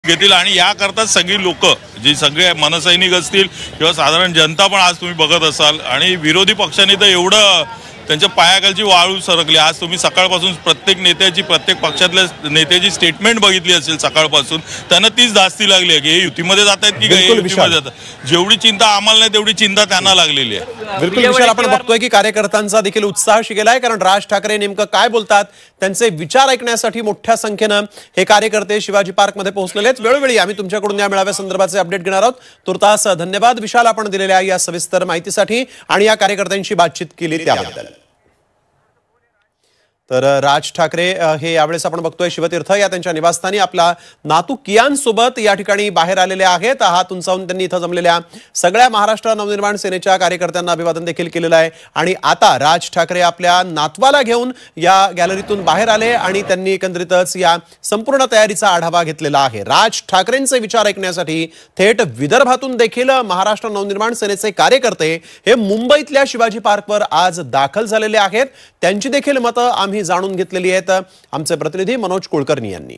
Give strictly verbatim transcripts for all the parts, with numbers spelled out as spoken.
घेतील आणि याकरता सगळी लोक जी सगळे मनसैनिक असतील किंवा साधारण जनता पण आज तुम्ही बघत असाल आणि विरोधी पक्षांनी तर एवढं त्यांच्या पायाखालची वाळू सरकली। आज तुम्ही सकाळपासून प्रत्येक नेत्याची प्रत्येक पक्षातल्या नेत्याची स्टेटमेंट बघितली असेल सकाळपासून, त्यांना तीच धास्ती लागली आहे की हे युतीमध्ये जात आहेत की काही युतीमध्ये जातात। जेवढी चिंता आम्हाला नाही तेवढी चिंता त्यांना लागलेली आहे। बिलकुल विशाल, आपण बघतोय की कार्यकर्त्यांचा देखील उत्साह शिगेलाय, कारण राज ठाकरे नेमकं काय बोलतात त्यांचे विचार ऐकण्यासाठी मोठ्या संख्येनं हे कार्यकर्ते शिवाजी पार्क मध्ये पोहोचलेले आहेत। वेळोवेळी आम्ही तुमच्याकडून या मेळाव्या संदर्भाचे अपडेट घेणार आहोत। तुर्तास धन्यवाद विशाल, आपण दिलेल्या या सविस्तर माहितीसाठी आणि या कार्यकर्त्यांशी बातचीत केली त्याबद्दल। तर राज ठाकरे हे यावेळेस आपण बघतोय शिवतीर्थ या त्यांच्या निवासस्थानी आपला नातू कियान सोबत या ठिकाणी बाहेर आलेले आहेत। हात उंचावून त्यांनी इथं जमलेल्या सगळ्या महाराष्ट्र नवनिर्माण सेनेच्या कार्यकर्त्यांना अभिवादन देखील केलेलं आहे आणि आता राज ठाकरे आपल्या नातवाला घेऊन या गॅलरीतून बाहेर आले आणि त्यांनी एकंदरीतच या संपूर्ण तयारीचा आढावा घेतलेला आहे। राज ठाकरेंचे विचार ऐकण्यासाठी थेट विदर्भातून देखील महाराष्ट्र नवनिर्माण सेनेचे कार्यकर्ते हे मुंबईतल्या शिवाजी पार्कवर आज दाखल झालेले आहेत। त्यांची देखील मतं आम्ही जाणून घेतलेली आहेत आमचे प्रतिनिधी मनोज कुलकर्णी यांनी।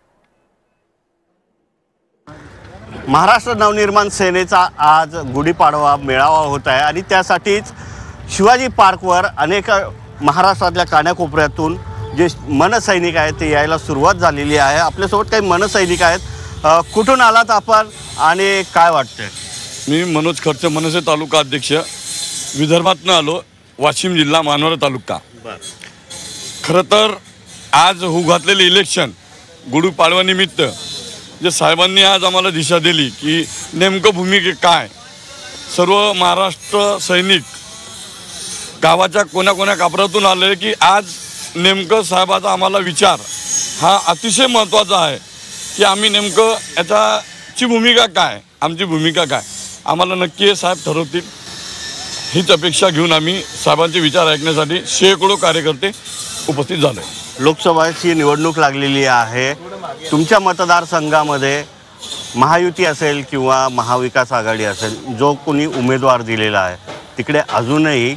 महाराष्ट्र नवनिर्माण सेनेचा आज गुढीपाडवा मेळावा होत आहे आणि त्यासाठीच शिवाजी पार्कवर अनेक महाराष्ट्रातल्या कानाकोपऱ्यातून जे मनसैनिक आहेत ते यायला सुरुवात झालेली आहे। आपल्यासोबत काही मनसैनिक आहेत। कुठून आलात आपण आणि काय वाटतंय? मी मनोज खर्चे, मनसे तालुका अध्यक्ष, विदर्भातून आलो, वाशिम जिल्हा, मानवरा तालुका। खरं तर आज होऊ घातलेले इलेक्शन गुढीपाडव्यानिमित्त जे साहेबांनी आज आम्हाला दिशा दिली की नेमकं भूमिका काय, सर्व महाराष्ट्र सैनिक गावाच्या कोण्या कोण्या कापरातून आले की आज नेमकं साहेबाचा आम्हाला विचार हा अतिशय महत्त्वाचा आहे की आम्ही नेमकं याच्याची भूमिका काय, आमची भूमिका काय आम्हाला नक्की हे साहेब ठरवतील हीच अपेक्षा घेऊन आम्ही साहेबांचे विचार ऐकण्यासाठी शेकडो कार्यकर्ते उपस्थित झाले। लोकसभेची निवडणूक लागलेली आहे। तुमच्या मतदारसंघामध्ये महायुती असेल किंवा महाविकास आघाडी असेल, जो कोणी उमेदवार दिलेला आहे तिकडे अजूनही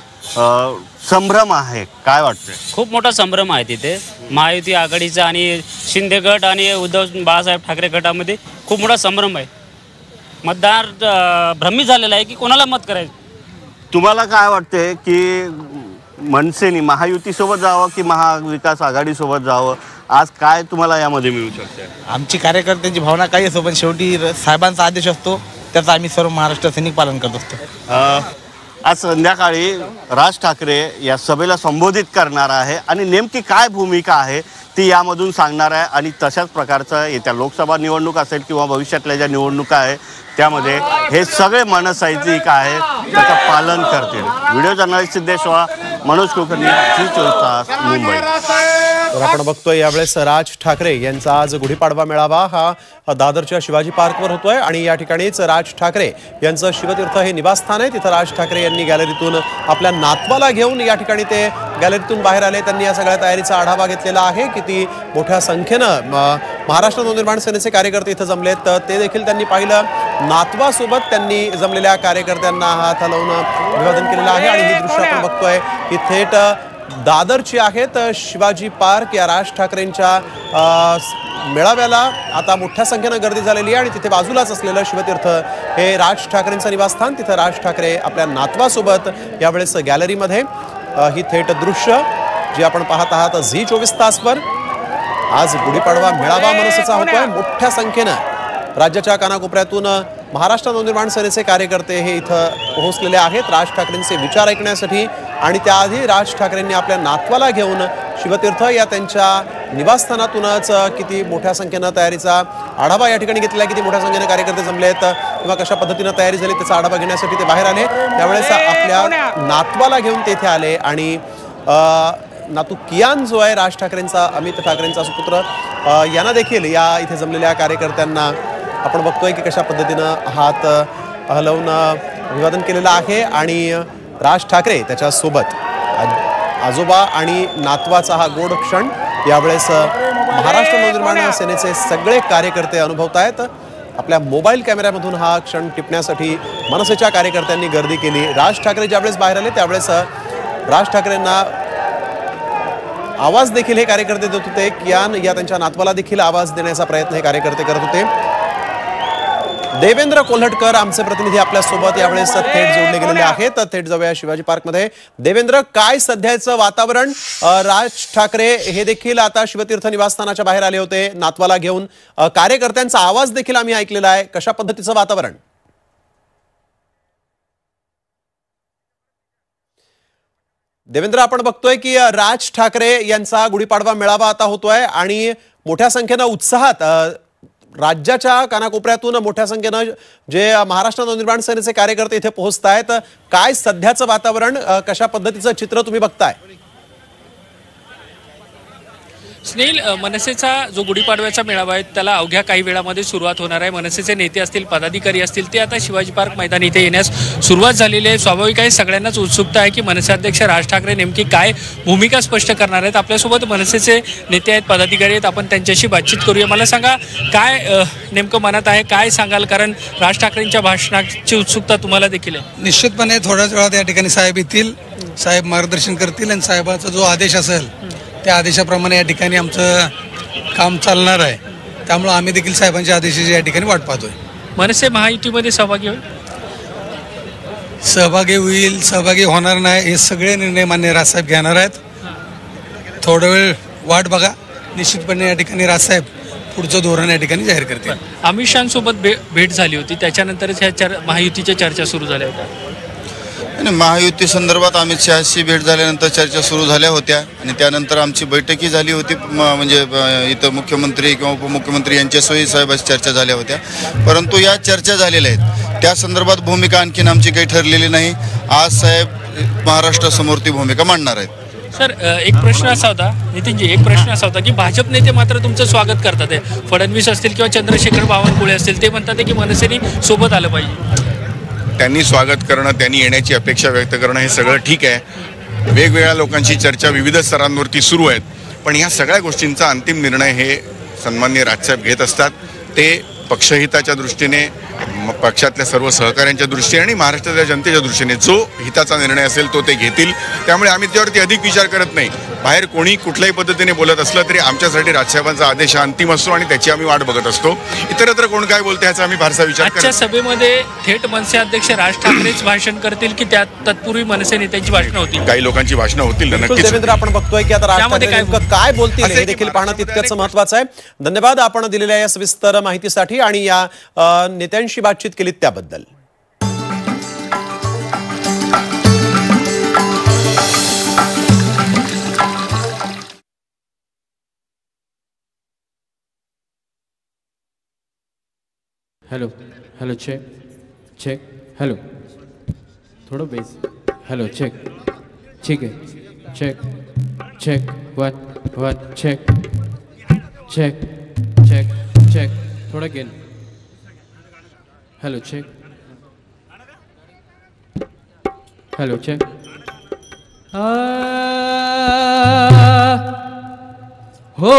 संभ्रम आहे, काय वाटतंय? खूप मोठा संभ्रम आहे तिथे। महायुती आघाडीचा आणि शिंदे गट आणि उद्धव बाळासाहेब ठाकरे गटामध्ये खूप मोठा संभ्रम आहे। मतदार भ्रमित झालेला आहे की कोणाला मत करायचं। तुम्हाला काय वाटते की मनसेनी महायुतीसोबत जावं की महाविकास आघाडीसोबत जावं? आज काय तुम्हाला यामध्ये मिळू शकते? आमची कार्यकर्त्यांची भावना काही असो, पण शेवटी साहेबांचा आदेश असतो त्याचा आम्ही सर्व महाराष्ट्र सैनिक पालन करत असतो। आज संध्याकाळी राज ठाकरे या सभेला संबोधित करणार आहे आणि नेमकी काय भूमिका आहे ती यामधून सांगणार आहे आणि तशाच प्रकारचं येत्या लोकसभा निवडणूक असेल किंवा भविष्यातल्या ज्या निवडणुका आहे त्यामध्ये हे सगळे मनसैनिक आहेत त्याचं पालन करतील। व्हिडिओ जर्नलिस्ट सिद्धेश्वर, मनोज कुलकर्णी, जी चोवीस तास, मुंबई। तर आपण बघतोय यावेळेस राज ठाकरे यांचा आज गुढीपाडवा मेळावा हा दादरच्या शिवाजी पार्कवर होतोय आणि या ठिकाणीच राज ठाकरे यांचं शिवतीर्थ हे निवासस्थान आहे। तिथं राज ठाकरे यांनी गॅलरीतून आपल्या नातवाला घेऊन या ठिकाणी ते गॅलरीतून बाहेर आले। त्यांनी या सगळ्या तयारीचा आढावा घेतलेला आहे। किती मोठ्या संख्येनं महाराष्ट्र नवनिर्माण सेनेचे कार्यकर्ते इथं जमलेत ते देखील त्यांनी पाहिलं। नातवासोबत त्यांनी जमलेल्या कार्यकर्त्यांना हात हलवून अभिवादन केलेलं आहे आणि ही दृश्य आपण बघतोय की थेट दादरची आहेत। शिवाजी पार्क या राज ठाकरेंच्या मेळाव्याला आता मोठ्या संख्येनं गर्दी झालेली आहे आणि तिथे बाजूलाच असलेलं शिवतीर्थ हे राज ठाकरेंचं निवासस्थान। तिथं राज ठाकरे आपल्या नातवासोबत यावेळेस गॅलरीमध्ये ही थेट दृश्य जी आपण पाहत आहात झी चोवीस तासवर। आज गुढीपाडवा मेळावा मनसेचा होतोय। मोठ्या संख्येनं राज्याच्या कानाकोपऱ्यातून महाराष्ट्र नवनिर्माण सेनेचे कार्यकर्ते हे इथं पोहोचलेले आहेत राज ठाकरेंचे विचार ऐकण्यासाठी आणि त्याआधी राज ठाकरेंनी आपल्या नातवाला घेऊन शिवतीर्थ या त्यांच्या निवासस्थानातूनच किती मोठ्या संख्येनं तयारीचा आढावा या ठिकाणी घेतला, किती मोठ्या संख्येनं कार्यकर्ते जमले आहेत किंवा कशा पद्धतीनं तयारी झाली त्याचा आढावा घेण्यासाठी ते बाहेर आले। त्यावेळेस आपल्या नातवाला घेऊन तेथे आले आणि नातू कियान जो आहे राज ठाकरेंचा, अमित ठाकरेंचा सुपुत्र, यांना देखील या इथे जमलेल्या कार्यकर्त्यांना आपण बघतोय की कशा पद्धतीनं हात हलवून अभिवादन केलेलं आहे आणि राज ठाकरे त्याच्यासोबत आजोबा आणि नातवाचा हा गोड क्षण यावेळेस महाराष्ट्र नवनिर्माण सेनेचे सगळे कार्यकर्ते अनुभवत आहेत। आपल्या मोबाईल कॅमेऱ्यामधून हा क्षण टिपण्यासाठी मनसेच्या कार्यकर्त्यांनी गर्दी केली। राज ठाकरे ज्यावेळेस बाहेर आले त्यावेळेस राज ठाकरेंना आवाज देखील हे कार्यकर्ते देत होते। कियान या त्यांच्या नातवाला देखील आवाज देण्याचा प्रयत्न हे कार्यकर्ते करत होते। देवेंद्र कोल्हटकर आमचे प्रतिनिधी आपल्यासोबत यावेळेस थेट जोडले गेलेले आहेत. थेट जाऊया शिवाजी पार्कमध्ये. देवेंद्र, काय सध्याचं वातावरण? राज ठाकरे हे देखील आता शिवतीर्थ निवासस्थानाच्या बाहेर आले होते नातवाला घेऊन. कार्यकर्त्यांचा आवाज देखील आम्ही ऐकलेला आहे. कशा पद्धतीचं वातावरण? देवेंद्र, आपण बघतोय की राज ठाकरे यांचा गुढीपाडवा मेळावा आता होतोय आणि मोठ्या संख्येनं उत्साहात राज्याच्या कानाकोपऱ्यातून मोठ्या संख्येनं जे महाराष्ट्र नवनिर्माण सेनेचे कार्यकर्ते इथे पोहोचतायत. काय सध्याचं वातावरण, कशा पद्धतीचं चित्र तुम्ही बघताय? स्नेल, मनसेचा जो गुढीपाडव्याचा मेळावा आहे त्याला अवघ्या काही वेळामध्ये सुरुवात होणार आहे. मनसेचे नेते असतील, पदाधिकारी असतील, ते आता शिवाजी पार्क मैदानी इथे येण्यास सुरुवात झालेली आहे. स्वाभाविक आहे, सगळ्यांनाच उत्सुकता आहे की मनसे अध्यक्ष राज ठाकरे नेमकी काय भूमिका स्पष्ट करणार आहेत. आपल्यासोबत मनसेचे नेते आहेत, पदाधिकारी आहेत, आपण त्यांच्याशी बातचीत करूया. मला सांगा, काय नेमकं मनात आहे, काय सांगाल? कारण राज ठाकरेंच्या भाषणाची उत्सुकता तुम्हाला देखील आहे. निश्चितपणे थोड्याच वेळात या ठिकाणी साहेब येतील, साहेब मार्गदर्शन करतील आणि साहेबाचा जो आदेश असेल त्या आदेशाप्रमाणे या ठिकाणी आमचं काम चालणार आहे. त्यामुळं आम्ही देखील साहेबांच्या आदेशाची या ठिकाणी वाट पाहतोय. मनसे महायुतीमध्ये सहभागी होईल सहभागी होईल सहभागी होणार नाही हे सगळे निर्णय मान्य राजसाहेब घेणार आहेत. थोडा वेळ वाट बघा, निश्चितपणे या ठिकाणी राजसाहेब पुढचं धोरण या ठिकाणी जाहीर करतील. अमित शहांसोबत भे भेट झाली होती, त्याच्यानंतरच ह्या चर महायुतीच्या चर्चा सुरू झाल्या होत्या. आणि महायुती संदर्भात अमित शहाशी भेट झाल्यानंतर चर्चा सुरू झाल्या होत्या आणि त्यानंतर आमची बैठकही झाली होती. म्हणजे इथं मुख्यमंत्री किंवा उपमुख्यमंत्री यांच्यासोयी साहेबांची चर्चा झाल्या होत्या. परंतु या चर्चा झालेल्या आहेत, त्या संदर्भात भूमिका आणखीन आमची काही ठरलेली नाही. आज साहेब महाराष्ट्रासमोर ती भूमिका मांडणार आहेत. सर, एक प्रश्न असा होता नितीनजी, एक प्रश्न असा होता की भाजप नेते मात्र तुमचं स्वागत करतात आहे. फडणवीस असतील किंवा चंद्रशेखर बावनकुळे असतील, ते म्हणतात की मनसेने सोबत आलं पाहिजे. त्यांनी स्वागत करणं, त्यांनी येण्याची अपेक्षा व्यक्त करणं हे सगळं ठीक आहे. वेगवेगळ्या लोकांची चर्चा विविध स्तरांवरती सुरू आहेत, पण ह्या सगळ्या गोष्टींचा अंतिम निर्णय हे सन्माननीय राजसाहेब घेत असतात. ते पक्षहिताच्या दृष्टीने, पक्षातल्या सर्व सहकाऱ्यांच्या दृष्टीने आणि महाराष्ट्राच्या जनतेच्या दृष्टीने जो हिताचा निर्णय असेल तो ते घेतील. त्यामुळे आम्ही त्यावरती अधिक विचार करत नाही. बाहेर कोणी कुठल्याही पद्धतीने बोलत असलं तरी आमच्यासाठी राजसाहेबांचा आदेश अंतिम असतो आणि त्याची आम्ही वाट बघत असतो. इतरत्र कोण काय बोलते याचा आम्ही फारसा विचार करत. आजच्या सभेमध्ये थेट मनसे अध्यक्ष राज ठाकरेच भाषण करतील की त्यात तत्पूर्वी मनसे नेत्यांची भाषणं होतील? काही लोकांची भाषणं होतील नक्कीच. देवेंद्र, आपण बघतोय की आता राज ठाकरे काय बोलतील हे देखील पाहणं तितकंच महत्वाचं आहे. धन्यवाद आपण दिलेल्या या सविस्तर माहितीसाठी आणि या नेत्यांशी बातचीत केली त्याबद्दल. Hello hello check check hello थोड़ा बेस हेलो चेक ठीक है check check one one check check check check थोड़ा gain hello check hello check हो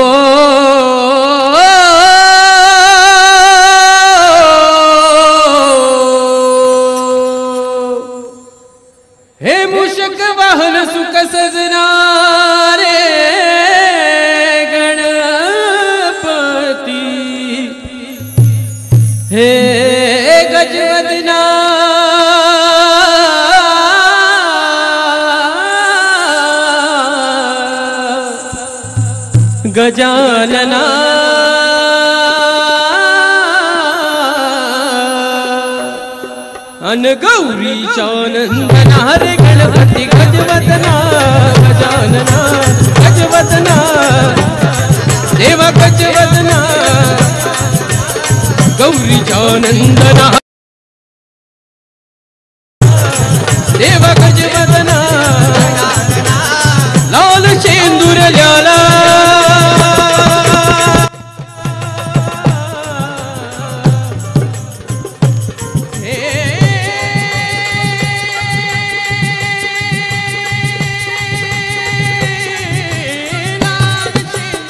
हे मुशक वाहन सुख सजनारे गणपती हे गजवदना गजानना अन गौरीच्या नंदना रे गणपती गजवदना गजानना गजवदना देवा गजवदना गौरीच्या नंदना देवा गजवदना लाल शेंदूर ल्याला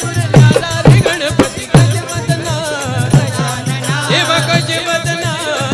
गणपती गजवदना देवा गजवदना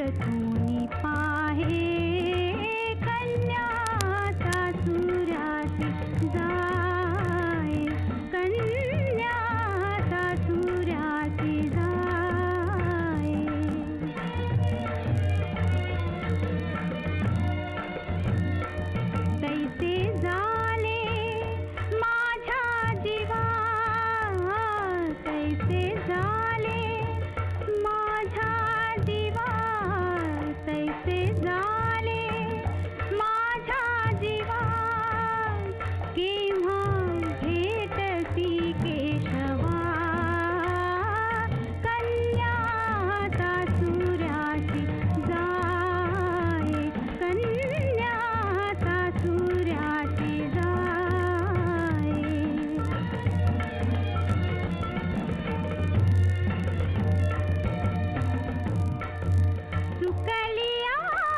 परतूनी पाहे कन्या सासुराची जाय कन्या सासुराची जाय तैसे झाले माझ्या जीवा तैसे झाले माझ्या जीवा तैसे झाले माझ्या जीवा केव्हा भेटसी केशवा कन्या सासुराची जाय कन्या सासुराची जाय सुकलिया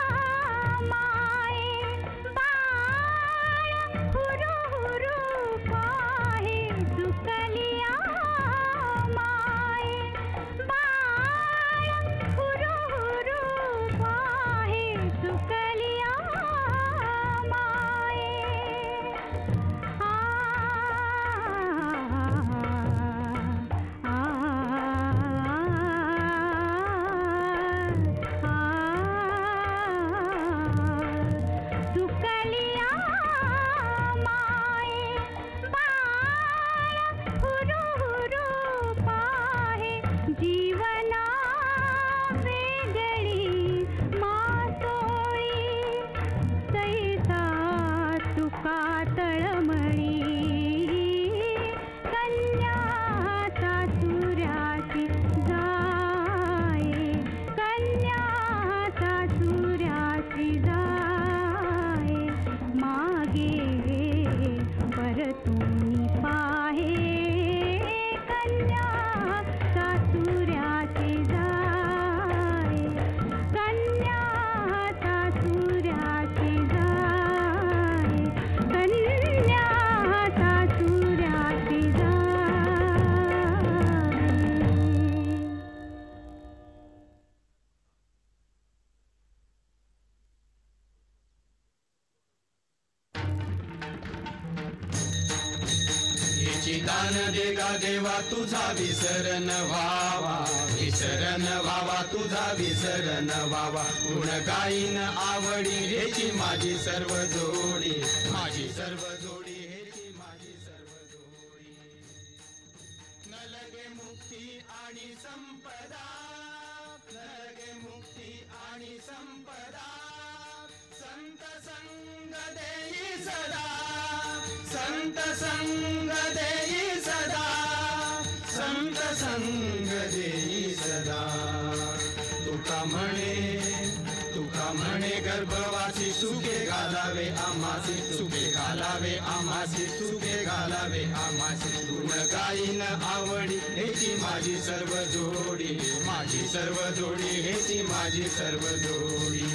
माये बाळ हुरु हुरु पाहे सुकलिया माये बाळ हुरु हुरु पाहे सुकलिया माये आ सुकलिया माये बाळ हुरु हुरु पाहे जीवना वेगळी मासोळी तैसा तुका तळमळी कन्या सासुराची जाय कन्या सासुराची जाय मागे परतूनी पाहे कन्या सासुराची जाय कन्या सासुराची जाय कन्या सासुराची जाय याची दान देगा देवा तुझा विसरण व्हावा विसरण व्हावा तुझा विसरण व्हावा गुण गाईन आवडी हेची माझी सर्व जोडी माझी सर्व जोडी हेची माझी सर्व जोडी न लगे मुक्ती आणि संपदा न लगे मुक्ती आणि संपदा संत संग देई सदा संत संग देई सदा संत संग देई सदा तुका म्हणे तुका म्हणे गर्भवासी सुखे घालावे आमासी सुखे घालावे आमासी सुखे घालावे आमासी गुण गाईन आवडी हेची माझी सर्व जोडी माझी सर्व जोडी हेची माझी सर्व जोडी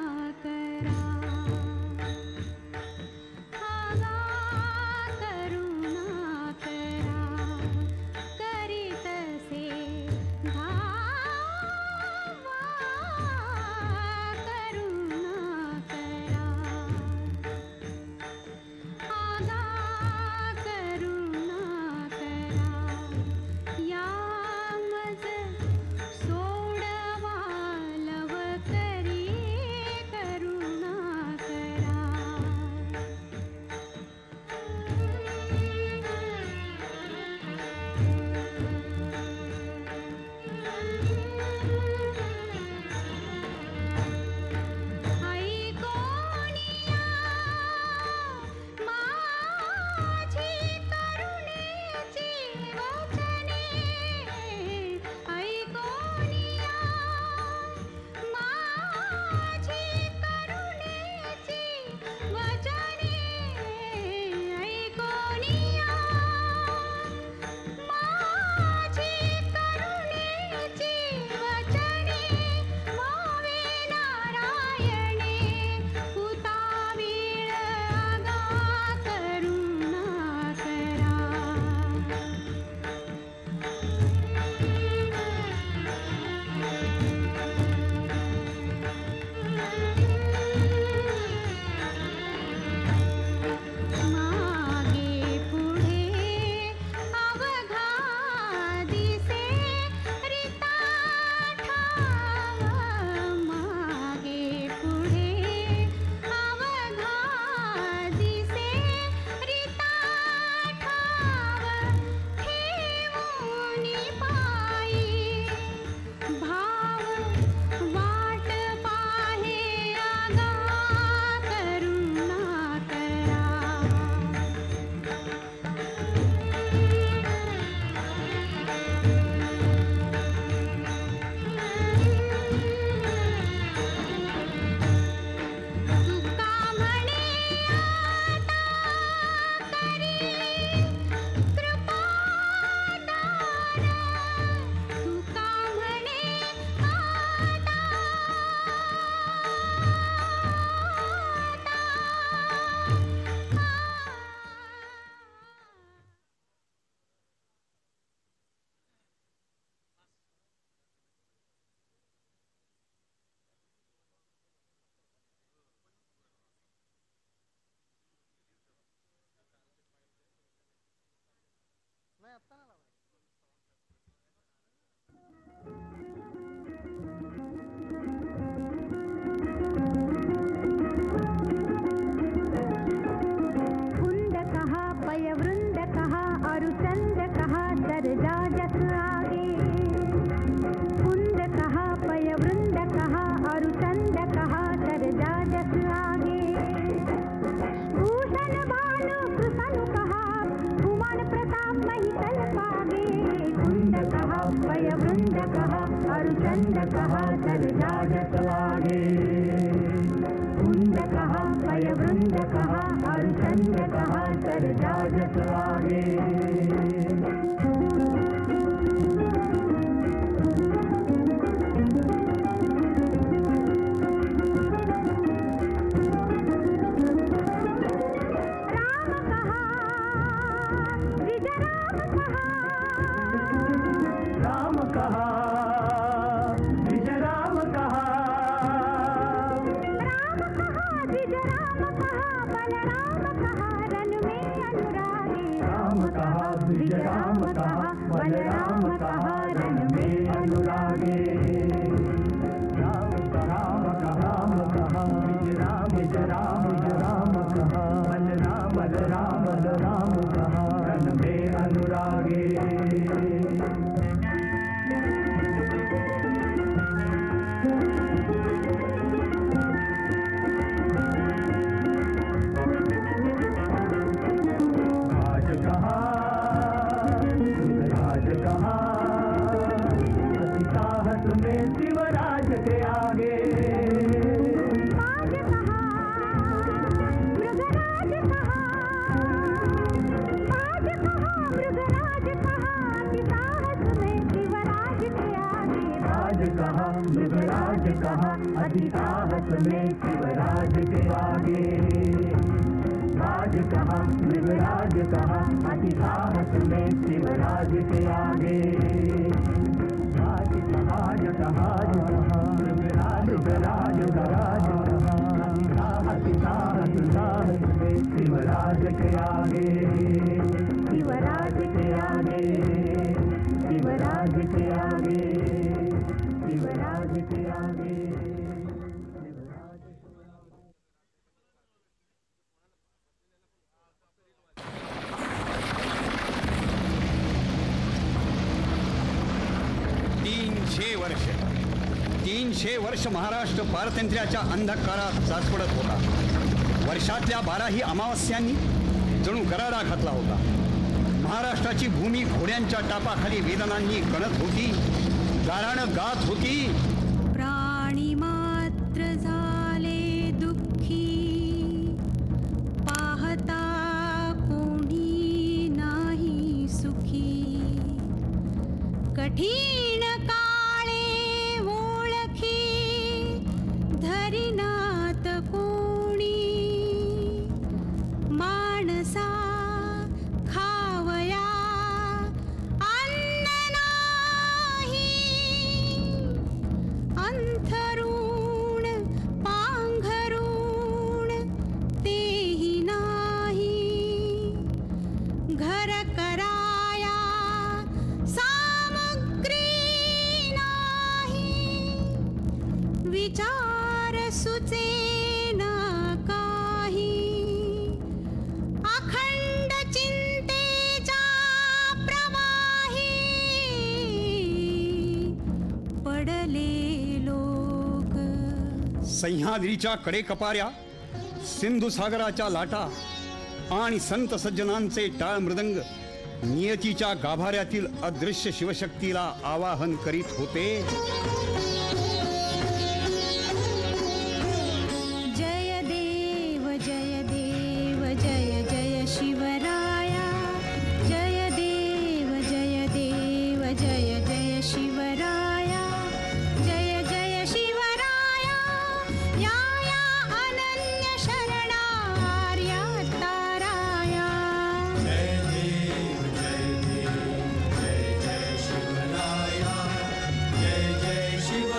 करुणा कुंड कहा तर जाजत लागे, कुंड कहा पय वृंद कहा और चंद कहा तर जाजत लागे। राम कहा बलराम कहा रन में अनुरागे, राम कहा राम कहा राम राम राम कहा बलराम बलराम बलराम कहा रन में अनुरागे। शिवराज के आगे बाज कहा मृगराज कहा, बाज कहा मृगराज कहा कि साहस में शिवराज के आगे, बाज कहा मृगराज कहा अति साहस में शिवराज के आगे, बाज कहा मृगराज कहा अति साहस में शिवराज के आगे। राज कहा कहा मृगराज गराज गराज साहस साहस साहस में शिवराज के आगे, शिवराज के आगे, शिवराज के आगे, शिवराज के आगे। तीनशे वर्ष तीनशे वर्ष महाराष्ट्र पारतंत्र्याच्या अंधकारात जाचपडत होता. वर्षातल्या बाराही अमावस्यांनी जणू गराडा घातला होता. महाराष्ट्राची भूमी घोड्यांच्या टापाखाली वेदनांनी कणत होती, गाराणं गात होती. प्राणी मात्र झाले दुःखी, पाहता कोणी नाही सुखी. कठीण काळे ओळखी धरिनात कोणी, माणसा खावया अन्न नाही. अंथरूण पांघरूण तेही नाही. घर कराया विचार सुचेना काही. अखंड चिंतेच्या प्रवाही पडले लोक. सह्याद्रीच्या कडेकपाऱ्या, सिंधू सागराच्या लाटा आणि संत सज्जनांचे टाळ मृदंग नियतीच्या गाभाऱ्यातील अदृश्य शिवशक्तीला आवाहन करीत होते. जय जय शिवराया, जय देव जय देव जय जय शिवराया, जय जय शिवराया. या या अनन्य शरणार्या ताराया. जय देव जय देव जय जय शिवराया, जय जय शिव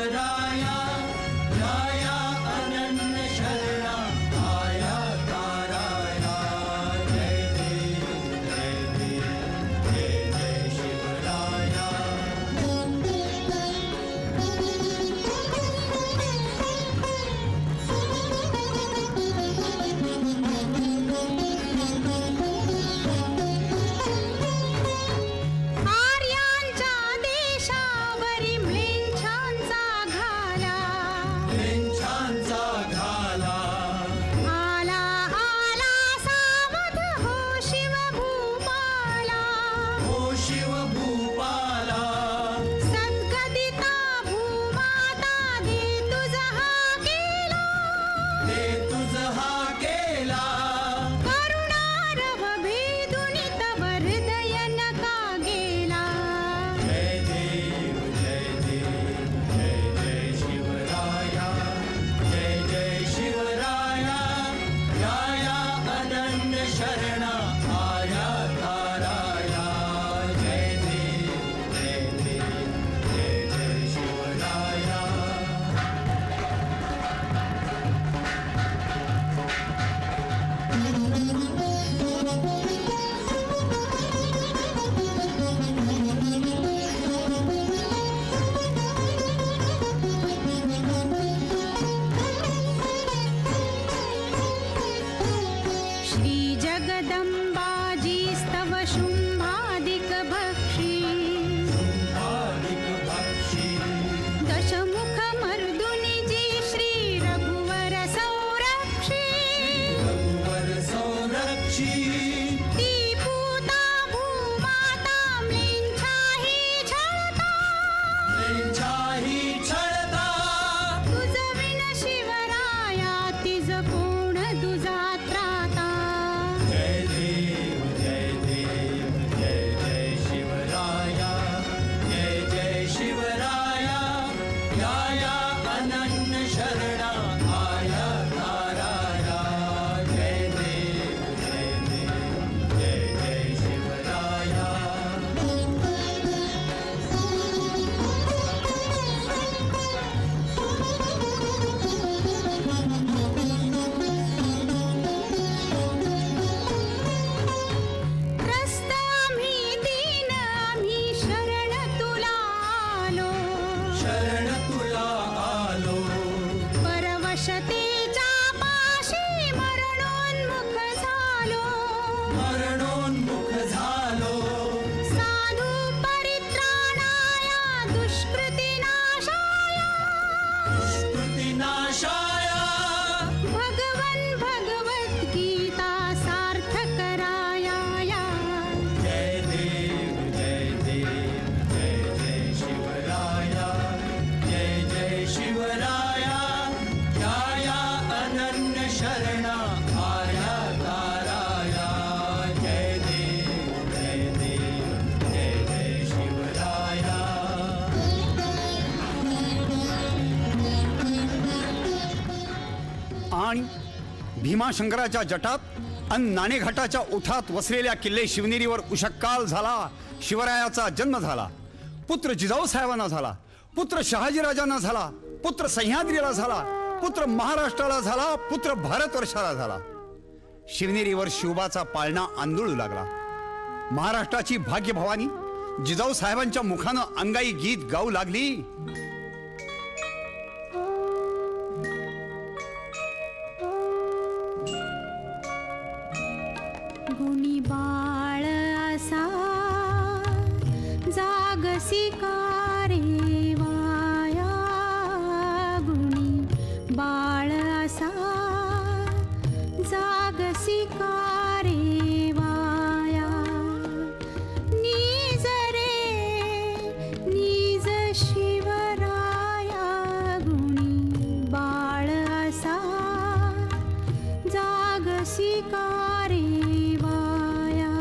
आणि भीमाशंकराच्या जटात अन नाणेघाटाच्या ओठात वसलेल्या किल्ले शिवनेरीवर उषक्काल झाला. शिवरायाचा जन्म झाला. पुत्र जिजाऊ साहेबांना झाला. पुत्र शहाजीराजांना झाला. पुत्र सह्याद्रीला झाला. पुत्र महाराष्ट्राला झाला. पुत्र भारतवर्षाला झाला. शिवनेरीवर शिवबाचा पाळणा आंदोळू लागला. महाराष्ट्राची भाग्यभवानी जिजाऊ साहेबांच्या मुखानं अंगाई गीत गाऊ लागली. गुणी बाळ असा जागसी कारे वाया. गुणी बाळ असा जागसी कारे वाया. नीज रे नीज शिवराया. गुणी बाळ असा जागसी कारे वाया.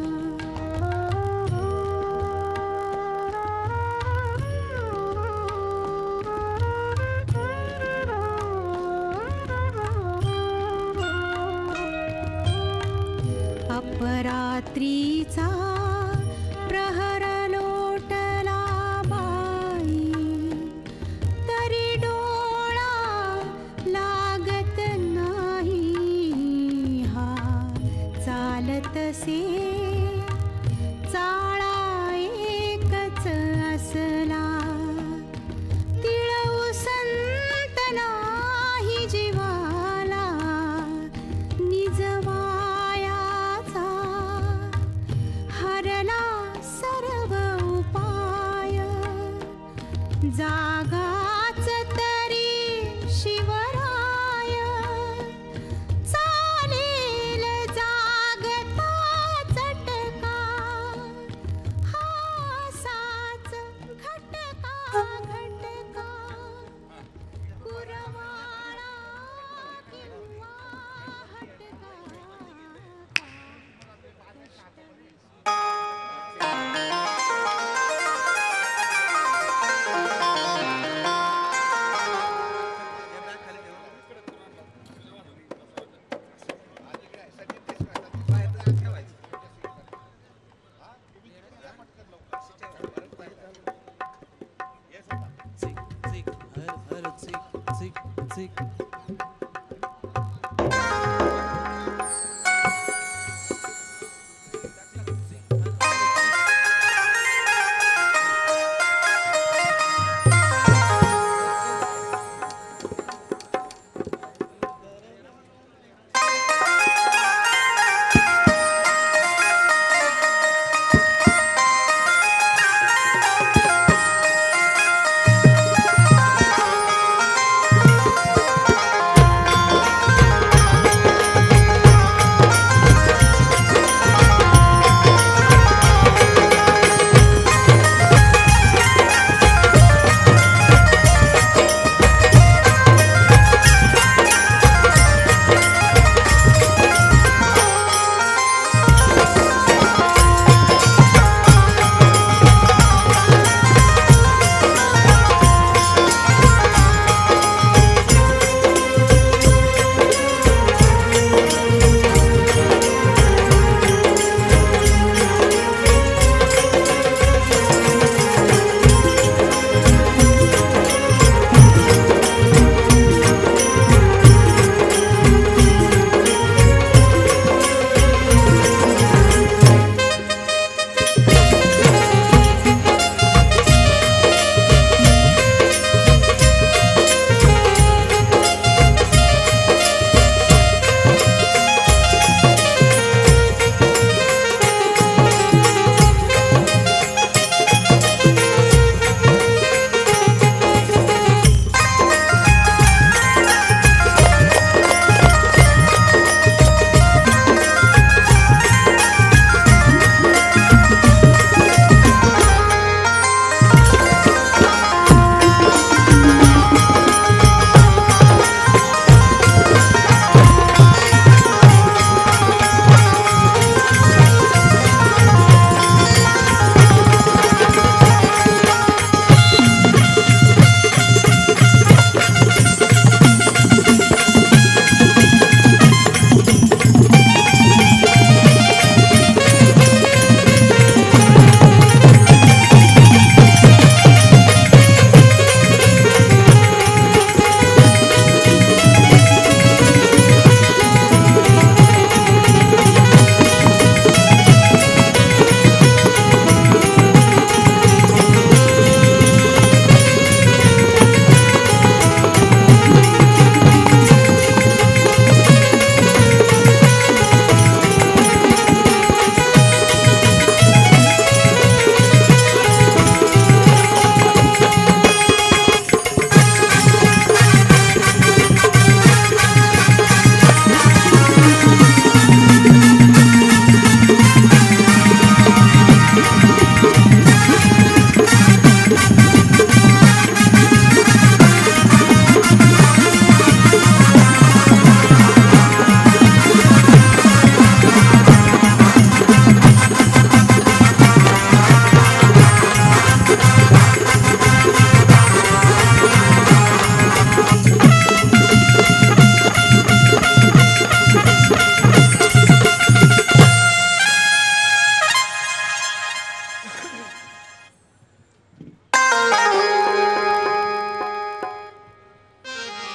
अपरात्रीचा प्रहर लोटला बाई. तरी डोळा लागत नाही. हा चालतसे चाळा एकच असला. तिळवू संत नाही जीवाला. निजवायाचा हरला सर्व उपाय. जागाच तरी शिवराय. चालेल जागता चटका. हासाच घटका घटका. कुरवाळा किंवा हटका.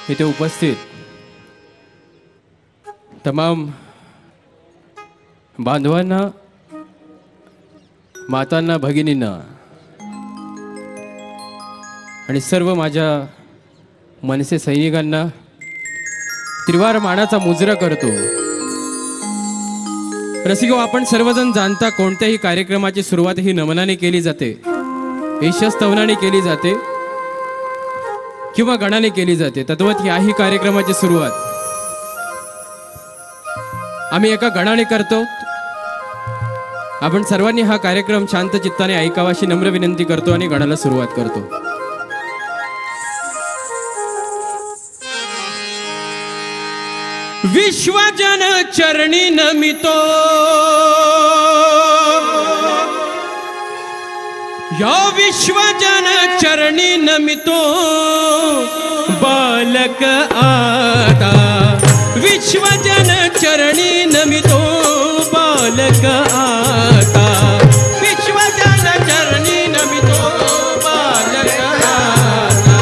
इथे उपस्थित तमाम बांधवांना, मातांना, भगिनींना आणि सर्व माझ्या मनसे सैनिकांना त्रिवार मानाचा मुजरा करतो. रसिको, आपण सर्वजण जाणता कोणत्याही कार्यक्रमाची सुरुवात ही नमनाने केली जाते, ईशस्तवनाने केली जाते किंवा गणाने केली जाते. तद्वत याही कार्यक्रमाची सुरुवात आम्ही एका गणाने करतो. आपण सर्वांनी हा कार्यक्रम शांत चित्ताने ऐकावा अशी नम्र विनंती करतो आणि गणाला सुरुवात करतो. विश्वजन चरणी नमितो या विश्वजन चरणी नमितो बालक आता. विश्वजन चरणी नमितो बालक आता. विश्वजन चरणी नमितो बालक आता.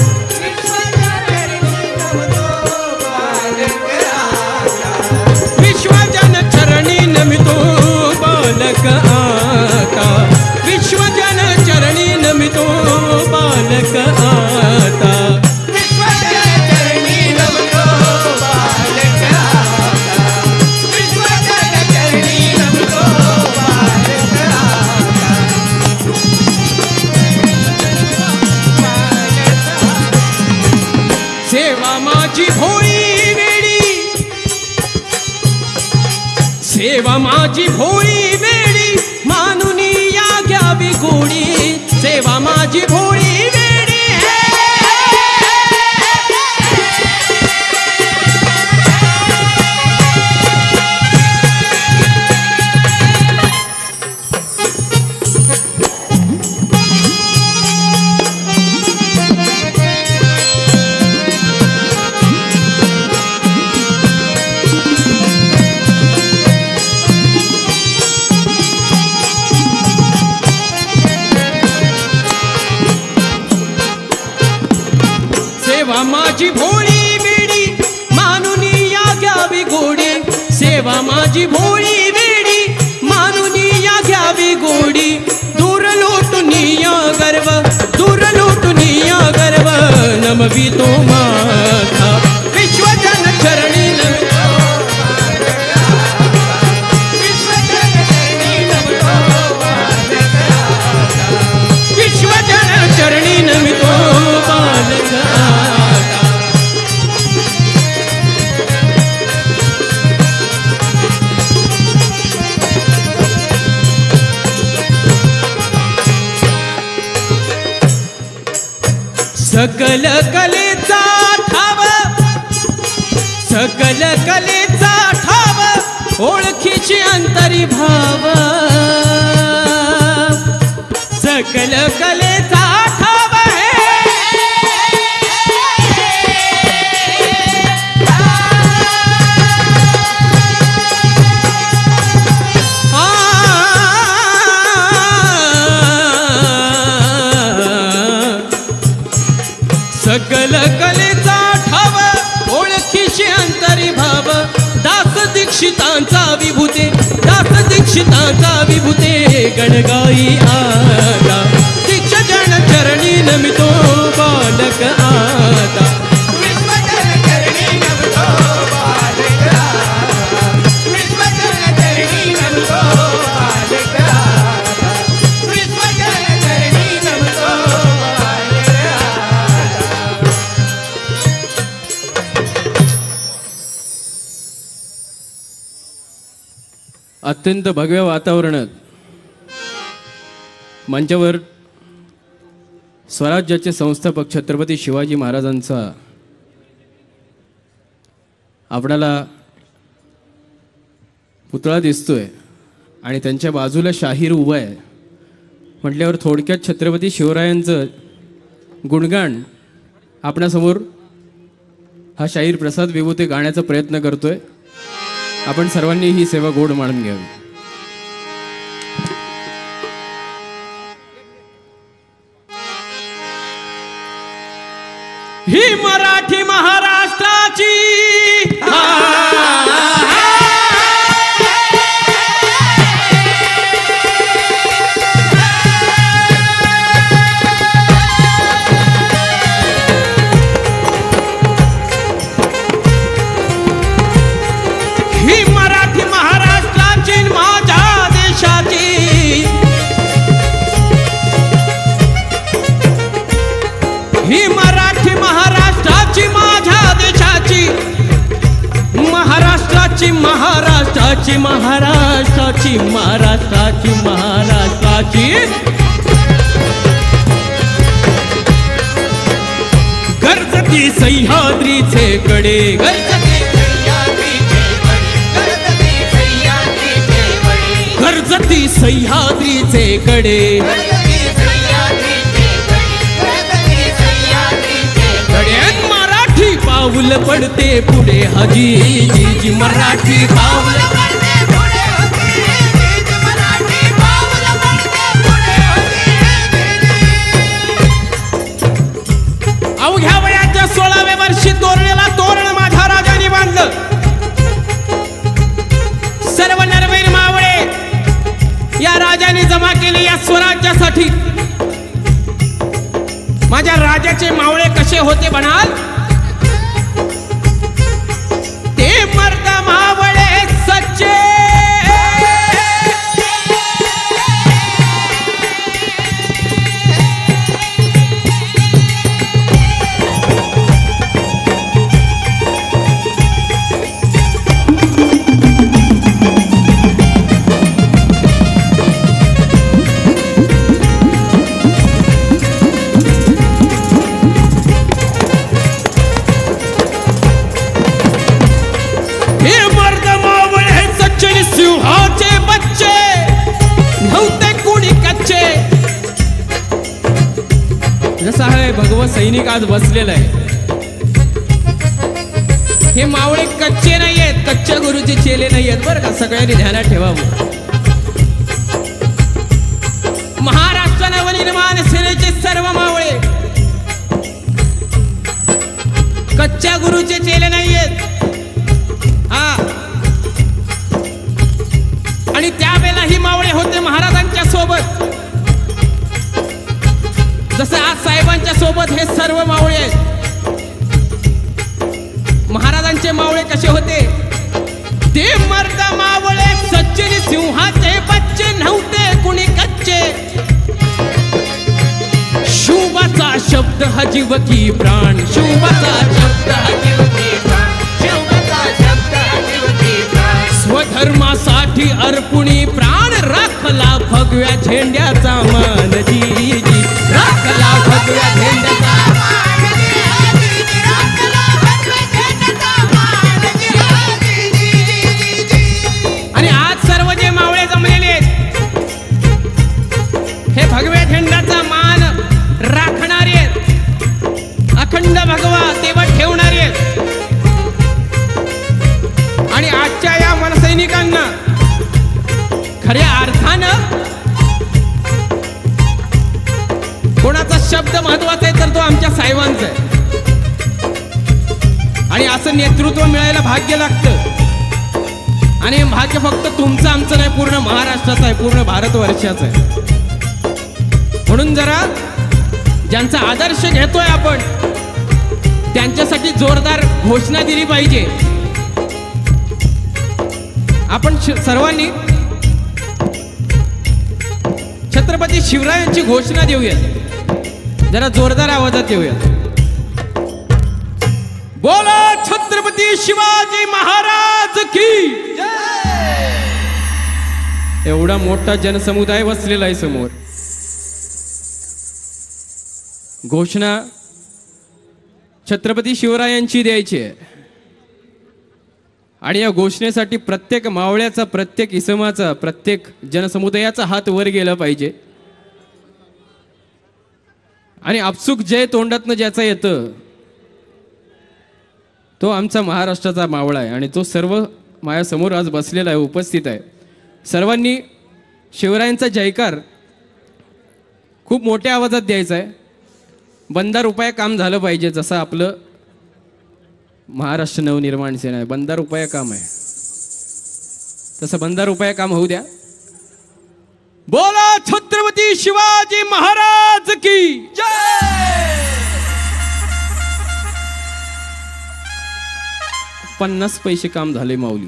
विश्वजन चरणी नमितो बालक आता. विश्वजन चरणी नमितो बालक आता. सेवा माझी भोळी वेडी, सेवा माझी भोळी वेडी मानून या घ्यावी गोडी. सेवा माझी भोळी वेडी सेवा माझी भोळी वेडी मानून या घ्यावी गोडी. सेवा माझी भोळी वेडी मानून या घ्यावी गोडी. दूर लोटून या गर्व, दूर लोटून या गर्व नमवी तो माता. विश्वजन चरणी नमितो विश्वजन चरणी नमितो बालक आता. सकल कलेचा ठाव, सकल कलेचा ठाव ओळखीची अंतरी भाव. सकल कलेचा ठाव सकल कलेचा ठाव ओळखीशी अंतरी भाव. दास दीक्षितांचा विभूते, दास दीक्षितांचा विभूते गणगाई आता. दीक्षजन चरणी नमितो बालक आता. अत्यंत भव्य वातावरणात मंचावर स्वराज्याचे संस्थापक छत्रपती शिवाजी महाराजांचा आपल्याला पुतळा दिसतोय आणि त्यांच्या बाजूला शाहीर उभा आहे म्हटल्यावर थोडक्यात छत्रपती शिवरायांचं गुणगान आपणासमोर हा शाहीर प्रसाद विभूते गाण्याचा प्रयत्न करतोय. आपण सर्वांनी ही सेवा गोड मानून घ्यावी. ही मराठी महाराष्ट्राची ही मराठी महाराष्ट्राची माझ्या देशाची ही मराठी महाराष्ट्राची माझ्या देशाची महाराष्ट्राची महाराष्ट्राची महाराष्ट्राची महाराष्ट्राची महाराष्ट्राची गरजती सह्याद्रीचे कडे गरजती गरजती सह्याद्रीचे कडे गड्यान मराठी पाऊल पडते पुढे हजी जी जी मराठी पाऊल पडते पुढे हजी जी जी मराठी पाऊल पडते पुढे हजी अवघ्या वयाच्या सोळाव्या वर्षी तोरणेला तोरण माझ्या राजाने बांधलं. सर्व नरवीर मावळे या राजाने जमा केले या स्वराज्यासाठी. माझ्या राजाचे मावळे कसे होते म्हणाल? ते मर्द मावळे सच्चे सिंहाचे बच्चे नव्हते कुणी कच्चे. जसा आहे भगवत सैनिक आज बसलेला आहे. हे मावळे कच्चे नाहीयेत, कच्च्या गुरुचे चेले नाहीयेत बरं का. सगळ्यांनी ध्यानात ठेवावं. महाराष्ट्र नवनिर्माण सेनेचे सर्व मावळे कच्च्या गुरुचे चेले नाहीयेत. हा आणि त्यावेळेला ही मावळे होते महाराजांच्या सोबत. जसं आज साहेबांच्या सोबत हे सर्व मावळे आहेत. महाराजांचे मावळे कसे होते? ते मर्द मावळे सच्चे सिंहाचे बच्चे नव्हते कुणी कच्चे. शुभाचा शब्द हा जीव की प्राण शुभाचा शब्द हा जीव की प्राण शुभाचा शब्द हा जीव की प्राण स्वधर्मासाठी अर्पुणी प्राण राखला भगव्या झेंड्याचा मान जी जी राखला भगव्या झेंड्याचा मान जी जी राखला भगव्या झेंड्याचा मान जी जी जी. आणि आज सर्व जे मावळे जमलेले आहेत हे भगव्या झेंड्याचा मान राखणारे आहेत. अखंड भगवा तेव्हा ठेवणारे आहेत. आणि आजच्या या मनसैनिकांना खऱ्या अर्थानं कोणाचा शब्द महत्वाचा आहे तर तो आमच्या साहेबांचा आहे. आणि असं नेतृत्व मिळायला भाग्य लागतं. आणि भाग्य फक्त तुमचं आमचं नाही, पूर्ण महाराष्ट्राचं आहे, पूर्ण भारतवर्षाचं आहे. म्हणून जरा ज्यांचा आदर्श घेतोय आपण त्यांच्यासाठी जोरदार घोषणा दिली पाहिजे. आपण सर्वांनी छत्रपती शिवरायांची घोषणा देऊयात. जरा जोरदार आवाजात देऊयात. बोला छत्रपती शिवाजी महाराज की जय. एवढा मोठा जनसमुदाय बसलेला आहे समोर. घोषणा छत्रपती शिवरायांची द्यायची आहे. आणि या घोषणेसाठी प्रत्येक मावळ्याचा, प्रत्येक इसमाचा, प्रत्येक जनसमुदायाचा हात वर गेला पाहिजे. आणि आपसुक जय तोंडातनं ज्याचा येतं तो आमचा महाराष्ट्राचा मावळा आहे. आणि तो सर्व माझ्यासमोर आज बसलेला आहे, उपस्थित आहे. सर्वांनी शिवरायांचा जयकार खूप मोठ्या आवाजात द्यायचा आहे. बंदा रुपया काम झालं पाहिजे, जसं आपलं महाराष्ट्र नवनिर्माण सेना आहे, बंदा रुपया काम आहे, तसं बंदा रुपया काम होऊ द्या. बोला छत्रपती शिवाजी महाराज की जय. पन्नास पैसे काम झाले माऊली,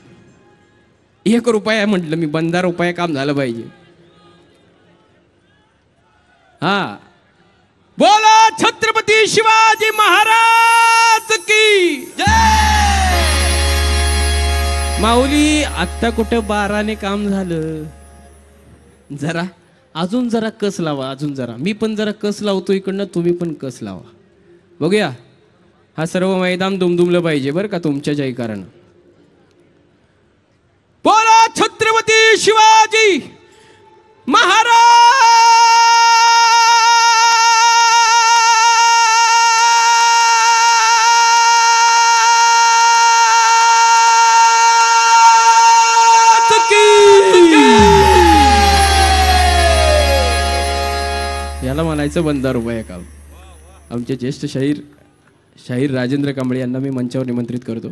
एक रुपया म्हटलं मी, बंदा रुपया काम झालं पाहिजे. हा, बोला छत्रपती शिवाजी महाराज की जय. माऊली आत्ता कुठं बाराने काम झालं, जरा अजून जरा कस लावा, अजून जरा, मी पण जरा कस लावतो इकडनं, तुम्ही पण कस लावा, बघूया. हा सर्व मैदान दुमदुमलं पाहिजे बरं का तुमच्या जयकारानं. बोला छत्रपती शिवाजी महाराज याला म्हणायचं बंदा रुपया काम. आमचे ज्येष्ठ शाहीर शाहीर राजेंद्र कांबळे यांना मी मंचावर निमंत्रित करतो.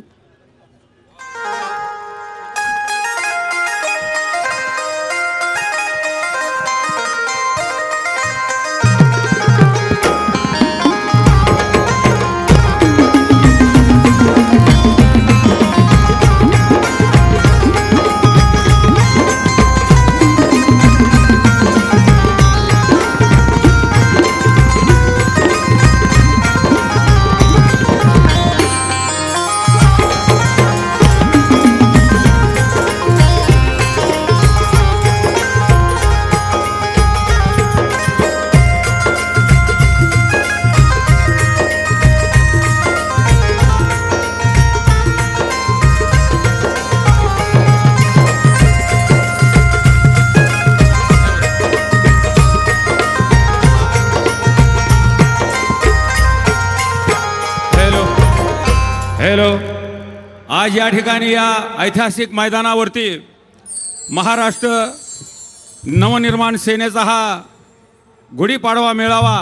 हॅलो, आज या ठिकाणी या ऐतिहासिक मैदानावरती महाराष्ट्र नवनिर्माण सेनेचा हा गुढीपाडवा मेळावा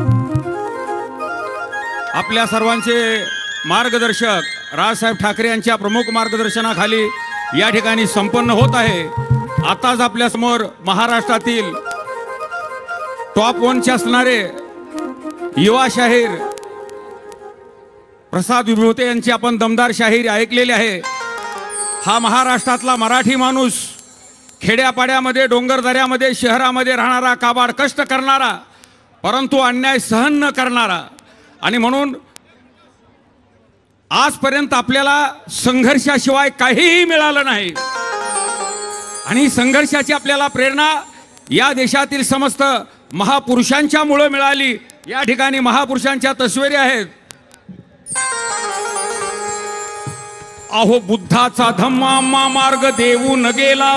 आपल्या सर्वांचे मार्गदर्शक राजसाहेब ठाकरे यांच्या प्रमुख मार्गदर्शनाखाली या ठिकाणी संपन्न होत आहे. आताच आपल्यासमोर महाराष्ट्रातील टॉप वनचे असणारे युवा शाहीर प्रसाद विभूते यांची आपण दमदार शाहीर ऐकलेली आहे. हा महाराष्ट्रातला मराठी माणूस, खेड्यापाड्यामध्ये, डोंगरदऱ्यामध्ये, शहरामध्ये राहणारा, काबाड कष्ट करणारा, परंतु अन्याय सहन न करणारा, आणि म्हणून आजपर्यंत आपल्याला संघर्षाशिवाय काहीही मिळालं नाही. आणि संघर्षाची आपल्याला प्रेरणा या देशातील समस्त महापुरुषांच्या मुळे मिळाली. या ठिकाणी महापुरुषांच्या तस्वीरी आहेत. अहो बुद्धाचा धम्मा मार्ग देऊन गेला,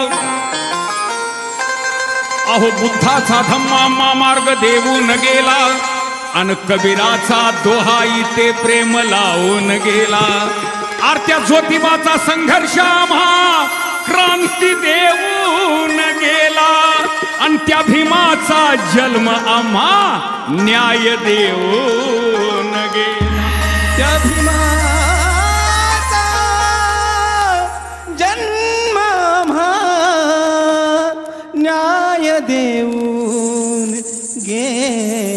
अहो बुद्धाचा धम्मा मार्ग देऊन गेला, अन कबीराचा दोहा इथे प्रेम लावून गेला. आरत्या ज्योतिबाचा संघर्ष आम्हा क्रांती देऊन गेला, अन त्या भीमाचा जन्म आम्हा न्याय देऊन गेला. त्या भीमाचा जन्म आम्हा न्याय देऊन गेला.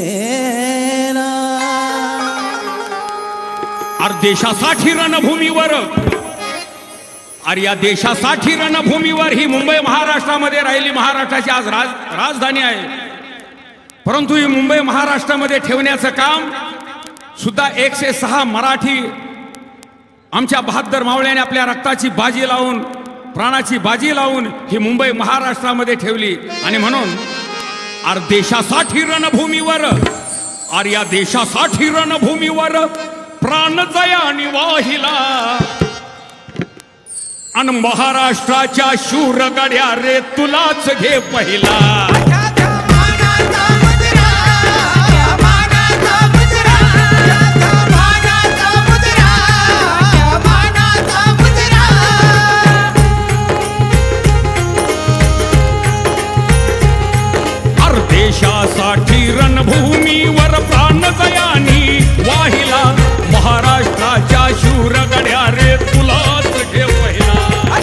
अरे देशासाठी रणभूमीवर, अरे या देशासाठी रणभूमीवर ही मुंबई महाराष्ट्रामध्ये राहिली. महाराष्ट्राची आज राज राजधानी आहे, परंतु ही मुंबई महाराष्ट्रामध्ये ठेवण्याचं काम सुद्धा एकशे सहा मराठी आमच्या बहादर मावळ्याने आपल्या रक्ताची बाजी लावून, प्राणाची बाजी लावून ही मुंबई महाराष्ट्रामध्ये ठेवली. आणि म्हणून अरे देशासाठी रणभूमीवर, अरे या देशासाठी रणभूमीवर प्राण जयानी वाहिला, अन महाराष्ट्राच्या शूर गड्या रे तुलाच घे पहिला. देशासाठी रणभूमीवर प्राण जयानी वाहिला महाराष्ट्राच्या शूर गड्या रे तुलाच घे पहिला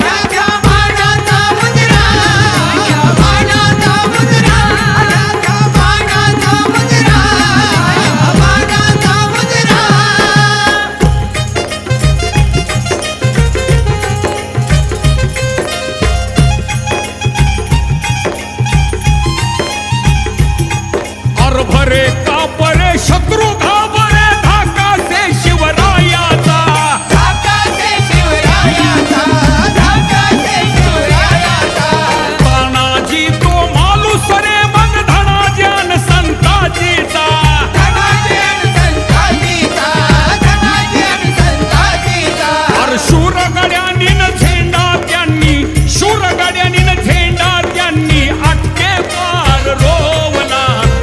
भरे कापरे शत्रु घाबरे धाका से शिवरायाचा धाका से शिवरायाचा धाका से शिवरायाचा तानाजी तो मालुसरे मग धनाज्ञान संताजीचा धनाज्ञान संताजीचा धनाज्ञान संताजीचा अर शूर गड्यांनी न झेंडा त्यांनी शूर गड्यांनी न झेंडा त्यांनी अटके पार रोवला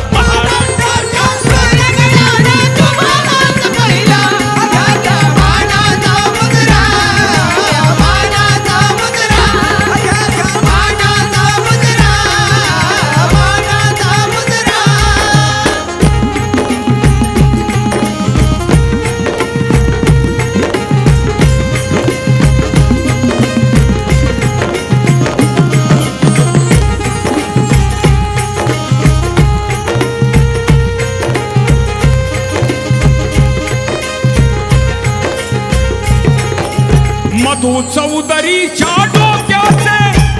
मधु चौधरीच्या डोक्याचे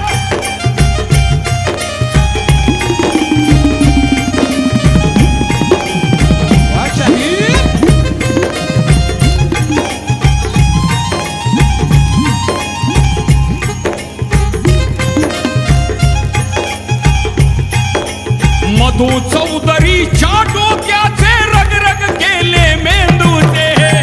मधु चौधरीच्या डोक्याचे रगरग केले मेंदूचे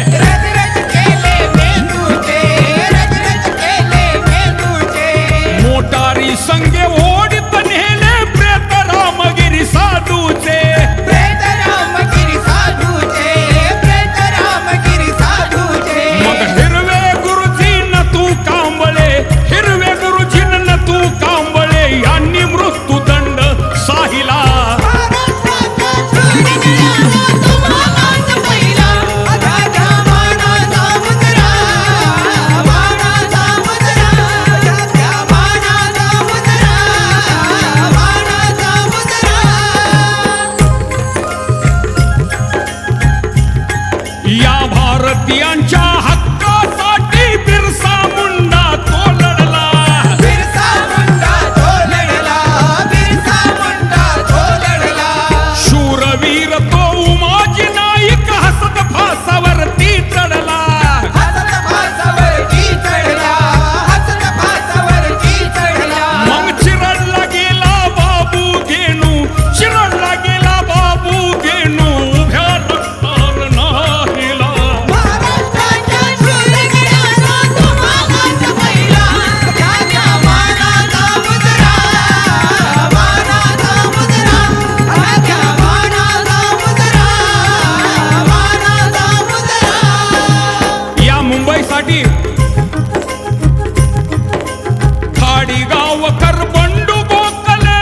संगे ओढित नेले प्रेत रामगिरी साधूचे प्रेत रामगिरी साधूचे प्रेत रामगिरी साधूचे मग हिरवे गुरुजी न तू कांबळे हिरवे गुरुजी न तू कांबळे यांनी मृत्यूदंड साहिला भारतीयांच्या हक्कासाठी बिरसा मुंडा तो लढला बिरसा मुंडा तो लढला बिरसा मुंडा तो लढला शूरवीर तो उमाजी नाईक हसत फासावरती चढला हसत फासावरती चढला हसत फासावरती चढला मग चिरडला गेला बाबू घेणू चिरडला गेला बाबू घेणू उभ्या रक्तार नाहीला या मुंबईसाठी खाडी गावकर बंडू गोकले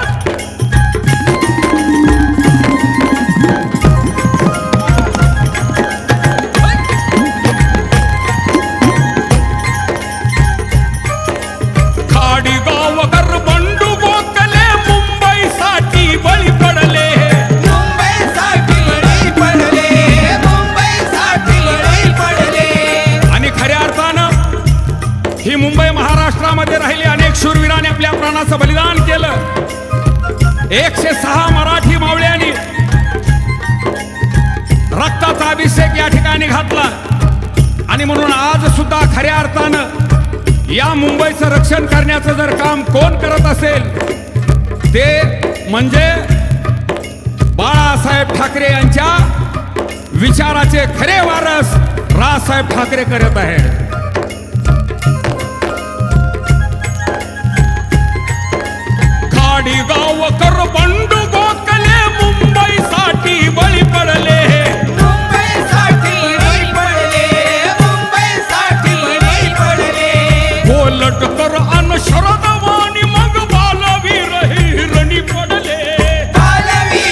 खाडी गावकर बंडू गोकले मुंबईसाठी बळी पडले मुंबईसाठी बळी पडले मुंबईसाठी बळी पडले आणि खऱ्या अर्थानं ही मुंबई महाराष्ट्रामध्ये राहिली अनेक शूरवीरांनी आपल्या प्राणाचं बलिदान केलं एकशे सहा मराठी मावळ्यांनी रक्ताचा अभिषेक या ठिकाणी घातला आणि म्हणून आज सुद्धा खऱ्या अर्थानं या मुंबईचं रक्षण करण्याचं जर काम कोण करत असेल ते म्हणजे बाळासाहेब ठाकरे यांच्या विचाराचे खरे वारस राजसाहेब ठाकरे करत आहेत खाडी गावकर बंडू गोकले मुंबईसाठी बळी पडले मुंबईसाठी बळी पडले मुंबईसाठी बळी पडले कोलटकर अन शरद वाणी मग बालवीर हिरणी पडले बालवीर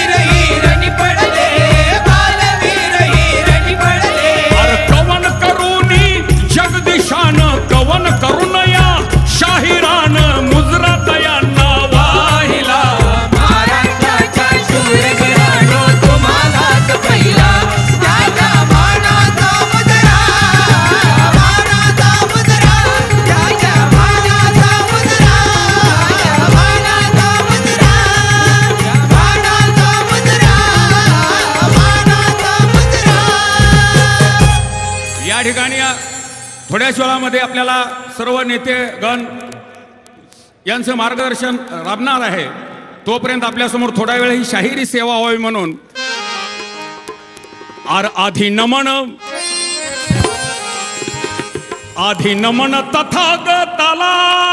या ठिकाणी थोड्याच वेळामध्ये आपल्याला सर्व नेतेगण यांचं मार्गदर्शन लाभणार आहे. तोपर्यंत आपल्यासमोर थोडा वेळ ही शाहिरी सेवा व्हावी म्हणून आर आधी नमन आधी नमन तथागताला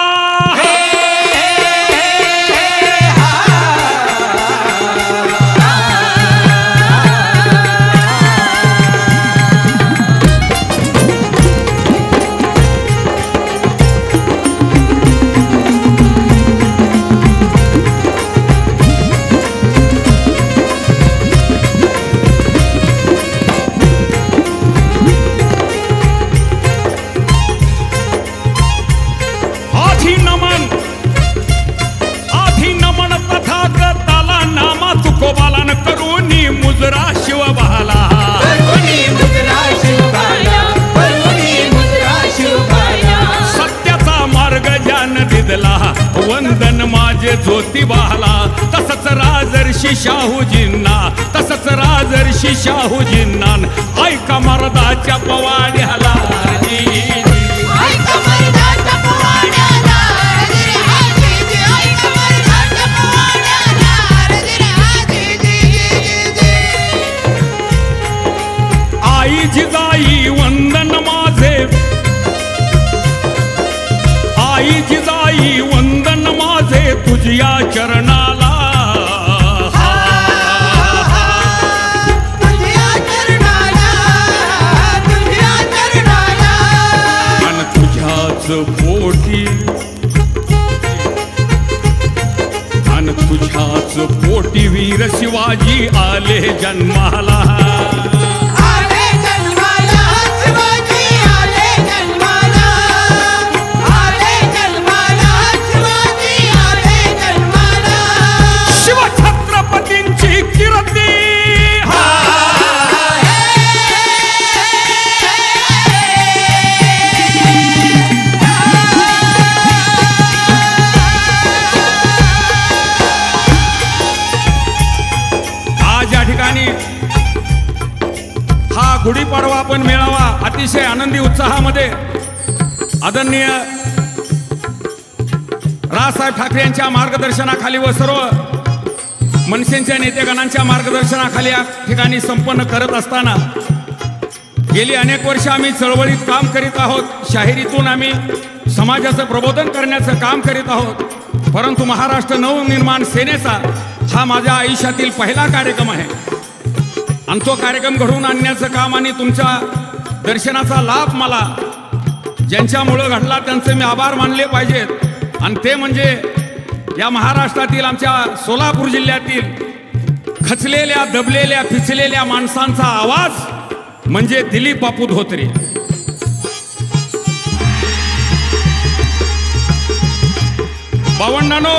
मुजरा शिवबाला सत्याचा मार्ग ज्यान दिदला वंदन माझे ज्योतिबाला तसंच राजर्षी शाहूजींना तसंच राजर्षी शाहूजींना ऐका मर्दाच्या पवाड्याला आई जिजाई वंदन माझे आई जिजाई वंदन माझे तुझ्या चरणाला आणि तुझ्याच पोटी आणि तुझ्याच पोटी वीर शिवाजी आले जन्माला गुढीपाडवा आपण मेळावा अतिशय आनंदी उत्साहामध्ये आदरणीय राजसाहेब ठाकरे यांच्या मार्गदर्शनाखाली व सर्व मनसेच्या नेतेगणांच्या मार्गदर्शनाखाली या ठिकाणी संपन्न करत असताना गेली अनेक वर्ष आम्ही चळवळीत काम करीत आहोत. शाहिरीतून आम्ही समाजाचं प्रबोधन करण्याचं काम करीत आहोत. परंतु महाराष्ट्र नवनिर्माण सेनेचा हा माझ्या आयुष्यातील पहिला कार्यक्रम आहे आणि तो कार्यक्रम घडवून आणण्याचं काम आणि तुमच्या दर्शनाचा लाभ मला ज्यांच्यामुळं घडला त्यांचे मी आभार मानले पाहिजेत. आणि ते म्हणजे या महाराष्ट्रातील आमच्या सोलापूर जिल्ह्यातील खचलेल्या दबलेल्या पिचलेल्या माणसांचा आवाज म्हणजे दिलीप बापू धोत्रे. भावंडांनो,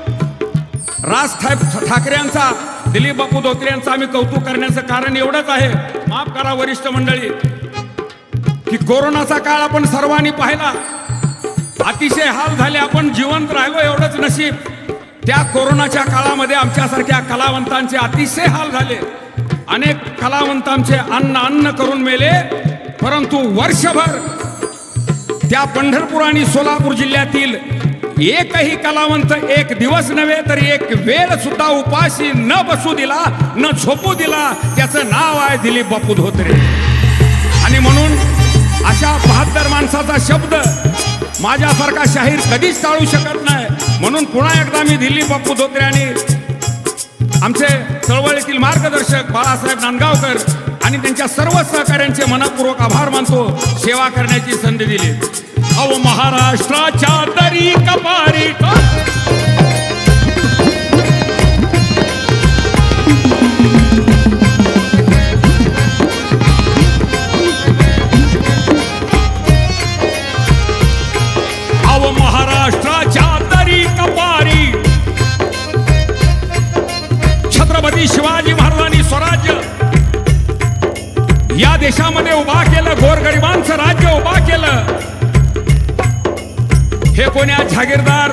राज ठाकरेंचा दिलीप बापू धोत्रे यांचं आम्ही कौतुक करण्याचं कारण एवढंच आहे, माफ करा वरिष्ठ मंडळी, की कोरोनाचा काळ आपण सर्वांनी पाहिला. अतिशय हाल झाले, आपण जिवंत राहिलो एवढंच नशीब. त्या कोरोनाच्या काळामध्ये आमच्यासारख्या कलावंतांचे अतिशय हाल झाले. अनेक कलावंत आमचे अन्न अन्न करून मेले. परंतु वर्षभर त्या पंढरपूर आणि सोलापूर जिल्ह्यातील एकही कलावंत एक दिवस नव्हे तर एक वेळ सुद्धा उपाशी न बसू दिला, न झोपू दिला. त्याचं नाव आहे दिलीप बापू धोत्रे. आणि म्हणून अशा बहादर माणसाचा शब्द माझ्यासारखा शाहीर कधीच टाळू शकत नाही. म्हणून पुन्हा एकदा मी दिलीप बापू धोत्रे आणि आमचे चळवळीतील मार्गदर्शक बाळासाहेब नांदगावकर आणि त्यांच्या सर्व सहकाऱ्यांचे मनपूर्वक आभार मानतो. सेवा करण्याची संधी दिली. अव महाराष्ट्राच्या दरी कपारी अव महाराष्ट्राच्या दरी कपारी छत्रपती शिवाजी महाराजांनी स्वराज्य या देशामध्ये उभा केलं. गोरगरिबांचं राज्य उभा केलं. हे कोण्या जागीरदार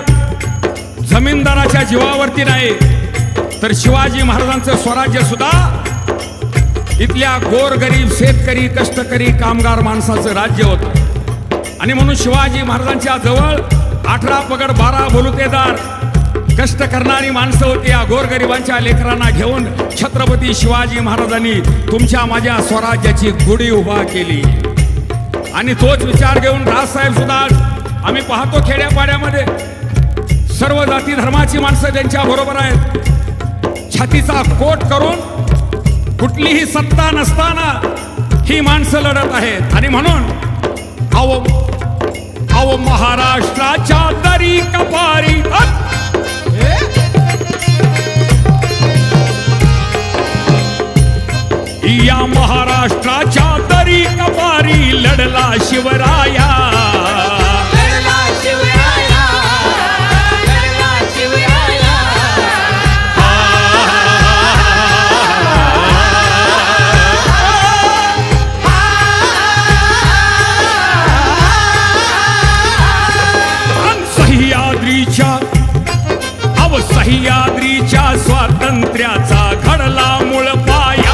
जमीनदाराच्या जीवावरती नाही, तर शिवाजी महाराजांचं स्वराज्य सुद्धा इथल्या गोरगरीब शेतकरी कष्टकरी कामगार माणसाचं राज्य होतं आणि म्हणून शिवाजी महाराजांच्या जवळ अठरा पगड बारा बलुतेदार कष्ट करणारी माणसं होती. या गोरगरिबांच्या लेकरांना घेऊन छत्रपती शिवाजी महाराजांनी तुमच्या माझ्या स्वराज्याची गुढी उभा केली. आणि तोच विचार घेऊन राजसाहेब सुद्धा आम्ही पाहतो खेड्यापाड्यामध्ये सर्व जाती धर्माची माणसं त्यांच्या बरोबर आहेत. छातीचा कोट करून कुठलीही सत्ता नसताना ही माणसं लढत आहेत. आणि म्हणून अव अव महाराष्ट्राच्या दरी कपारी या महाराष्ट्राच्या दरी कपारी लढला शिवराया. लढला शिवराया, लढला शिवराया. सह्याद्रीच्या अव सह्याद्रीच्या स्वातंत्र्याचा घडला मूळ पाया.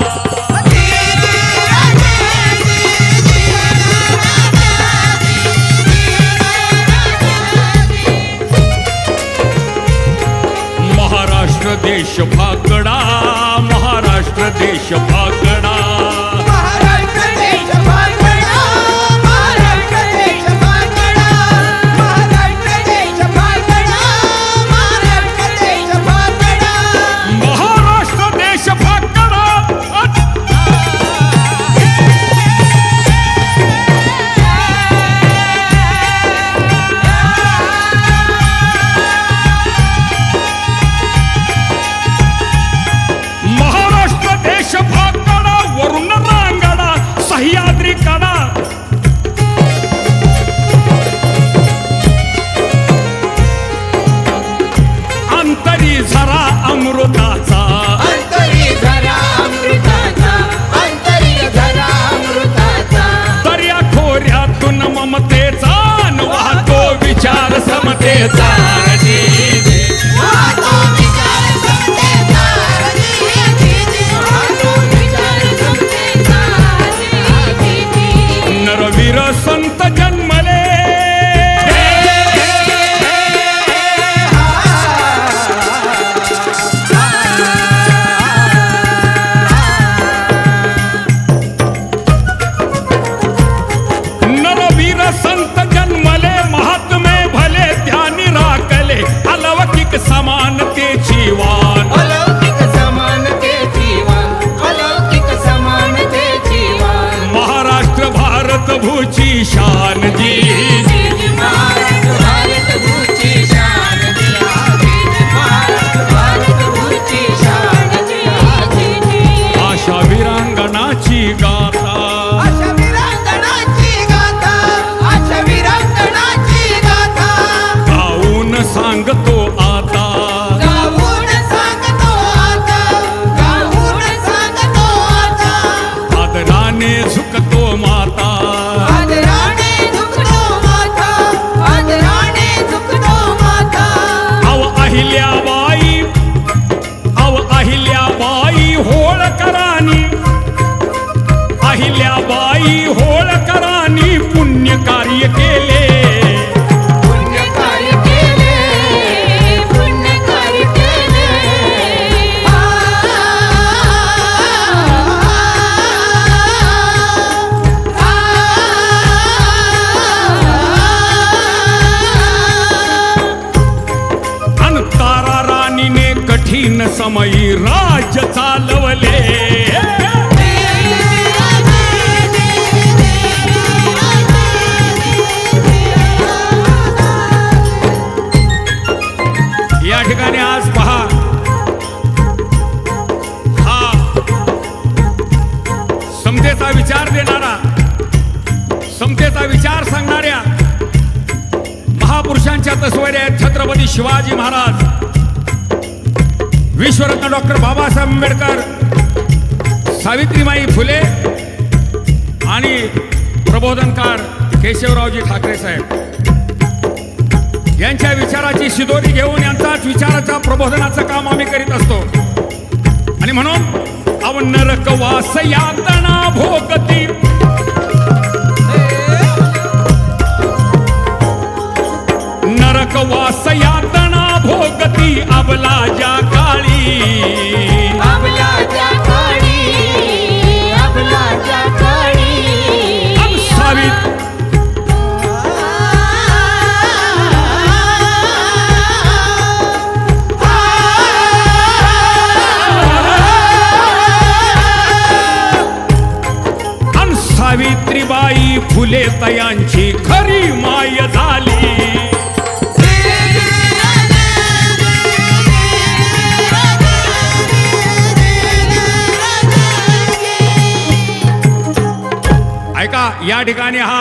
महाराष्ट्र देश भागडा, महाराष्ट्र देश भागडा. महाराष्ट्र देश भागडा, महाराष्ट्र देश भागडा. महाराष्ट्र देश भागडा, महाराष्ट्र देश भागडा. महाराष्ट्र देश भागडा. महाराष्ट्र देश भागडा वरून रांगडा सह्याद्री कडा. अंतरी झरा अमृताचा, अंतरी झरा अमृताचा, अंतरी झरा अमृताचा. दर्या खोऱ्यातून ममतेचा वाहतो विचार समतेचा. वाहतो विचार समतेचा, वाहतो विचार समतेचा. नरवीर संत जन्मले नरवीर संत जन्मले महात्मे भले त्यांनी राखले अलौकिक समानतेची वाण. अलौकिक समानतेची वाण, अलौकिक समानतेची वाण. महाराष्ट्र भारत भूची शान जी. महाराष्ट्र भारत भूची शान जी. महाराष्ट्र भारत भूची शान जी. आशा वीरांगणाची गाथा, आशा वीरांगणाची गाथा, आशा वीरांगणाची गाथा. गाऊन सांगतो आता, गाऊन सांगतो आता, गाऊन सांगतो आता. आदराने झुकतो माता. आदराने झुकतो माथा, आदराने झुकतो माथा. अव अहिल्याबाई, अव अहिल्याबाई होळकरांनी, अहिल्याबाई होळकरांनी पुण्य कार्य केले. पुण्य कार्य केले, पुण्य कार्य केले. आ, आ, अन तारा राणीने कठीण समयी राज्य चालवले. या ठिकाणी आज पहा हा समतेचा विचार देणारा, समतेचा विचार सांगणाऱ्या महापुरुषांच्या तस्वरी आहेत. छत्रपती शिवाजी महाराज, विश्वरत्न डॉक्टर बाबासाहेब आंबेडकर, सावित्रीबाई फुले आणि प्रबोधनकार केशवरावजी ठाकरे साहेब यांच्या विचाराची शिदोरी घेऊन यांचाच विचाराच्या प्रबोधनाचं काम आम्ही करीत असतो. आणि म्हणून अव अव नरकवास यातना भोगती नरकवास यातना भोगती अबलाच्या काळी अबलाच्या काळी अबलाच्या काळी अब सावित अन सावित्रीबाई फुले तयांची खरी माय झाली ऐका, या ठिकाणी हा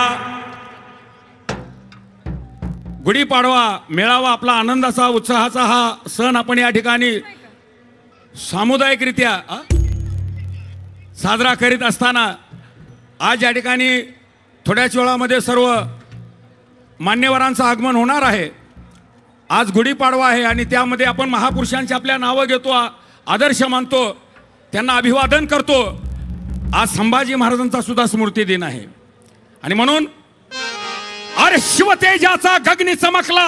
गुढीपाडवा मेळावा आपला आनंदाचा उत्साहाचा हा सण आपण या ठिकाणी सामुदायिकरित्या अ, साजरा करीत असताना आज या ठिकाणी थोड्याच वेळामध्ये सर्व मान्यवरांचं आगमन होणार आहे. आज गुढीपाडवा आहे आणि त्यामध्ये आपण महापुरुषांची आपल्या नावं घेतो, आदर्श मानतो, त्यांना अभिवादन करतो. आज संभाजी महाराजांचा सुद्धा स्मृती दिन आहे आणि म्हणून अरे शिवतेजाचा गगनी चमकला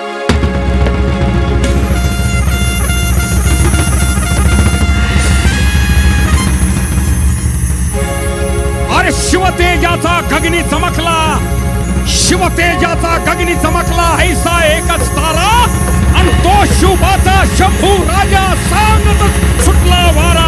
अरे शिवतेजाचा गगनी चमकला शिवतेजाचा गगनी चमकला ऐसा एकच तारा आणि तो शिवबाचा शंभू राजा सांगत सुटला वारा.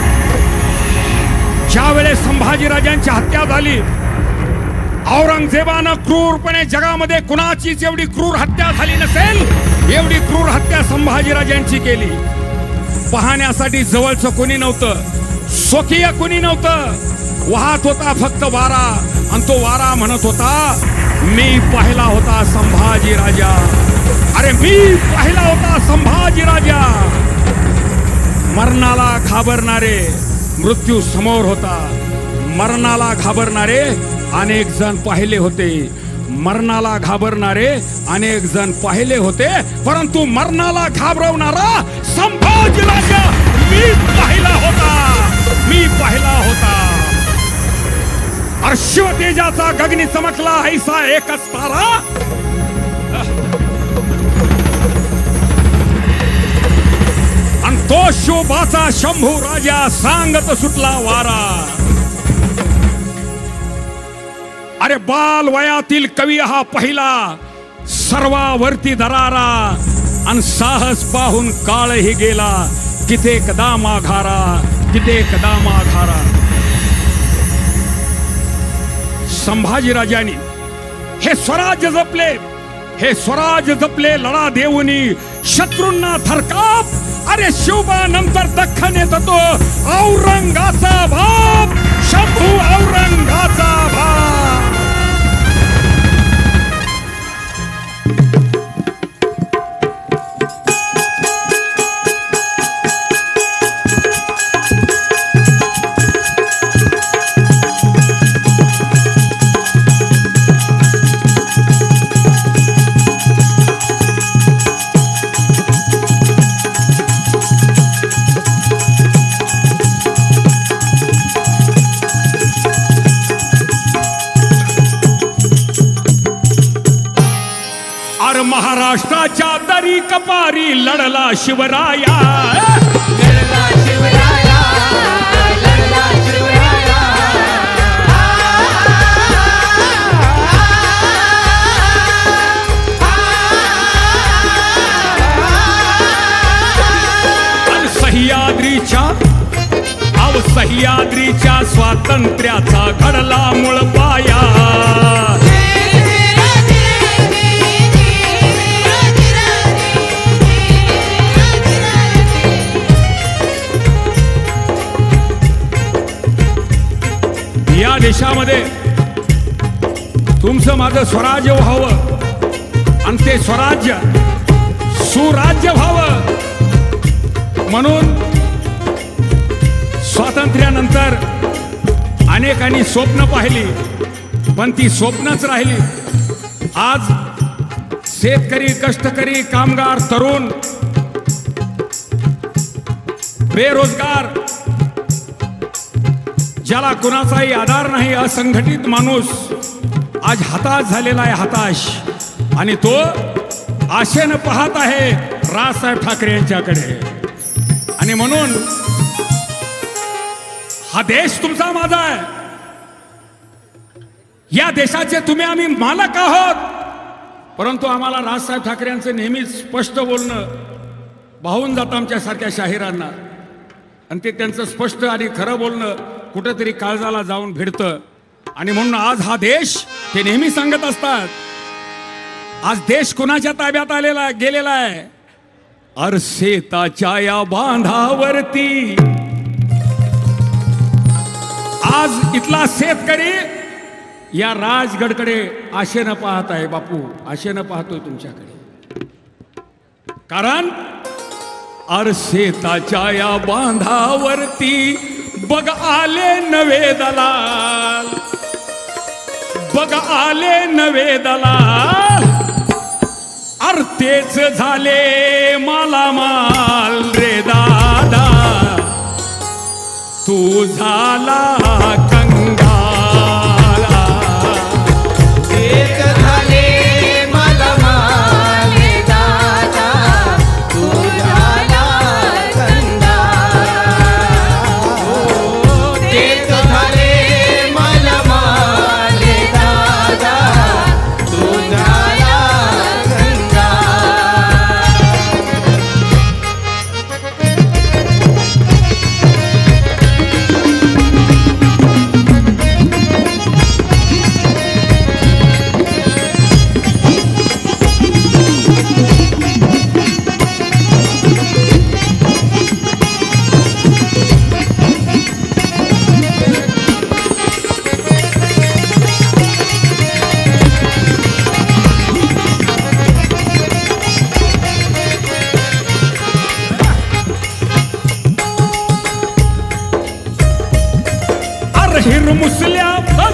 ज्यावेळेस संभाजीराजांची हत्या झाली, औरंगजेबानं क्रूरपणे जगामध्ये कुणाचीच एवढी क्रूर हत्या झाली नसेल एवढी क्रूर हत्या संभाजीराजांची केली. पाहण्यासाठी जवळचं कोणी नव्हतं, स्वकीय कोणी नव्हतं, वाहत होता फक्त वारा आणि तो वारा म्हणत होता मी पाहिला होता संभाजीराजा, अरे मी पाहिला होता संभाजीराजा. मरणाला घाबरणारे मृत्यू समोर होता, मरणाला घाबरणारे अनेक जण पाहिले होते, मरणाला घाबरणारे अनेक जण पाहिले होते, परंतु मरणाला घाबरवणारा संभाजीराजा मी पाहिला होता, मी पाहिला होता. शिवतेजाचा गगनी चमकला ऐसा एकच तारा. आणि तो शोभाचा शंभू राजा सांगत सुटला वारा. अरे बाल वयातील कवी हा पहिला सर्वावरती दरारा आणि साहस पाहून काळही गेला कितेकदा माघारा, कितेकदा माघारा. संभाजीराजांनी हे स्वराज्य जपले, हे स्वराज्य जपले लढा देऊनी शत्रूंना थरकाप. अरे शिवबा नंतर दख्खन येत तो औरंगाचा बाप, शंभू औरंगाचा बाप. महाराष्ट्राच्या दरी कपारी लढला शिवराया, लढला शिवराया, लढला शिवराया. आणि सह्याद्रीच्या अव सह्याद्रीच्या स्वातंत्र्याचा घडला मूळ पाया. या देशामध्ये तुमचं माझं स्वराज्य व्हावं आणि ते स्वराज्य सुराज्य व्हावं म्हणून स्वातंत्र्यानंतर अनेकांनी स्वप्न पाहिली, पण ती स्वप्नच राहिली. आज शेतकरी, कष्टकरी, कामगार, तरुण, बेरोजगार ज्याला कुणाचाही आधार नाही, असंघटित माणूस आज हताश झालेला आहे, हताश. आणि तो आशेनं पाहत आहे राजसाहेब ठाकरे यांच्याकडे. आणि म्हणून हा देश तुमचा माझा आहे. या देशाचे तुम्ही आम्ही मालक आहोत. परंतु आम्हाला राजसाहेब ठाकरे यांचं नेहमीच स्पष्ट बोलणं भावून जातं आमच्यासारख्या शाहिरांना. आणि ते त्यांचं स्पष्ट आणि खरं बोलणं कुठेतरी काळजाला जाऊन भिडतं. आणि म्हणून आज हा देश ते नेहमी सांगत असतात, आज देश कुणाच्या ताब्यात आलेला गेलेला आहे. अरसेताच्या या बांधावरती आज इथला शेतकरी या राजगडकडे आशेनं पाहत आहे. बापू, आशेनं पाहतोय तुमच्याकडे. कारण अरसेताच्या या बांधावरती बघ आले नवे दलाल, बघ आले नवे दलाल. अर्तेच झाले मालामाल रे दादा, तू झाला कंगाला. तेच झाले मालामाल रे दादा, तू झाला कंगाला. तेच झाले मालामाल रे दादा, तू झाला कंगाला. हिर मुसल्या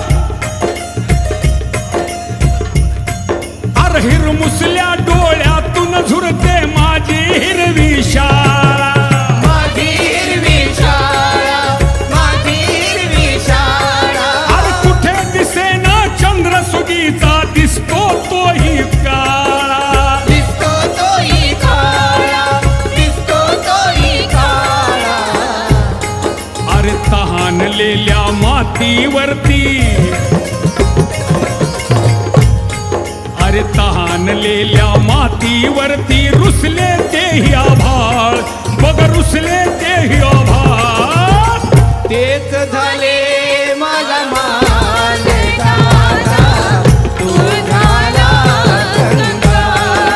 अर हिर मुसल्या डोळ्यातून झुरते माझी हिरवी शाळा, माझी हिरवी शाळा, माझी हिरवी शाळा. अर कुठे दिसेना चंद्र सुगीचा, दिसतो तोही काळा, दिसतो तोही काळा, दिसतो तोही काळा. अरे तहानलेल्या मातीवरती, अरे तहानलेल्या मातीवरती रुसले तेही आभाळ, बघ रुसले तेही आभाळ. तेच झाले मालामाल दादा, तू झाला कंगाला.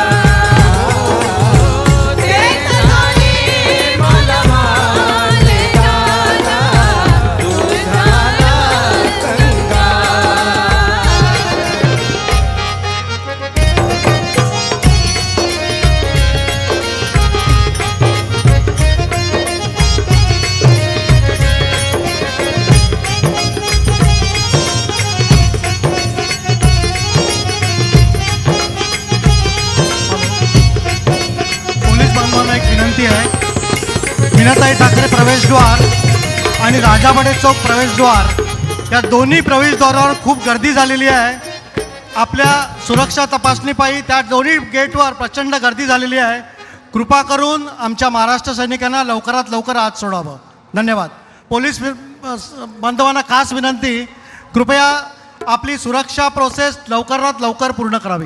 तेच झाले मालामाल दादा, तू झाला कंगाला. पोलीस बांधवांना एक विनंती आहे. मीनाताई ठाकरे प्रवेशद्वार आणि राजाबडे चौक प्रवेशद्वार या दोन्ही प्रवेशद्वारावर खूप गर्दी झालेली आहे. आपल्या सुरक्षा तपासणीपायी त्या दोन्ही गेटवर प्रचंड गर्दी झालेली आहे. कृपा करून आमच्या महाराष्ट्र सैनिकांना लवकरात लवकर आत सोडावं. धन्यवाद. पोलीस वि- बांधवांना खास विनंती, कृपया आपली सुरक्षा प्रोसेस लवकरात लवकर पूर्ण करावी.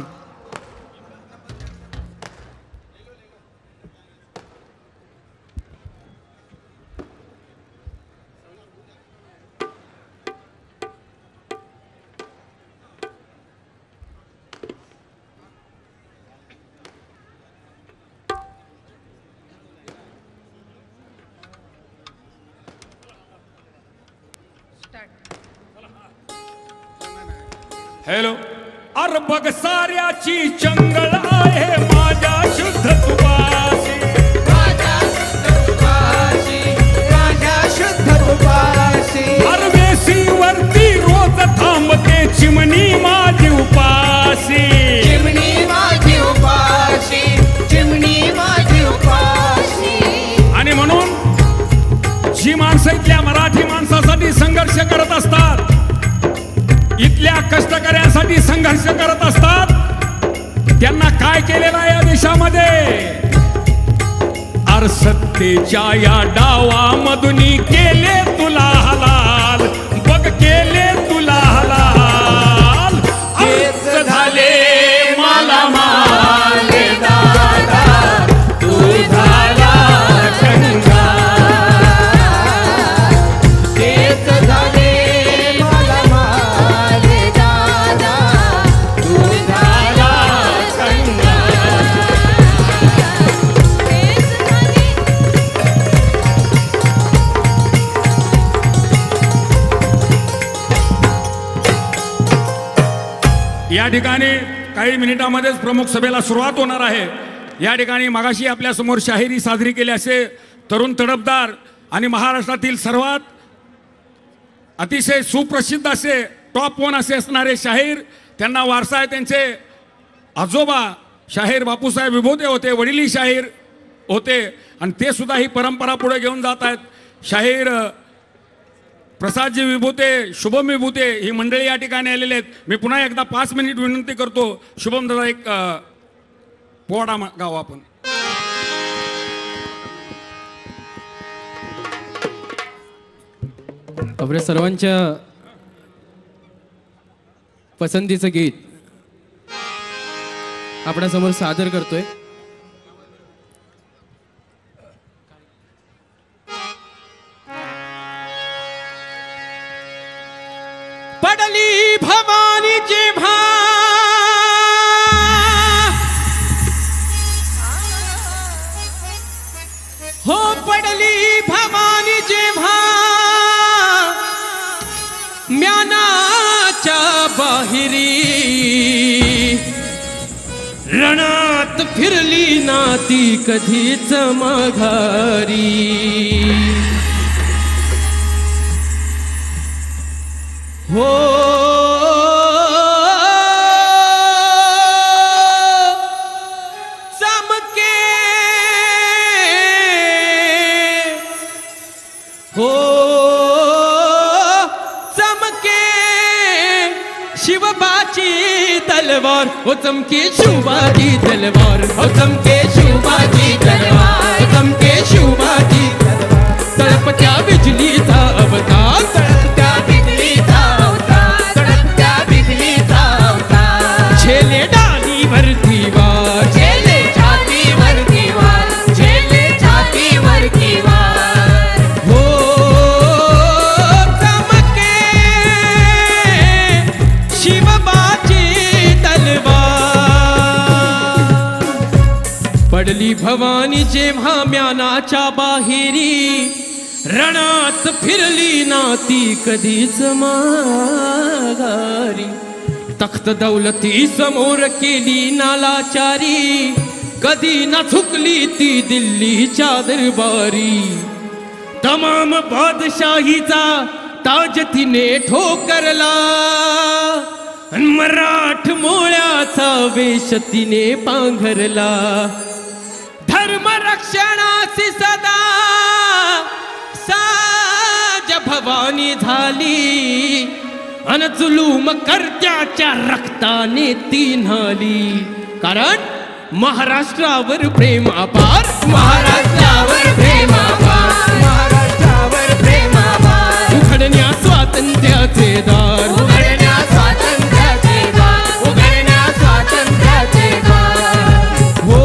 हॅलो. अर बघ साऱ्याची चंगळ आहे माझ्या शुद्ध तुपाशी, माझ्या शुद्ध तुपाशी, माझ्या शुद्ध तुपाशी. अर वेशीवरती रोज थांबते चिमणी माझी उपाशी, चिमणी माझी उपाशी, चिमणी माझी उपाशी. आणि म्हणून ही माणसं इथल्या मराठी माणसासाठी संघर्ष करत असतात, इथल्या कष्टकऱ्यांसाठी संघर्ष करत असतात. त्यांना काय केलेलं आहे या देशामध्ये? अर सत्तेच्या या डावामधून केले तुला हलाल, बघ केले तुला हलाल. तेच झाले मला माल दादा, तू झाला कंगाल. तेच झाले मला माल दादा, तू झाला कंगाल. या ठिकाणी काही मिनिटांमध्येच प्रमुख सभेला सुरुवात होणार आहे. या ठिकाणी मगाशी आपल्या समोर शाहिरी साजरी केली असे तरुण तडफदार आणि महाराष्ट्रातील सर्वात अतिशय सुप्रसिद्ध असे टॉप वन असे असणारे शाहीर, त्यांना वारसा आहे. त्यांचे आजोबा शाहीर बापूसाहेब विभूते होते, वडीलही शाहीर होते आणि ते सुद्धा ही परंपरा पुढे घेऊन जात आहेत. शाहीर प्रसादजी विभूते, शुभम विभूते ही मंडळी या ठिकाणी आलेले आहेत. मी पुन्हा एकदा पाच मिनिट विनंती करतो. शुभम दादा एक पोवाडा गाव आपण. आपल्या सर्वांच्या पसंतीचं गीत आपल्यासमोर सादर करतोय. पडली भवानी जेव्हा हो पडली भवानी जेव्हा म्यानाच्या बाहेरी रणात फिरली ना ती कधीच माघारी. हो चमके हो चमके शिवबाची तलवार, हो चमके शिवबाची तलवार, हो चमके शिवबाची तलवार, हो चमके शिवबाची तलवार. तळपत्या बिजलीचा अवतार, तळपत्या बिजलीचा अवतार, तळपत्या बिजलीचा अवतार. झेले डालीवर दीवार, झेले छातीवर दीवार, झेले छातीवर दीवार. हो चमके शिवबाची तलवार. पडली भवानी जेव्हा म्यानाच्या बाहेरी रणात फिरली ना ती कधीच माघारी. तख्त दौलती समोर केली नालाचारी, कधी न झुकली ती दिल्लीच्या दरबारी. तमाम बादशाहीचा ताज तिने ठोकरला, मराठ मोळ्याचा वेश तिने पांघरला. धर्म रक्षणाची सदा साज भवानी झाली, अन जुलूम कर्त्याच्या रक्ताने ती न्हाली. कारण महाराष्ट्रावर प्रेम अपार, महाराष्ट्रावर प्रेम अपार, महाराष्ट्रावर प्रेम अपार. उघडण्या स्वातंत्र्याचे दार, उघडण्या स्वातंत्र्याचे दार, उघडण्या स्वातंत्र्याचे दार. हो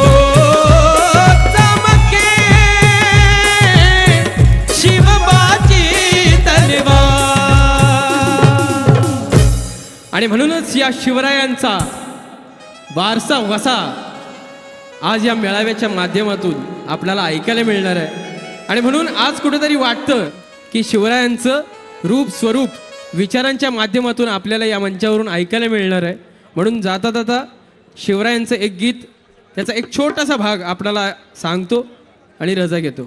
आणि म्हणूनच या शिवरायांचा वारसा वसा आज या मेळाव्याच्या माध्यमातून आपल्याला ऐकायला मिळणार आहे. आणि म्हणून आज कुठेतरी वाटतं की शिवरायांचं रूप स्वरूप विचारांच्या माध्यमातून आपल्याला या मंचावरून ऐकायला मिळणार आहे. म्हणून जाता जाता शिवरायांचं एक गीत, त्याचा एक छोटासा भाग आपल्याला सांगतो आणि रजा घेतो.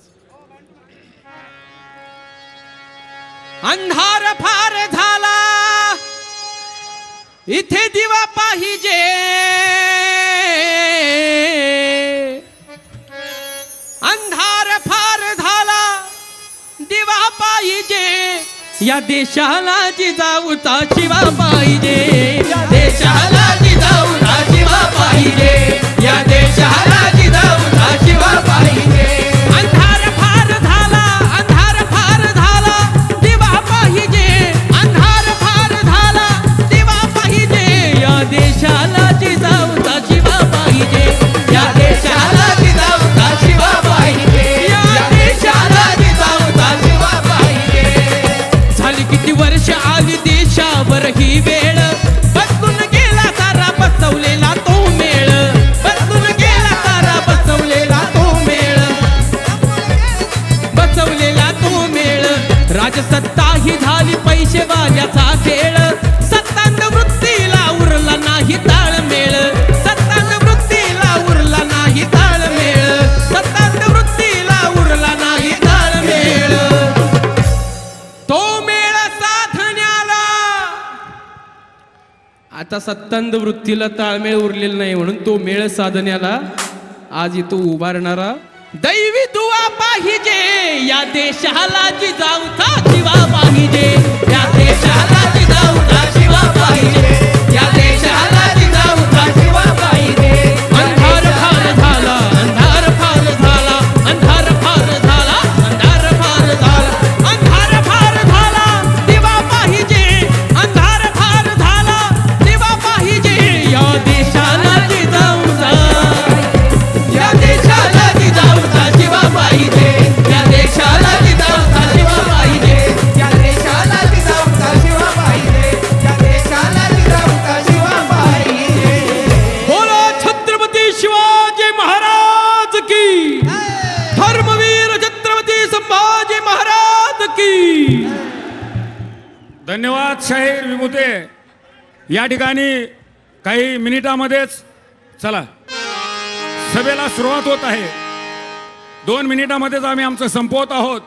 अंधार फार झाला इथे दिवा पाहिजे, अंधार फार झाला पाहिजे, या देशाला जिजाऊचा शिवा पाहिजे, या देशाला जिजाऊचा शिवा पाहिजे, या देशाला जिजाऊचा शिवा पाहिजे. अंधार फार झाला, अंधार फार झाला, दिवा पाहिजे, अंधार फार झाला, दिवा पाहिजे, या देशाला जिजाऊचा शिवा पाहिजे, या देशाला जिजाऊचा शिवा पाहिजे, या देशाला जिजाऊचा शिवा पाहिजे. झाली किती वर्ष आली देशावर ही वेळ, बदलून गेला सारा बसवलेला तो मेळ, बदलून गेला सारा बसवलेला तो मेळ, बसवलेला तो मेळ. राजसत्ता ही झाली पैसेवाल्याचा खेळ, सत्तांध वृत्तीला उरला नाही ताळमेळ, सत्तांध वृत्तीला उरला नाही ताळमेळ, सत्तांध वृत्तीला उरला नाही ताळमेळ. तो मेळ साधण्याला आता सत्तांध वृत्तीला ताळमेळ उरलेला नाही, म्हणून तो मेळ साधण्याला आज इथं उभारणारा दैवी दुआ पाहिजे, या देशाला जिजाऊचा शिवा पाहिजे, या देशाला जिजाऊचा शिवा पाहिजे, या देशाला जिजाऊचा शिवा पाहिजे. अंधार फार झाला, अंधार फार झाला, अंधार फार झाला, अंधार फार झाला, अंधार फार झाला, दिवा पाहिजे, अंधार फार झाला, दिवा पाहिजे, या देशाला जिजाऊचा, या देशाला जिजाऊचा शिवा पाहिजे, या देशाला जिजाऊचा शिवा पाहिजे, या देशाला जिजाऊचा शिवा पाहिजे, या देशाला जिजाऊचा शिवा पाहिजे. बोलो छत्रपती शिवाजी महाराज की, धर्मवीर छत्रपती संभाजी महाराज की. धन्यवाद शाहीर विभूते. या ठिकाणी काही मिनिटामध्येच चला सभेला सुरुवात होत आहे. दोन मिनिटामध्येच आम्ही आमचं संपवत आहोत.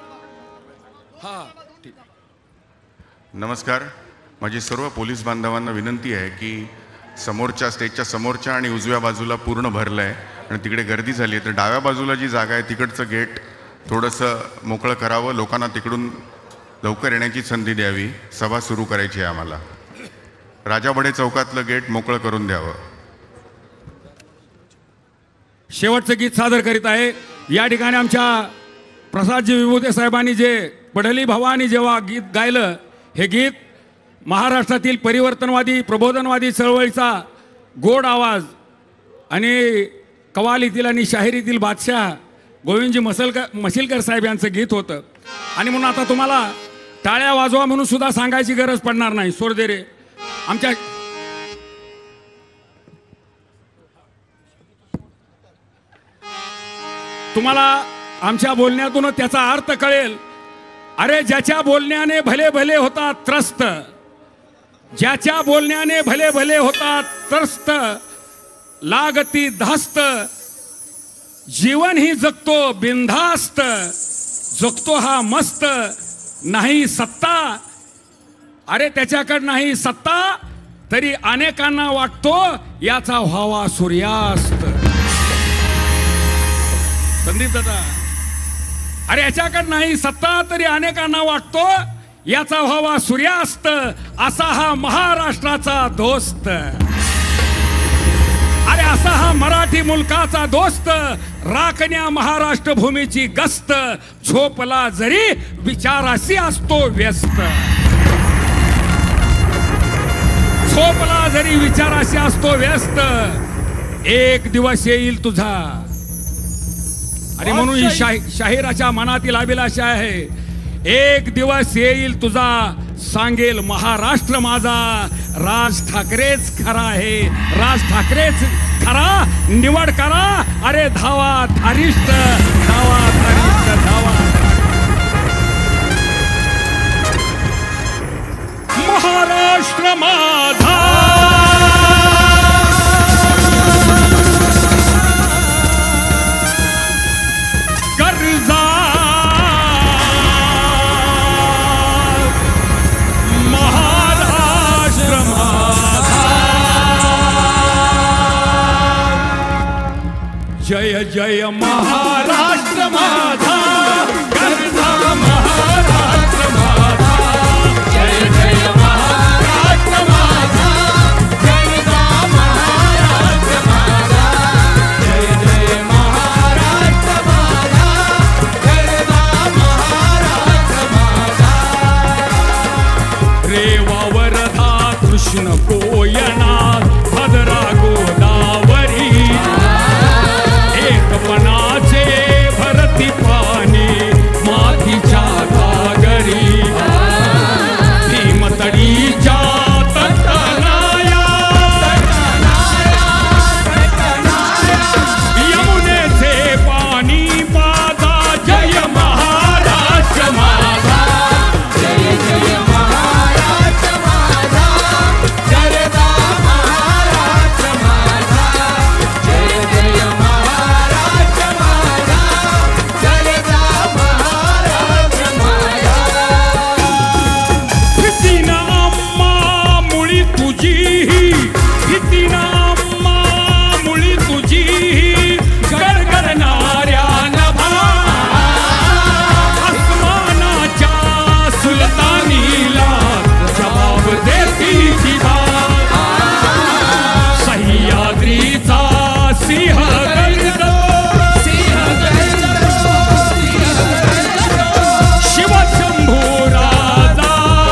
नमस्कार. माझी सर्व पोलीस बांधवांना विनंती आहे की समोरच्या स्टेजच्या समोरच्या आणि उजव्या बाजूला पूर्ण भरलं आहे आणि तिकडे गर्दी झाली आहे, तर डाव्या बाजूला जी जागा आहे तिकडचं गेट थोडंसं मोकळं करावं, लोकांना तिकडून लवकर येण्याची संधी द्यावी. सभा सुरू करायची आहे आम्हाला. राजा बडे चौकातलं गेट मोकळं करून द्यावं. शेवटचं गीत सादर करीत आहे. या ठिकाणी आमच्या प्रसादजी विभूते साहेबांनी जे पडली भवानी जेव्हा गीत गायलं, हे गीत महाराष्ट्रातील परिवर्तनवादी प्रबोधनवादी चळवळीचा गोड आवाज आणि कवालीतील आणि शाहिरीतील बादशाह गोविंदजी मसलकर मशिलकर साहेब यांचं गीत होतं. आणि म्हणून आता तुम्हाला टाळ्या वाजवा म्हणून सुद्धा सांगायची गरज पडणार नाही. सोड रे आमच्या तुम्हाला आमच्या बोलण्यातून त्याचा अर्थ कळेल. अरे ज्याच्या बोलण्याने भले भले होतात त्रस्त, ज्याच्या बोलण्याने भले भले होतात त्रस्त, लागती धास्त, जीवन ही जगतो बिनधास्त, जगतो हा मस्त, नाही सत्ता. अरे त्याच्याकडे नाही सत्ता, तरी अनेकांना वाटतो याचा व्हावा सूर्यास्त. संदीप दादा, अरे याच्याकडे नाही सत्ता, तरी अनेकांना वाटतो याचा व्हावा सूर्यास्त, असा हा महाराष्ट्राचा दोस्त. अरे असा हा मराठी मुलकाचा दोस्त, राखण्या महाराष्ट्र भूमीची गस्त, झोपला जरी विचाराशी असतो व्यस्त, झोपला जरी विचाराशी असतो व्यस्त. एक दिवस येईल तुझा. आणि म्हणून ही शाही शाहिराच्या मनातील अभिलाषा आहे. एक दिवस येईल तुझा, सांगेल महाराष्ट्र माझा, राज ठाकरेच खरा आहे, राज ठाकरेच खरा, निवड करा अरे धावा धारिष्ट, धावा धारिष्ट, धावा. महाराष्ट्र माझा कर्जा, महाराष्ट्र माझा. जय जय महाराष्ट्र माझा, कर्जा महाराष्ट्र. नको येणार भद्रा गोदावरी एकपणाचे भरती पाणी मातीच्या घागरी भीमतडीच्या तटनाया यमुनेचे पाणी पाजा जय महाराष्ट्र माझा जय जय महाराष्ट्र माझा जरदा महाराष्ट्र माझा जय जय महाराष्ट्र माझा जरदा महाराष्ट्र माझा भीतीना अम्मा मुळी तुझी भीतीना अम्मा मुळी तुझी गडगडणाऱ्या नभा आसमानाच्या सुलतानीला जबाब देती जिभा सह्याद्रीचा सिंह गर्जतो सिंह गर्जतो सिंह गर्जतो शिवशंभू राजा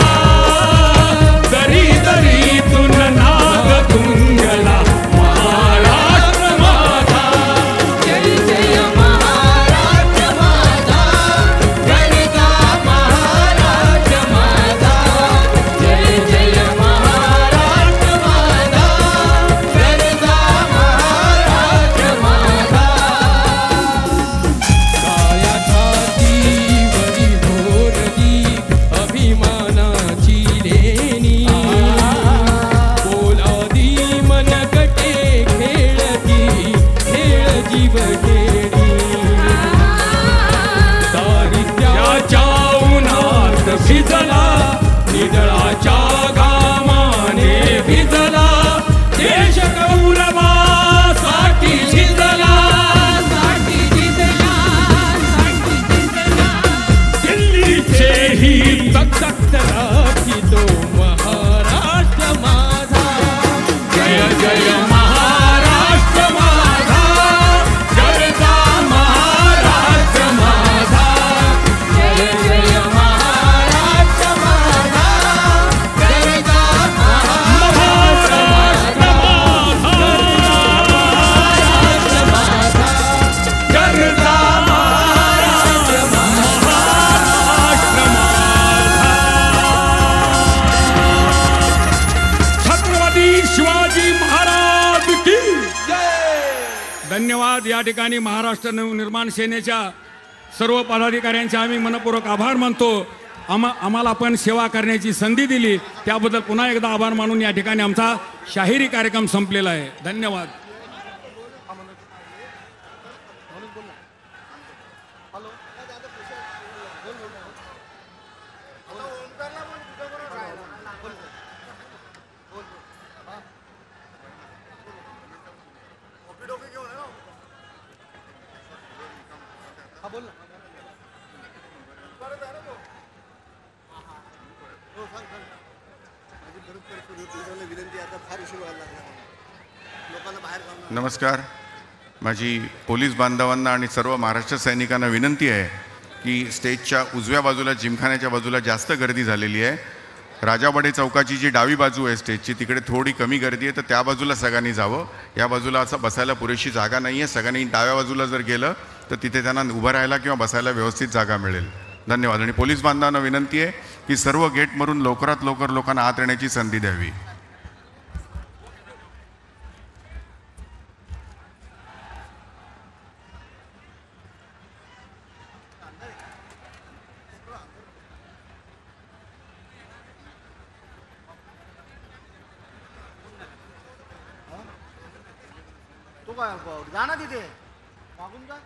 दरी दरीतून नाग तुंगला महाराष्ट्र माझा जय जय महाराष्ट्र माझा गणिता महाराष्ट्र माझा जय जय महाराष्ट्र माझा गणिता महाराष्ट्र माझा काया छातीवरी मोरली अभिमानाची लेणी बोलादी मनगटे खेळती खेळ जीव खेळी दारिद्र्याच्या उन्हात भिजला निदळाच्या घामाने भिजला देश गौरवासाठी झिजला साठी झिजला साठी झिजला दिल्लीचे ही तख्त राखी तो महाराष्ट्र माझा जय जय महाराष्ट्र माझा जरदा महाराष्ट्र माझा जय जय महाराष्ट्र माझा जरदा महाराष्ट्र माझा महाराष्ट्र माझा जरदा महाराष्ट्र महाराष्ट्र छत्रपती शिवाजी महाराज की धन्यवाद. या ठिकाणी महाराष्ट्र नवनिर्माण सेनेच्या सर्व पदाधिकाऱ्यांचे आम्ही मनपूर्वक आभार मानतो. आम्हा आम्हाला आपण सेवा करण्याची संधी दिली त्याबद्दल पुन्हा एकदा आभार मानून या ठिकाणी आमचा शाहिरी कार्यक्रम संपलेला आहे. धन्यवाद. नमस्कार. माझी पोलीस बांधवांना आणि सर्व महाराष्ट्र सैनिकांना विनंती आहे की स्टेजच्या उजव्या बाजूला जिमखान्याच्या बाजूला जास्त गर्दी झालेली आहे. राजाबडे चौकाची जी डावी बाजू आहे स्टेजची तिकडे थोडी कमी गर्दी आहे तर त्या बाजूला सगळ्यांनी जावं. या बाजूला असं बसायला पुरेशी जागा नाही आहे. सगळ्यांनी डाव्या बाजूला जर गेलं तर तिथे त्यांना उभं राहायला किंवा बसायला व्यवस्थित जागा मिळेल. धन्यवाद. आणि पोलीस बांधवांना विनंती आहे की सर्व गेटमधून लवकरात लवकर लोकांना आत येण्याची संधी द्यावी. तो काय जा ना तिथे मागून जा.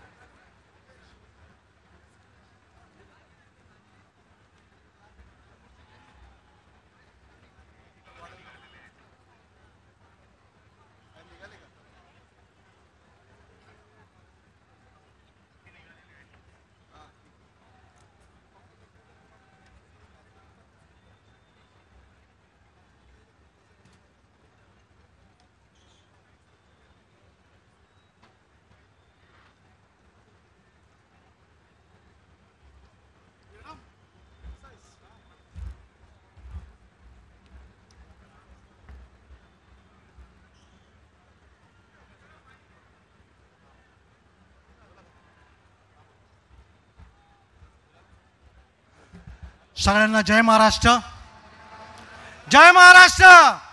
सगळ्यांना जय महाराष्ट्र. जय महाराष्ट्र.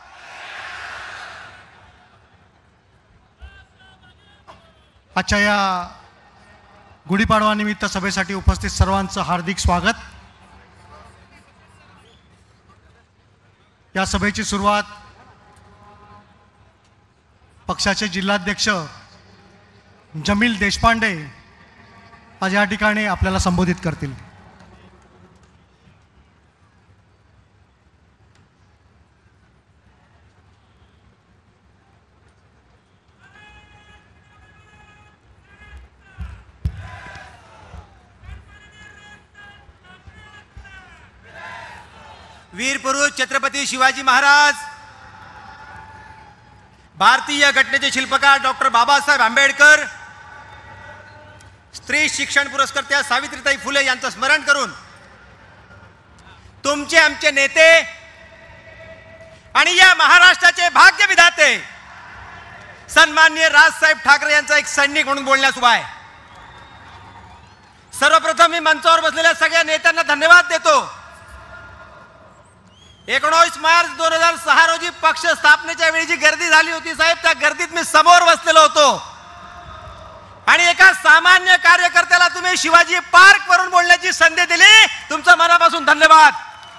आजच्या या गुढीपाडवा निमित्त सभेसाठी उपस्थित सर्वांचं हार्दिक स्वागत. या सभेची सुरुवात पक्षाचे जिल्हाध्यक्ष जमील देशपांडे आज या ठिकाणी आपल्याला संबोधित करतील. वीर पुरुष छत्रपती शिवाजी महाराज, भारतीय घटनेचे शिल्पकार डॉक्टर बाबासाहेब आंबेडकर, स्त्री शिक्षण पुरस्कर्त्या सावित्रीताई फुले यांचं स्मरण करून तुमचे आमचे नेते आणि या महाराष्ट्राचे भाग्य विधाते सन्माननीय राजसाहेब ठाकरे यांचा एक सैनिक म्हणून बोलण्यास उभा आहे. सर्वप्रथम मी मंचावर बसलेल्या सगळ्या नेत्यांना धन्यवाद देतो. एकोणीस मार्च दोन हजार सहा रोजी पक्ष स्थापनेच्या वेळी जी गर्दी झाली होती साहेब, त्या गर्दीत मी समोर बसलेलो होतो आणि एका सामान्य कार्यकर्त्याला तुम्ही शिवाजी पार्क वरून बोलण्याची संधी दिली. तुमचं मनापासून धन्यवाद.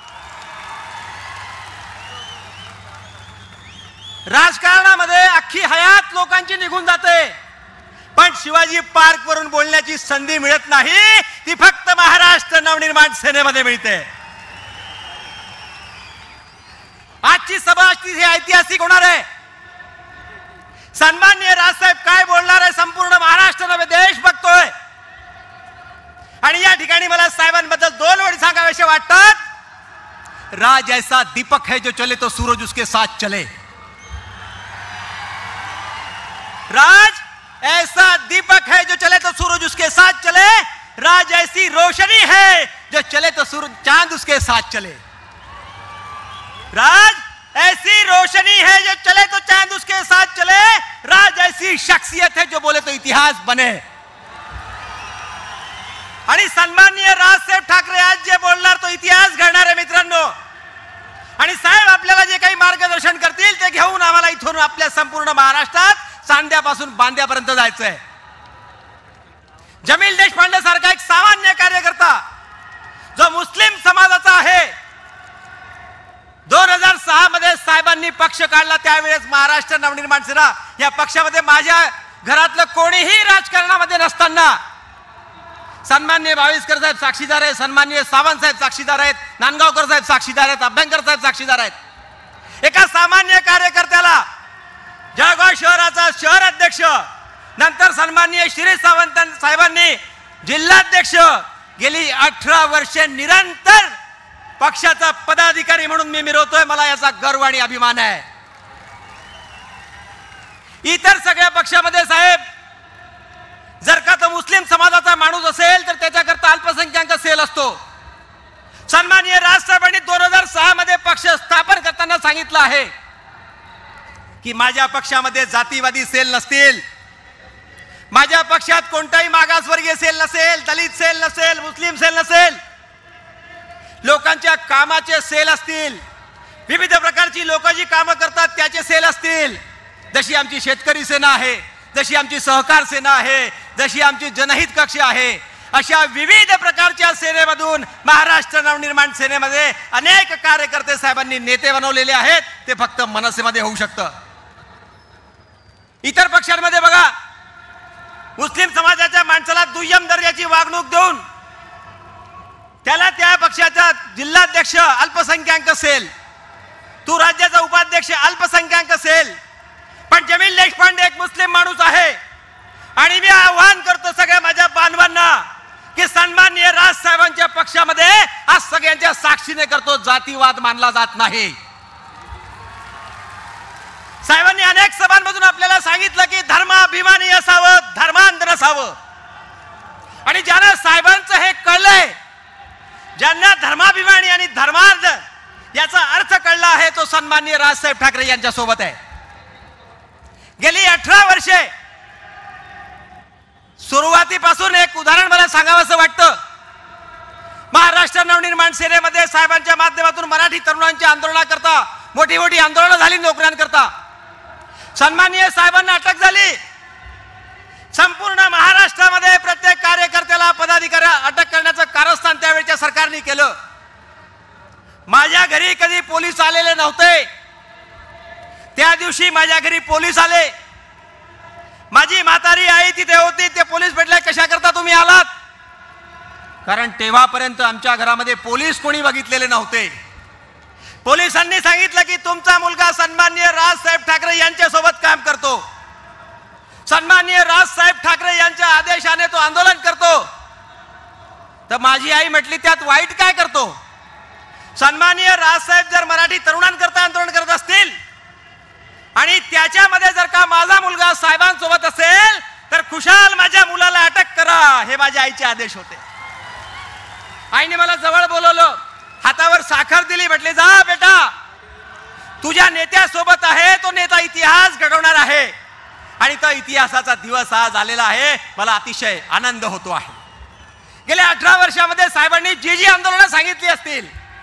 राजकारणामध्ये अख्खी हयात लोकांची निघून जाते, पण शिवाजी पार्क वरून बोलण्याची संधी मिळत नाही. ती फक्त महाराष्ट्र नवनिर्माण सेनेमध्ये मिळते. आजची सभा ही ऐतिहासिक होणार आहे. सन्माननीय राजसाहेब काय बोलणार आहे संपूर्ण महाराष्ट्र नव्हे देश बघतोय. आणि या ठिकाणी मला साहेबांबद्दल दोन ओळी सांगाव्याशा वाटतात. राज ऐसा दीपक है जो चले तो सूरज उसके साथ चले. राज ऐसा दीपक है जो चले तो सूरज उसके साथ चले. राज ऐसी रोशनी है जो चले तो सूरज चांद उसके साथ चले. राज ऐसी रोशनी है जो चले तो चांद उसके साथ चले. राज ऐसी शख्सियत है जो बोले तो इतिहास बने. आणि सन्माननीय राजसाहेब ठाकरे आज जे बोलणार तो इतिहास घडणार आहे मित्रांनो. आणि साहेब आपल्याला जे काही मार्गदर्शन करतील ते घेऊन आम्हाला इथून आपल्या संपूर्ण महाराष्ट्रात सांध्यापासून बांध्यापर्यंत जायचंय. जमील देशपांडे सारखा एक सामान्य कार्यकर्ता जो मुस्लिम समाजाचा आहे, दोन हजार सहा मध्ये साहेबांनी पक्ष काढला त्यावेळेस महाराष्ट्र नवनिर्माण सेना या पक्षामध्ये माझ्या घरातलं कोणीही राजकारणामध्ये नसताना सन्माननीय बावीसकर साहेब साक्षीदार आहेत, सन्माननीय सावंत साहेब साक्षीदार आहेत, नांदगावकर साहेब साक्षीदार आहेत, अभ्यंकर साहेब साक्षीदार आहेत. एका सामान्य कार्यकर्त्याला जळगाव शहराचा शहर अध्यक्ष, नंतर सन्माननीय श्री सावंत साहेबांनी जिल्हाध्यक्ष, गेली अठरा वर्षे निरंतर पक्षाचा पदाधिकारी म्हणून मी मिरवतोय. मला याचा गर्व आणि अभिमान आहे. इतर सगळ्या पक्षामध्ये साहेब जर का तो मुस्लिम समाजाचा माणूस असेल तर त्याच्याकरता अल्पसंख्याक सेल असतो. सन्माननीय राजसाहेबांनी दोन हजार सहा मध्ये पक्ष स्थापन करताना सांगितलं आहे की माझ्या पक्षामध्ये जातीवादी सेल नसतील, माझ्या पक्षात कोणताही मागासवर्गीय सेल नसेल, दलित सेल नसेल, मुस्लिम सेल नसेल, लोकांच्या कामाचे सेल असतील, विविध प्रकारची लोक जी कामं करतात त्याचे सेल असतील. जशी आमची शेतकरी सेना आहे, जशी आमची सहकार सेना आहे, जशी आमची जनहित कक्ष आहे, अशा विविध प्रकारच्या सेनेमधून महाराष्ट्र नवनिर्माण सेनेमध्ये अनेक कार्यकर्ते साहेबांनी नेते बनवलेले आहेत. ते फक्त मनसेमध्ये होऊ शकतं. इतर पक्षांमध्ये बघा, मुस्लिम समाजाच्या माणसाला दुय्यम दर्जाची वागणूक देऊन त्याला त्या पक्षाचा जिल्हाध्यक्ष अल्पसंख्याक असेल, तू राज्याचा उपाध्यक्ष अल्पसंख्याक असेल. पण जमील देशपांडे एक मुस्लिम माणूस आहे आणि मी आवाहन करतो सगळ्या माझ्या बांधवांना की सन्माननीय राजसाहेबांच्या पक्षामध्ये आज सगळ्यांच्या साक्षीने करतो जातीवाद मानला जात नाही. साहेबांनी अनेक सभांमधून आपल्याला सांगितलं की धर्माभिमानी असावं, धर्मांध नसावं. आणि ज्यांना साहेबांचं हे कळलंय, ज्यांना धर्माभिमानी आणि धर्मार्थ याचा अर्थ कळला आहे, तो सन्माननीय राजसाहेब ठाकरे यांच्या सोबत आहे. गेली अठरा वर्षे सुरुवातीपासून एक उदाहरण मला सांगावंसं वाटतं. महाराष्ट्र नवनिर्माण सेनेमध्ये साहेबांच्या माध्यमातून मराठी तरुणांच्या आंदोलनाकरता मोठी मोठी आंदोलनं झाली नोकऱ्यांकरता. सन्माननीय साहेबांना अटक झाली. संपूर्ण महाराष्ट्रामध्ये प्रत्येक कार्यकर्त्याला पदाधिकारी अटक करण्याचं कारस्थान त्यावेळच्या सरकारने केलं. माझ्या घरी कधी पोलीस आलेले नव्हते. त्या दिवशी माझ्या घरी पोलीस आले. माझी म्हातारी आई तिथे होती. ते पोलीस भेटले, कशा करता तुम्ही आलात? कारण तेव्हापर्यंत आमच्या घरामध्ये पोलीस कोणी बघितलेले नव्हते. पोलिसांनी सांगितलं की तुमचा मुलगा सन्माननीय राजसाहेब ठाकरे यांच्या सोबत काम करतो. सन्माननीय राजसाहेब ठाकरे यांच्या आदेशाने तो आंदोलन करतो. तर माझी आई म्हटली त्यात वाईट काय करतो? सन्माननीय राजसाहेब जर मराठी तरुणांकरता आंदोलन करत असतील आणि त्याच्यामध्ये जर का माझा मुलगा साहेबांसोबत असेल तर खुशाल माझ्या मुलाला अटक करा, हे माझ्या आईचे आदेश होते. आईने मला जवळ बोलवलं, हातावर साखर दिली, म्हटले जा बेटा, तुझ्या नेत्यासोबत आहे, तो नेता इतिहास घडवणार आहे. आणि तो इतिहासाचा दिवस आज आलेला आहे. मला अतिशय आनंद होतो आहे. गेल्या अठरा वर्षामध्ये साहेबांनी जी जी आंदोलनं सांगितली असतील,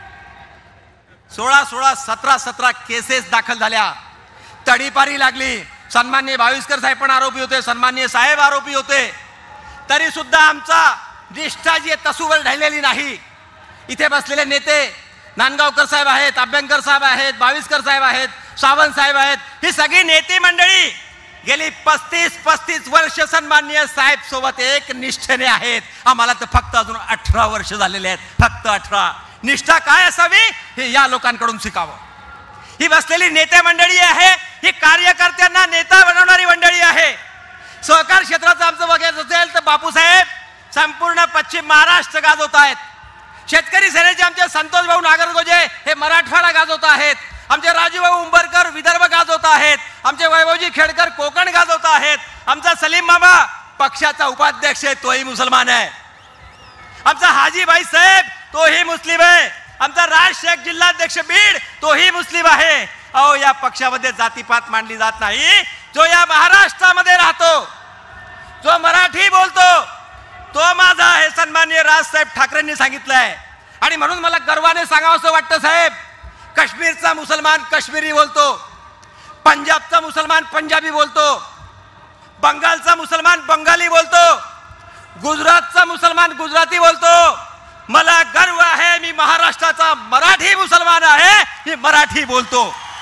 सोळा सोळा सतरा सतरा केसेस दाखल झाल्या, तडीपारी लागली. सन्माननीय भाविस्कर साहेब पण आरोपी होते, सन्माननीय साहेब आरोपी होते. तरी सुद्धा आमचा निष्ठा जी तसूवर ढळलेली नाही. इथे बसलेले नेते नांदगावकर साहेब आहेत, अभ्यंकर साहेब आहेत, भाविस्कर साहेब आहेत, सावंत साहेब आहेत, ही सगळी नेते मंडळी गेली पस्तीस पस्तीस वर्ष सन्माननीय साहेब सोबत एक निष्ठेने आहेत. आम्हाला तर फक्त अजून अठरा वर्ष झालेले आहेत, फक्त अठरा. निष्ठा काय असावी हे या लोकांकडून शिकावं. ही बसलेली नेते मंडळी आहे, ही कार्यकर्त्यांना नेता बनवणारी मंडळी आहे. सहकार क्षेत्राचं आमचं बघायचं असेल तर बापूसाहेब संपूर्ण पश्चिम महाराष्ट्र गाजवत आहेत. शेतकरी सेनेचे आमचे संतोष भाऊ नागरगोजे हे मराठवाडा गाजवत आहेत. आमचे राजूभाऊ उंबरकर विदर्भ गाजवत आहेत. आमचे वैभवजी खेडकर कोकण गाजवत आहेत. आमचा सलीम मामा पक्षाचा उपाध्यक्ष आहे, तोही मुसलमान आहे. आमचा हाजीभाई साहेब तोही मुस्लिम आहे. आमचा राज शेख जिल्हाध्यक्ष बीड तोही मुस्लिम आहे. अहो, या पक्षामध्ये जातीपात मांडली जात नाही. जो या महाराष्ट्रामध्ये राहतो, जो मराठी बोलतो, तो माझा आहे, सन्माननीय राजसाहेब ठाकरेंनी सांगितलंय. आणि म्हणून मला गर्वाने सांगावं असं वाटतं साहेब, काश्मीरचा मुसलमान काश्मीरी बोलतो, पंजाबचा मुसलमान पंजाबी बोलतो, बंगालचा मुसलमान बंगाली बोलतो, गुजरातचा मुसलमान गुजराती बोलतो. मला गर्व आहे, मी महाराष्ट्राचा मराठी मुसलमान आहे, मी मराठी बोलतो.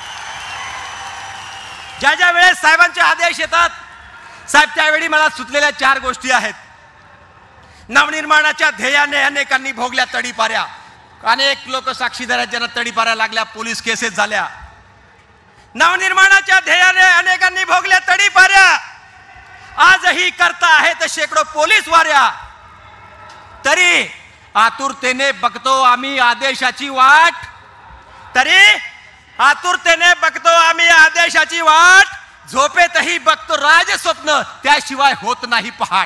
ज्या ज्या वेळेस साहेबांचे आदेश येतात साहेब, त्यावेळी मला सुचलेल्या चार गोष्टी आहेत. नवनिर्माणाच्या ध्येयाने अनेकांनी भोगल्या तडीपाऱ्या. अनेक लोक साक्षीदार आहेत ज्यांना तडीपाऱ्या लागल्या, पोलीस केसेस झाल्या. नवनिर्माणाच्या ध्येयाने अनेकांनी भोगल्या तडीपाऱ्या. आजही करता आहेत शेकडो पोलीस वाऱ्या. तरी आतुरतेने बघतो आम्ही आदेशाची वाट. तरी आतुरतेने बघतो आम्ही आदेशाची वाट. झोपेतही बघतो राजस्वप्न, त्याशिवाय होत नाही पहाट.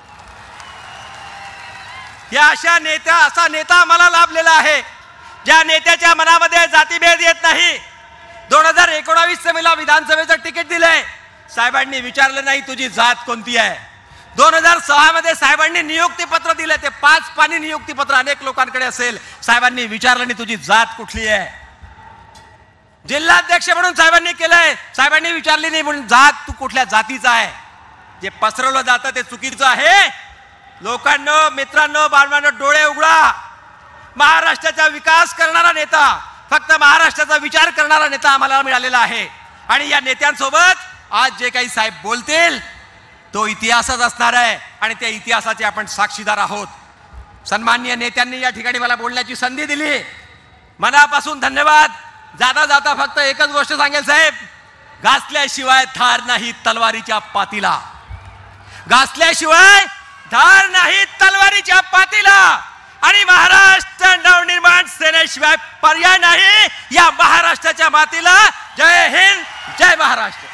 या अशा नेत्या असा नेता आम्हाला लाभलेला आहे, ज्या नेत्याच्या मनामध्ये जातीभेद येत नाही. दोन हजार एकोणावीस मला विधानसभेचं तिकीट दिलंय. साहेबांनी विचारलं नाही तुझी जात कोणती आहे. दोन हजार सहा मध्ये साहेबांनी नियुक्तीपत्र दिले. ते पाच पानी नियुक्तीपत्र अनेक लोकांकडे असेल. साहेबांनी विचारलं नाही तुझी जात कुठली आहे. जिल्हाध्यक्ष म्हणून साहेबांनी केलंय. साहेबांनी विचारली नाही म्हणून जात तू कुठल्या जातीचा आहे. जे पसरवलं जातं ते चुकीचं आहे. लोकांनो, मित्रांनो, बांधवांनो, डोळे उघडा. महाराष्ट्राचा विकास करणारा नेता, फक्त महाराष्ट्राचा विचार करणारा नेता आम्हाला मिळालेला आहे. आणि या नेत्यांसोबत आज जे काही साहेब बोलतील तो इतिहासच असणार आहे आणि त्या इतिहासाचे आपण साक्षीदार आहोत. सन्माननीय नेत्यांनी या ठिकाणी मला बोलण्याची संधी दिली, मनापासून धन्यवाद. जाता जाता फक्त एकच गोष्ट सांगेल साहेब, घासल्याशिवाय धार नाही तलवारीच्या पातीला. घासल्याशिवाय धार नाही तलवारीच्या पातीला. आणि महाराष्ट्र नवनिर्माण सेनेशिवाय पर्याय नाही या महाराष्ट्राच्या मातीला. जय हिंद, जय महाराष्ट्र.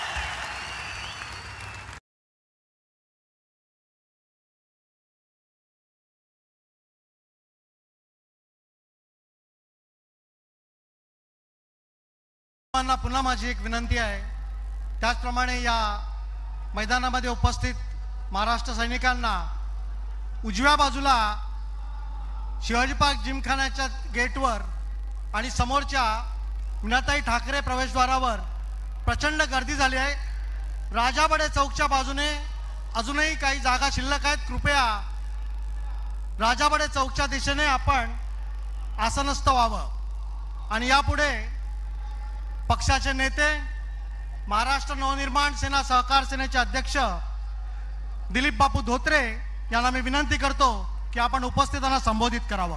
पुन्हा माझी एक विनंती आहे, त्याचप्रमाणे या मैदानामध्ये उपस्थित महाराष्ट्र सैनिकांना उजव्या बाजूला शिवाजी पार्क जिमखान्याच्या गेटवर आणि समोरच्या मीनाताई ठाकरे प्रवेशद्वारावर प्रचंड गर्दी झाली आहे. राजाबडे चौकच्या बाजूने अजूनही काही जागा शिल्लक आहेत. कृपया राजाबडे चौकच्या दिशेने आपण आसनस्थ व्हावं. आणि यापुढे पक्षाचे नेते, महाराष्ट्र नवनिर्माण सेना सहकार सेनेचे अध्यक्ष दिलीप बापू धोत्रे यांना मी विनंती करतो की आपण उपस्थितांना संबोधित करावं.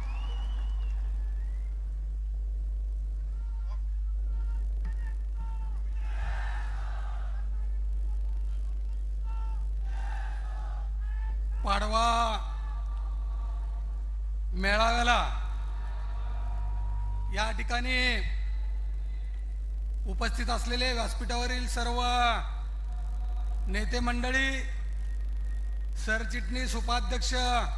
पाडवा मेळाव्याला या ठिकाणी उपस्थित असलेले व्यासपीठावरील सर्व नेते मंडळी, सरचिटणीस, उपाध्यक्ष,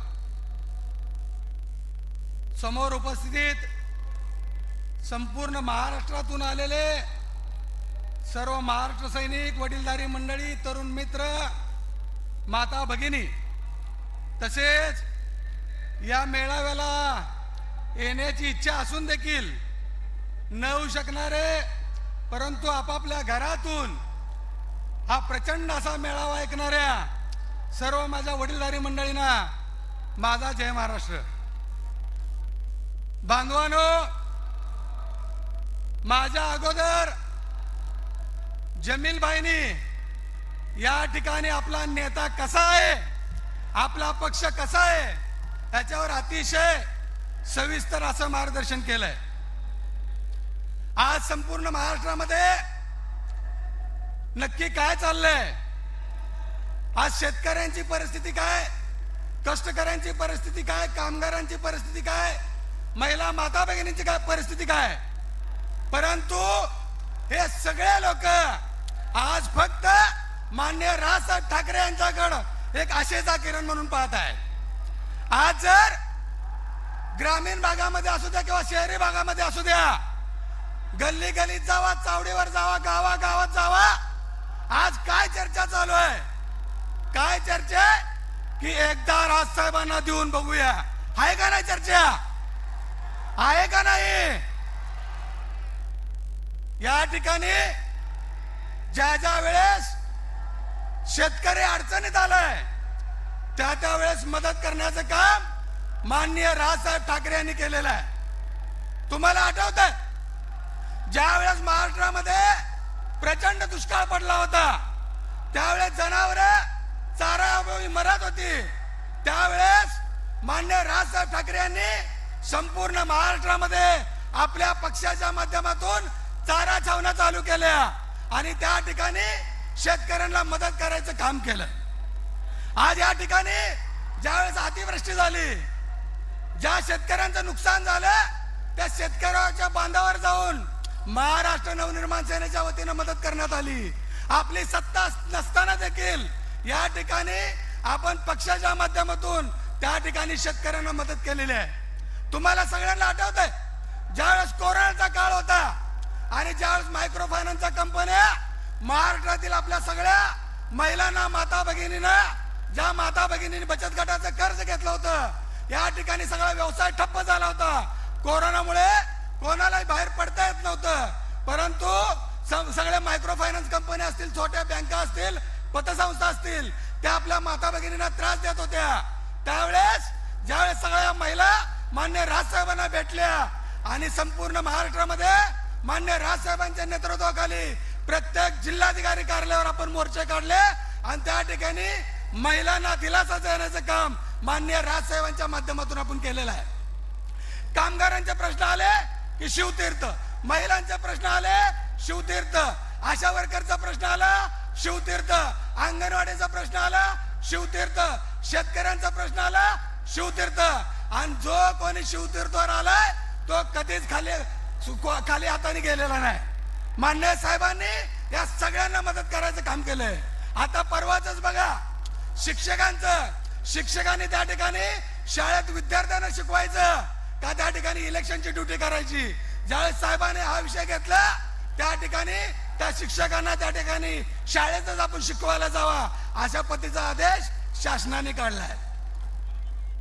समोर उपस्थित संपूर्ण महाराष्ट्रातून आलेले सर्व महाराष्ट्र सैनिक, वडीलधारी मंडळी, तरुण मित्र, माता भगिनी, तसेच या मेळाव्याला येण्याची इच्छा असून देखील न येऊ शकणारे परंतु आपापल्या घरातून हा प्रचंड असा मेळावा ऐकणाऱ्या सर्व माझ्या वडीलधारी मंडळींना माझा जय महाराष्ट्र. बांधवांनो, माझ्या अगोदर जमीलभाईंनी या ठिकाणी आपला नेता कसा आहे, आपला पक्ष कसा आहे याच्यावर अतिशय सविस्तर असं मार्गदर्शन केलंय. आज संपूर्ण महाराष्ट्रामध्ये नक्की काय चाललंय, आज शेतकऱ्यांची परिस्थिती काय, कष्टकऱ्यांची परिस्थिती काय, कामगारांची परिस्थिती काय, महिला माता भगिनींची काय परिस्थिती काय, परंतु हे सगळे लोक आज फक्त माननीय राजसाहेब ठाकरे यांच्याकडे एक आशेचा किरण म्हणून पाहत आहे. आज जर ग्रामीण भागामध्ये असू द्या किंवा शहरी भागामध्ये असू द्या, गल्ली गल्लीत जावा, चावडीवर जावा, गावा गावात जावा, आज काय चर्चा चालू आहे, काय चर्चा की एकदा राजसाहेबांना देऊन बघूया, आहे का नाही चर्चा, आहे का नाही. या ठिकाणी ज्या ज्या वेळेस शेतकरी अडचणीत आलाय त्या त्या वेळेस मदत करण्याचं काम माननीय राजसाहेब ठाकरे यांनी केलेलं आहे. तुम्हाला आठवतंय ज्या वेळेस महाराष्ट्रामध्ये प्रचंड दुष्काळ पडला होता, त्यावेळेस जनावर चारा अभावी मरत होती, त्यावेळेस माननीय राजसाहेब ठाकरे यांनी संपूर्ण महाराष्ट्रामध्ये आपल्या पक्षाच्या माध्यमातून चारा छावण्या चालू केल्या आणि त्या ठिकाणी शेतकऱ्यांना मदत करायचं काम केलं. आज या ठिकाणी ज्यावेळेस अतिवृष्टी झाली, ज्या शेतकऱ्यांचं नुकसान झालं त्या शेतकऱ्याच्या बांधावर जाऊन महाराष्ट्र नवनिर्माण सेनेच्या वतीनं मदत करण्यात आली. आपली सत्ता नसताना देखील या ठिकाणी आपण पक्षाच्या माध्यमातून त्या ठिकाणी शेतकऱ्यांना मदत केलेली आहे. तुम्हाला सगळ्यांना आठवतंय ज्यावेळेस कोरोनाचा काळ होता आणि ज्यावेळेस मायक्रो फायनान्सच्या कंपन्या महाराष्ट्रातील आपल्या सगळ्या महिलांना, माता भगिनींना, ज्या माता भगिनींनी बचत गटाचं कर्ज घेतलं होतं, या ठिकाणी सगळा व्यवसाय ठप्प झाला होता. कोरोनामुळे कोणालाही बाहेर पडता येत नव्हतं, परंतु सगळ्या मायक्रो फायनान्स कंपन्या असतील, छोट्या बँका असतील, पतसंस्था असतील, त्या आपल्या माता भगिनींना त्रास देत होत्या. त्यावेळेस ज्यावेळेस सगळ्या महिला मान्य राजसाहेबांना भेटल्या आणि संपूर्ण महाराष्ट्रामध्ये मान्य राजसाहेबांच्या नेतृत्वाखाली प्रत्येक जिल्हाधिकारी कार्यालयावर आपण मोर्चे काढले आणि त्या ठिकाणी महिलांना दिलासा देण्याचं काम माननीय राजसाहेबांच्या माध्यमातून आपण केलेलं आहे. कामगारांचे प्रश्न आले की शिवतीर्थ, महिलांचे प्रश्न आले शिवतीर्थ, आशा वर्करचा प्रश्न आला शिवतीर्थ, अंगणवाडीचा प्रश्न आला शिवतीर्थ, शेतकऱ्यांचा प्रश्न आला शिवतीर्थ. आणि जो कोणी शिवतीर्थवर आलाय तो कधीच खाली खाली हाताने गेलेला नाही. मान्य साहेबांनी या सगळ्यांना मदत करायचं काम केलंय. आता परवाच बघा शिक्षकांचं, शिक्षकांनी त्या ठिकाणी शाळेत विद्यार्थ्यांना शिकवायचं का त्या ठिकाणी इलेक्शनची ड्युटी करायची. ज्यावेळेस साहेबांनी हा विषय घेतला त्या ठिकाणी त्या शिक्षकांना त्या ठिकाणी शाळेतच आपण शिकवायला जावा अशा पद्धतीचा आदेश शासनाने काढलाय.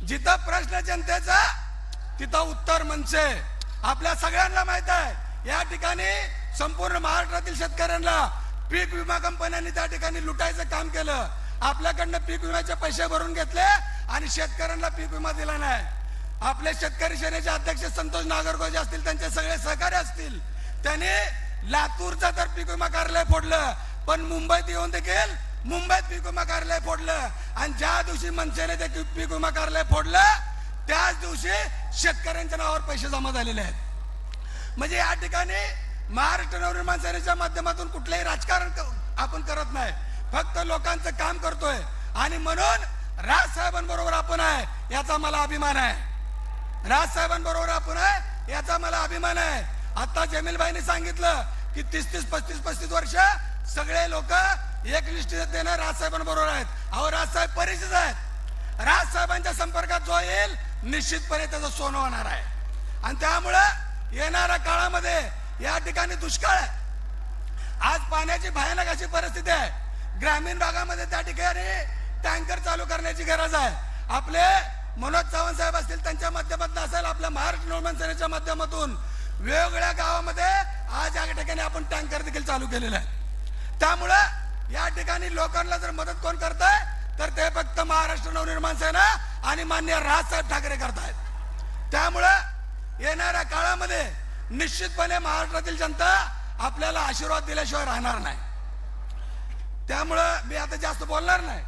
जिथं प्रश्न जनतेचा तिथं उत्तर मनसे. आपल्या सगळ्यांना माहित आहे या ठिकाणी संपूर्ण महाराष्ट्रातील शेतकऱ्यांना पीक विमा कंपन्यांनी त्या ठिकाणी लुटायचं काम केलं. आपल्याकडनं पीक विम्याचे पैसे भरून घेतले आणि शेतकऱ्यांना पीक विमा दिला नाही. आपले शेतकरी सेनेचे अध्यक्ष संतोष नागरगोजे असतील, त्यांचे सगळे सहकारी असतील, त्यांनी लातूरचं तर पीक विमा कार्यालय फोडलं, पण मुंबईत येऊन देखील मुंबईत पीक विमा कार्यालय फोडलं. आणि ज्या दिवशी मनसेने ते पीक विमा कार्यालय फोडलं त्याच दिवशी शेतकऱ्यांच्या नावावर पैसे जमा झालेले आहेत. म्हणजे या ठिकाणी महाराष्ट्र नवनिर्माण सेनेच्या माध्यमातून कुठलंही राजकारण आपण करत नाही, फक्त लोकांचं काम करतोय. आणि म्हणून राजसाहेबांबरोबर आपण आहे याचा मला अभिमान आहे. राजसाहेबांबरोबर आपण आहे याचा मला अभिमान आहे. आता जमीलबाईंनी सांगितलं की तीस तीस पस्तीस पस्तीस वर्ष सगळे लोक एक निष्ठेने राजसाहेबांबरोबर आहेत. अहो राजसाहेब परिचित आहेत. राजसाहेबांच्या संपर्कात जो येईल निश्चितपणे त्याचं सोनं होणार आहे. आणि त्यामुळं येणाऱ्या काळामध्ये या ठिकाणी दुष्काळ आहे. आज पाण्याची भयानक अशी परिस्थिती आहे. ग्रामीण भागामध्ये त्या ठिकाणी टँकर चालू करण्याची गरज आहे. आपले मनोज चव्हाण साहेब असतील त्यांच्या माध्यमातून असेल, आपल्या महाराष्ट्र नवनिर्माण सेनेच्या माध्यमातून वेगवेगळ्या गावामध्ये आज या ठिकाणी आपण टँकर देखील चालू केलेला आहे. त्यामुळं या ठिकाणी लोकांना जर मदत कोण करताय तर ते फक्त महाराष्ट्र नवनिर्माण सेना आणि माननीय राजसाहेब ठाकरे करतायत. त्यामुळं येणाऱ्या काळामध्ये निश्चितपणे महाराष्ट्रातील जनता आपल्याला आशीर्वाद दिल्याशिवाय राहणार नाही. त्यामुळं मी आता जास्त बोलणार नाही.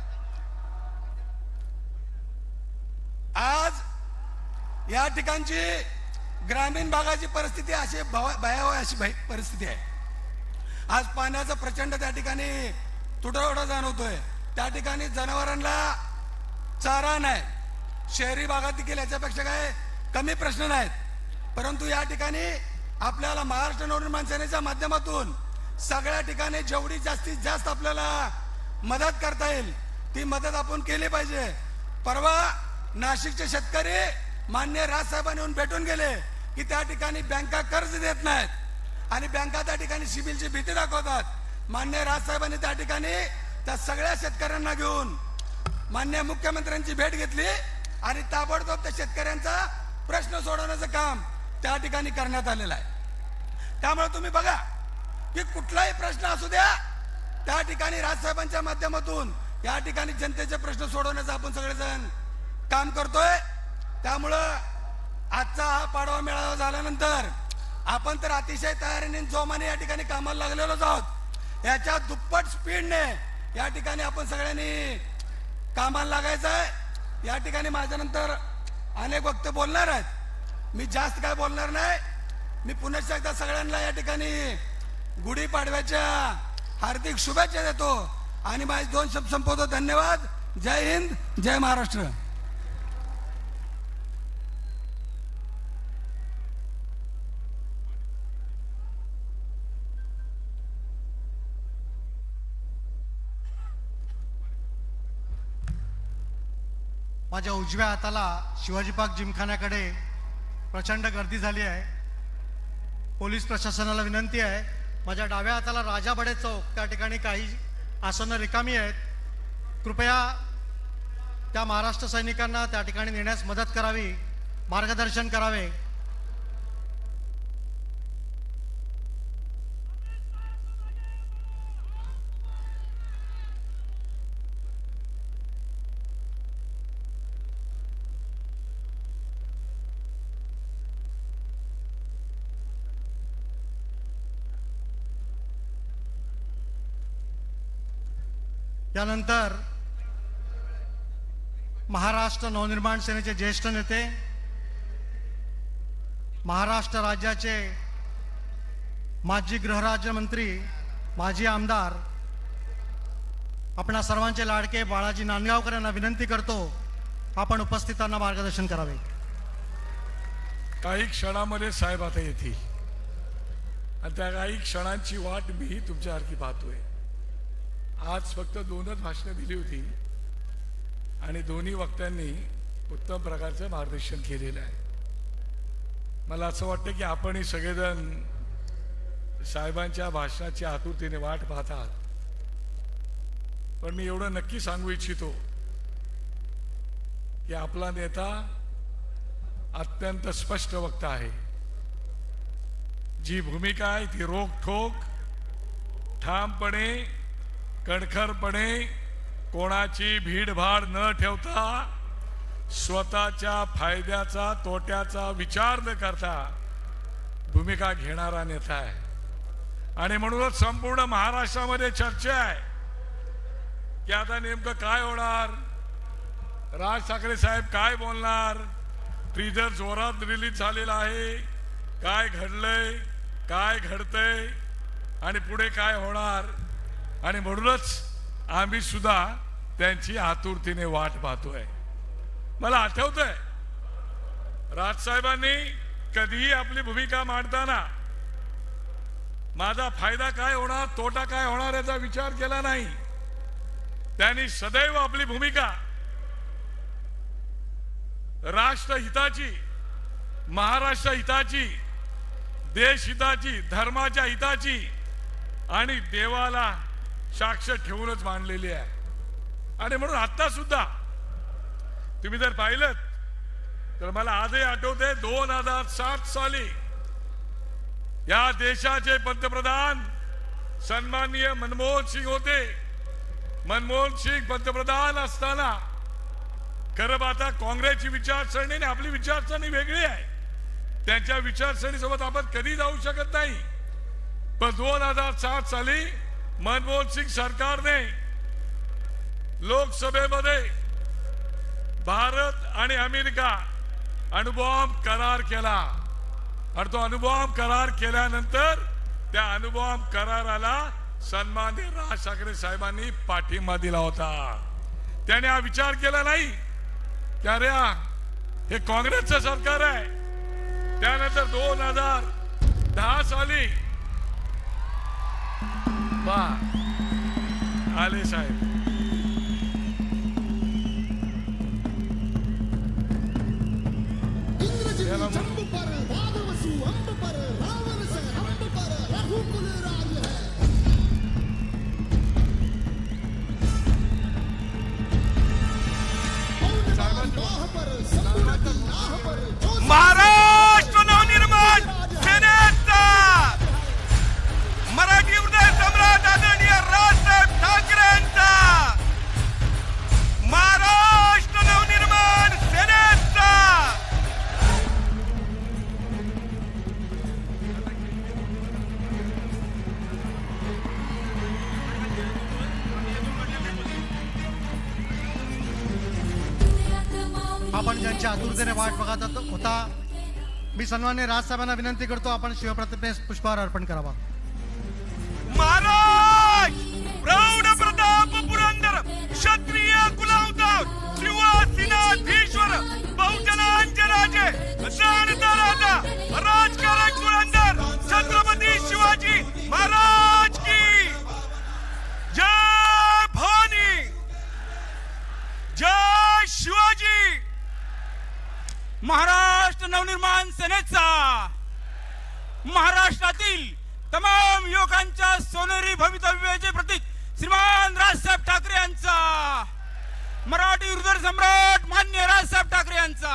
आज या ठिकाणची ग्रामीण भागाची परिस्थिती अशी भयावह अशी परिस्थिती आहे. आज पाण्याचा प्रचंड त्या ठिकाणी तुटवडा जाणवतोय. त्या ठिकाणी जनावरांना चारा नाही. शहरी भागात देखील याच्यापेक्षा काय कमी प्रश्न नाहीत. परंतु या ठिकाणी आपल्याला महाराष्ट्र नवनिर्माण सेनेच्या माध्यमातून सगळ्या ठिकाणी जेवढी जास्तीत जास्त आपल्याला मदत करता येईल ती मदत आपण केली पाहिजे. परवा नाशिकचे शेतकरी मान्य राजसाहेबांनी येऊन भेटून गेले की त्या ठिकाणी बँका कर्ज देत नाहीत आणि बँका त्या ठिकाणी सिबिलची भीती दाखवतात. मान्य राजसाहेबांनी त्या ठिकाणी त्या सगळ्या शेतकऱ्यांना घेऊन मान्य मुख्यमंत्र्यांची भेट घेतली आणि ताबडतोब त्या शेतकऱ्यांचा प्रश्न सोडवण्याचं काम त्या ठिकाणी करण्यात आलेलं आहे. त्यामुळे तुम्ही बघा की कुठलाही प्रश्न असू द्या त्या ठिकाणी राजसाहेबांच्या माध्यमातून या ठिकाणी जनतेचे प्रश्न सोडवण्याचं आपण सगळेजण काम करतोय. त्यामुळं आजचा हा पाडवा मेळावा झाल्यानंतर आपण तर अतिशय तयारीने जोमाने या ठिकाणी कामाला लागलेलोच आहोत. याच्या दुप्पट स्पीडने या ठिकाणी आपण सगळ्यांनी कामाला लागायचं आहे. या ठिकाणी माझ्यानंतर अनेक वक्ते बोलणार आहेत. मी जास्त काय बोलणार नाही. मी पुन्हा एकदा सगळ्यांना या ठिकाणी गुढीपाडव्याच्या हार्दिक शुभेच्छा देतो आणि माझे दोन शब्द संपवतो. धन्यवाद. जय हिंद, जय महाराष्ट्र. माझ्या उजव्या हाताला शिवाजी पार्क जिमखान्याकडे प्रचंड गर्दी झाली आहे. पोलीस प्रशासनाला विनंती आहे, माझ्या डाव्या हाताला राजा बडे चौक त्या ठिकाणी काही आसनं रिकामी आहेत. कृपया त्या महाराष्ट्र सैनिकांना त्या ठिकाणी नेण्यास मदत करावी, मार्गदर्शन करावे. यानंतर महाराष्ट्र नवनिर्माण सेनेचे ज्येष्ठ नेते, महाराष्ट्र राज्याचे माजी गृहराज्यमंत्री, माजी आमदार, आपणा सर्वांचे लाडके बाळाजी नांदगावकर यांना विनंती करतो, आपण उपस्थितांना मार्गदर्शन करावे. काही क्षणामध्ये साहेब आता येतील आणि त्या काही क्षणांची वाट मीही तुमच्यासारखी पाहतोय. आज फक्त दोनच भाषणं दिली होती आणि दोन्ही वक्त्यांनी उत्तम प्रकारचं मार्गदर्शन केलेलं आहे. मला असं वाटतं की आपणही सगळेजण साहेबांच्या भाषणाची आतुरतेने वाट पाहतात. पण मी एवढं नक्की सांगू इच्छितो की आपला नेता अत्यंत स्पष्ट वक्ता आहे. जी भूमिका आहे ती रोखठोक, ठामपणे, कणखरपणे, कोणाची भीडभाड न ठेवता, स्वतःच्या फायद्याचा तोट्याचा विचार न करता भूमिका घेणारा नेता आहे. आणि म्हणूनच संपूर्ण महाराष्ट्रामध्ये चर्चा आहे की आता नेमकं काय होणार, राज ठाकरे साहेब काय बोलणार, ट्रिजर जोरात रिलीज झालेला आहे, काय घडलंय, काय घडतंय आणि पुढे काय होणार. आणि म्हणूनच आम्ही सुद्धा त्यांची आतुरतेने वाट पाहतोय. मला आठवतंय राजसाहेबांनी कधीही आपली भूमिका मांडताना माझा फायदा काय होणार, तोटा काय होणार याचा विचार केला नाही. त्यांनी सदैव आपली भूमिका राष्ट्रहिताची, महाराष्ट्र हिताची, देश हिताची, धर्माच्या हिताची आणि देवाला साक्ष ठेवूनच मांडलेली आहे. आणि म्हणून आता सुद्धा तुम्ही जर पाहिलं तर मला आजही आठवते दोन हजार सात साली या देशाचे पंतप्रधान सन्माननीय मनमोहन सिंग होते. मनमोहन सिंग पंतप्रधान असताना खरं आता काँग्रेसची विचारसरणी आणि आपली विचारसरणी वेगळी आहे. त्यांच्या विचारसरणीसोबत आपण कधी जाऊ शकत नाही. पण दोन हजार सात साली मनमोहन सिंग सरकारने लोकसभेमध्ये भारत आणि अमेरिका अणुबॉम्ब करार केला. आणि तो अणुबॉम्ब करार केल्यानंतर त्या अणुबॉम्ब कराराला सन्माननीय राज ठाकरे साहेबांनी पाठिंबा दिला होता. त्याने हा विचार केला नाही की अरे हे काँग्रेसचं सरकार आहे. त्यानंतर दोन हजार दहा साली वा आले साहेब, महाराष्ट्र नवनिर्माण सेनेचा मराठी हृदय सम्राट आदरणीय राजसाहेब ठाकरेंचा, महाराष्ट्र नवनिर्माण सेनेचा आपण ज्यांच्या आतुरतेने वाट बघत होता, मी सन्माननीय राजसाहेबांना विनंती करतो आपण शिवप्रतिमेस पुष्पहार अर्पण करावा. महाराज प्रौढ प्रताप पुरंदर क्षत्रिय कुलावतार शिवसेनाधीश्वर बहुजनांचे राजे जाणता राजा राजकारक पुरंदर छत्रपती शिवाजी महाराज की जय. भवानी जय शिवाजी. महाराष्ट्र नवनिर्माण सेनेचा महाराष्ट्रातील तमाम युवकांच्या सोनेरी भवितव्याचे प्रतीक श्रीमान राजसाहेब ठाकरे यांचा, मराठी हृदय सम्राट मान्य राजसाहेब ठाकरे यांचा.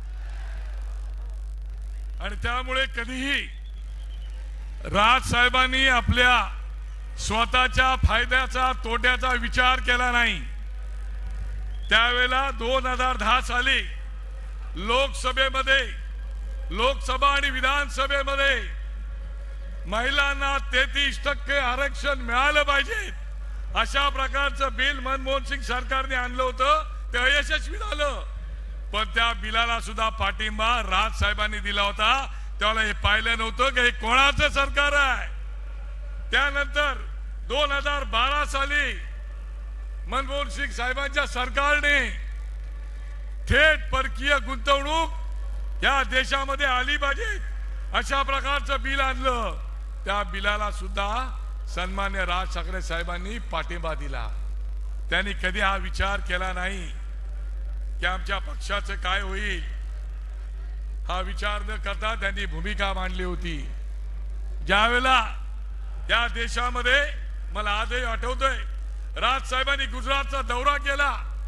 आणि त्यामुळे कधीही राजसाहेबांनी आपल्या स्वतःच्या फायद्याचा तोट्याचा विचार केला नाही. त्यावेळेला दोन हजार दहा साली लोकसभेमध्ये, लोकसभा आणि विधानसभेमध्ये महिलांना तेहतीस टक्के आरक्षण मिळालं पाहिजे अशा प्रकारचं बिल मनमोहन सिंग सरकारने आणलं होतं. ते अयशस्वी झालं. पण त्या बिलाला सुद्धा पाठिंबा राज साहेबांनी दिला होता. त्याला हे पाहिलं नव्हतं की हे कोणाचं सरकार आहे. त्यानंतर दोन हजार बारा साली मनमोहन सिंग साहेबांच्या सरकारने थेट परकीय गुंतवणूक या देशामध्ये आली पाहिजे अशा प्रकारचं बिल आणलं. त्या बिलाला सुद्धा सन्मान्य राज ठाकरे साहेबांनी पाठिंबा दिला. त्यांनी कधी हा विचार केला नाही की आमच्या पक्षाचं काय होईल. हा विचार न करता त्यांनी भूमिका मांडली होती. ज्यावेळेला या देशामध्ये मला आजही आठवतंय राज साहेबांनी गुजरातचा दौरा केला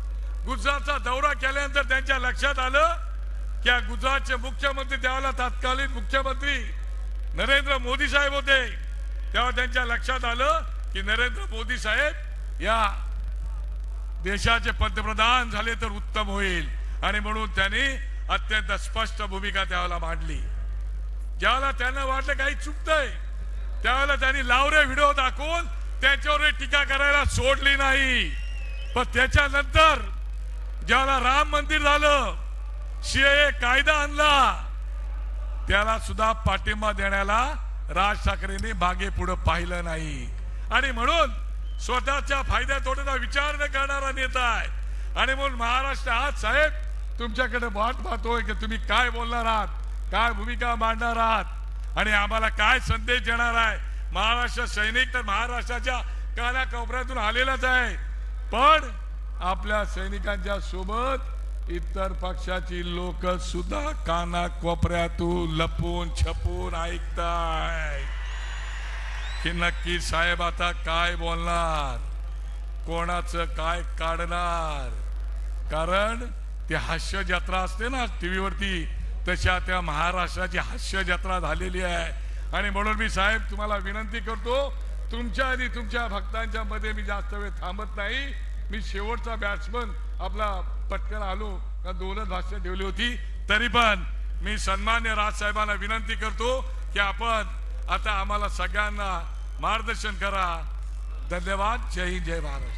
गुजरातचा दौरा केल्यानंतर त्यांच्या लक्षात आलं की या गुजरातचे मुख्यमंत्री त्यावेळेला तत्कालीन मुख्यमंत्री नरेंद्र मोदी साहेब होते. तेव्हा त्यांच्या लक्षात आलं की नरेंद्र मोदी साहेब या देशाचे पंतप्रधान झाले तर उत्तम होईल आणि म्हणून त्यांनी अत्यंत स्पष्ट भूमिका त्यावेळेला मांडली. ज्यावेळेला त्यांना वाटलं काही चुकतंय त्यावेळेला त्यांनी लावरे व्हिडिओ दाखवून त्यांच्यावर टीका करायला सोडली नाही. पण त्याच्यानंतर ज्याला राम मंदिर झालं, सीएए कायदा आणला, त्याला सुद्धा पाठिंबा देण्याला राज ठाकरेंनी मागे पुढे पाहिलं नाही. आणि म्हणून स्वतःच्या फायद्या तोट्याचा विचार न करणारा नेता आहे. आणि म्हणून महाराष्ट्र आज साहेब तुमच्याकडे वाट पाहतोय की तुम्ही काय बोलणार आहात, काय भूमिका मांडणार आहात आणि आम्हाला काय संदेश देणार आहे. महाराष्ट्र सैनिक तर महाराष्ट्राच्या कानाकोपऱ्यातून आलेलाच आहे, पण आपल्या सैनिकांच्या सोबत इतर पक्षाची लोक सुद्धा कानाकोपऱ्यातून लपून छपून ऐकताय की नक्की साहेब आता काय बोलणार, कोणाचं काय काढणार. कारण ती हास्य जत्रा असते ना टीव्हीवरती, तशा त्या महाराष्ट्राची हास्य जत्रा झालेली आहे. आणि म्हणून मी साहेब तुम्हाला विनंती करतो, तुमच्या आणि तुमच्या भक्तांच्या मध्ये मी जास्त वेळ थांबत नाही. मी शेवटचा बॅट्समन आपला पटकन आलो, दोनच भाष्य ठेवली होती, तरी पण मी सन्मान्य राजसाहेबांना विनंती करतो की आपण आता आम्हाला सगळ्यांना मार्गदर्शन करा. धन्यवाद. जय हिंद, जय महाराष्ट्र.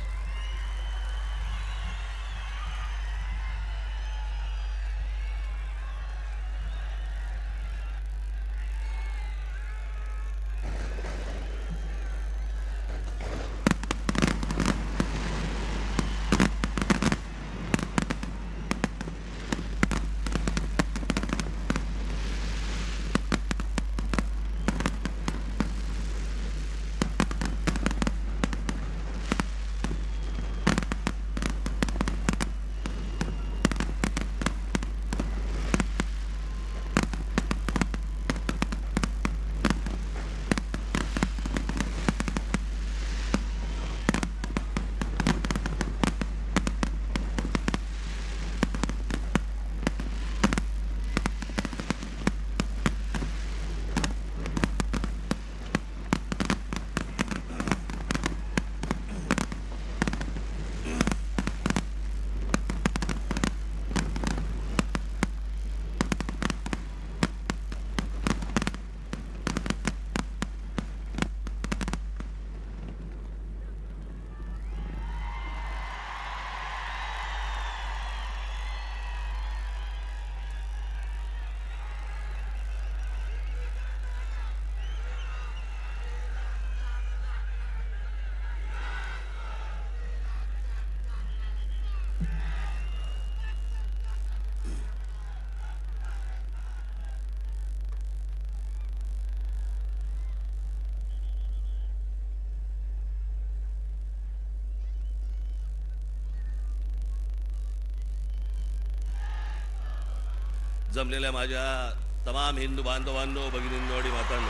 जमलेल्या माझ्या तमाम हिंदू बांधवांनो, भगिनींनो आणि मातांनो,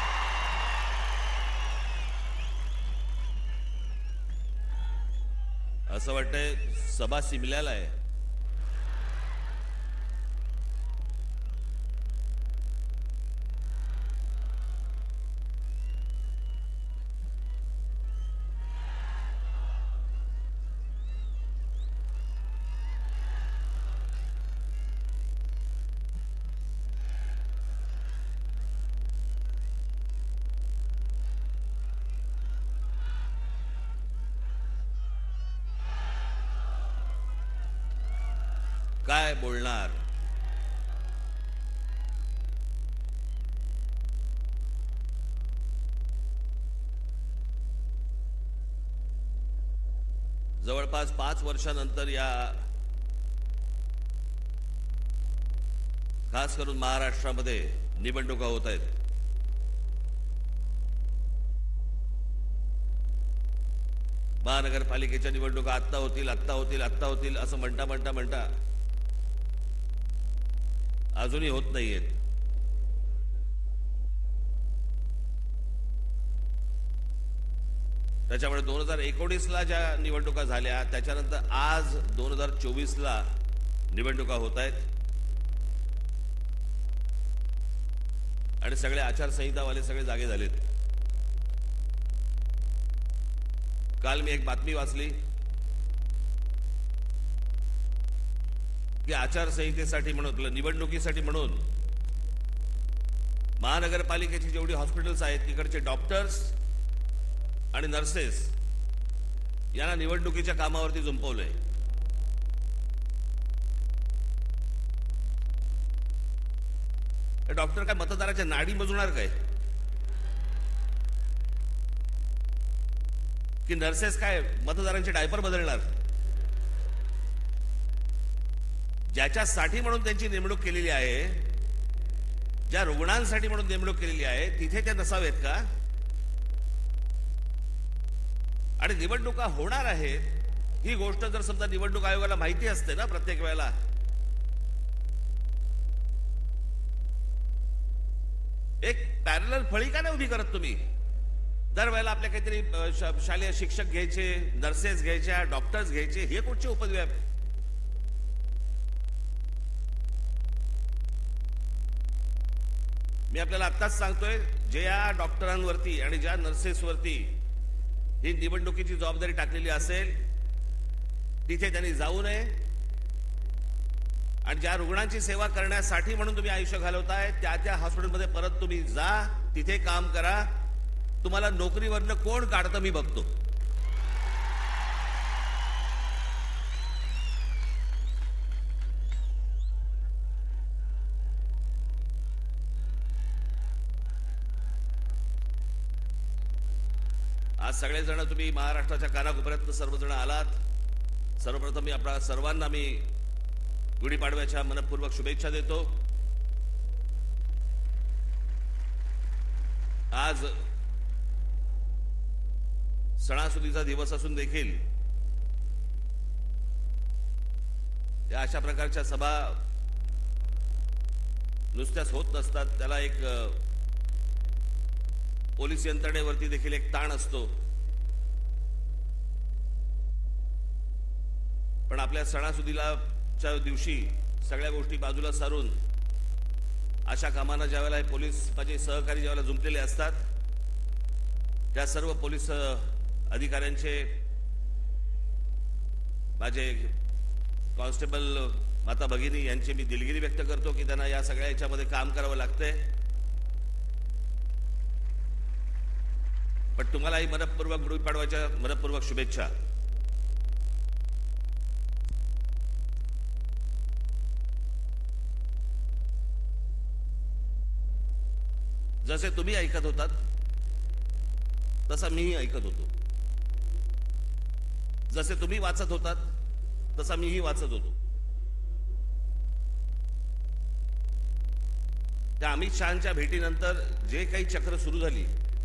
असं वाटतंय सभा सिमल्याला आहे. काय बोलणार. जवळपास पाच वर्षानंतर या खास करून महाराष्ट्रामध्ये निवडणुका होत आहेत. महानगरपालिकेच्या निवडणुका आत्ता होतील आत्ता होतील आत्ता होतील असं म्हणता म्हणता म्हणता अजूनही होत नाहीयेत. त्याच्यामुळे दोन हजार एकोणीसला ज्या निवडणुका झाल्या त्याच्यानंतर आज दोन हजार चोवीसला निवडणुका होत आहेत आणि सगळे आचारसंहितावाले सगळे जागे झालेत. काल मी एक बातमी वाचली की आचारसंहितेसाठी म्हणून निवडणुकीसाठी म्हणून महानगरपालिकेची जेवढी हॉस्पिटल्स आहेत तिकडचे डॉक्टर्स आणि नर्सेस यांना निवडणुकीच्या कामावरती जुंपवलंय. डॉक्टर काय मतदाराच्या नाडी मोजणार काय की नर्सेस काय मतदारांचे डायपर बदलणार? ज्याच्यासाठी म्हणून त्यांची नेमणूक केलेली आहे, ज्या रुग्णांसाठी म्हणून नेमणूक केलेली आहे तिथे ते नसावेत का? आणि निवडणुका होणार आहेत ही गोष्ट जर समजा निवडणूक आयोगाला माहिती असते ना प्रत्येक वेळेला, एक पॅरलल फळी का नाही उभी करत तुम्ही? दरवेळेला आपल्या काहीतरी शालेय शिक्षक घ्यायचे, नर्सेस घ्यायच्या, डॉक्टर्स घ्यायचे, हे कुठचे उपद्व्याप? मी आपल्याला आत्ताच सांगतोय, ज्या डॉक्टरांवरती आणि ज्या नर्सेसवरती ही निवडणुकीची जबाबदारी टाकलेली असेल तिथे त्यांनी जाऊ नये आणि ज्या रुग्णांची सेवा करण्यासाठी म्हणून तुम्ही आयुष्य घालवताय त्या त्या हॉस्पिटलमध्ये परत तुम्ही जा, तिथे काम करा. तुम्हाला नोकरीवरनं कोण काढतं मी बघतो. आज सगळेजण तुम्ही महाराष्ट्राच्या कानाकोपऱ्यात सर्वजण आलात. सर्वप्रथम मी आपल्या सर्वांना मी गुढीपाडव्याच्या मनपूर्वक शुभेच्छा देतो. आज सणासुदीचा दिवस असून देखील या अशा प्रकारच्या सभा नुसत्याच होत नसतात. त्याला एक पोलीस यंत्रणेवरती देखील एक ताण असतो. पण आपल्या सणासुदीला च्या दिवशी सगळ्या गोष्टी बाजूला सारून अशा कामांना ज्यावेळेला पोलीस माझे सहकारी ज्यावेळेला जुंपलेले असतात त्या सर्व पोलीस अधिकाऱ्यांचे, माझे कॉन्स्टेबल माता भगिनी यांची मी दिलगिरी व्यक्त करतो की त्यांना या सगळ्या याच्यामध्ये काम करावं लागतंय. पण तुम्हालाही मनपूर्वक गुढीपाडव्याच्या मनपूर्वक शुभेच्छा. जसे तुम्ही ऐकत होतात तसा मीही ऐकत होतो. जसे तुम्ही वाचत होतात तसा मीही वाचत होतो. त्या अमित शहांच्या भेटीनंतर जे काही चक्र सुरू झाली,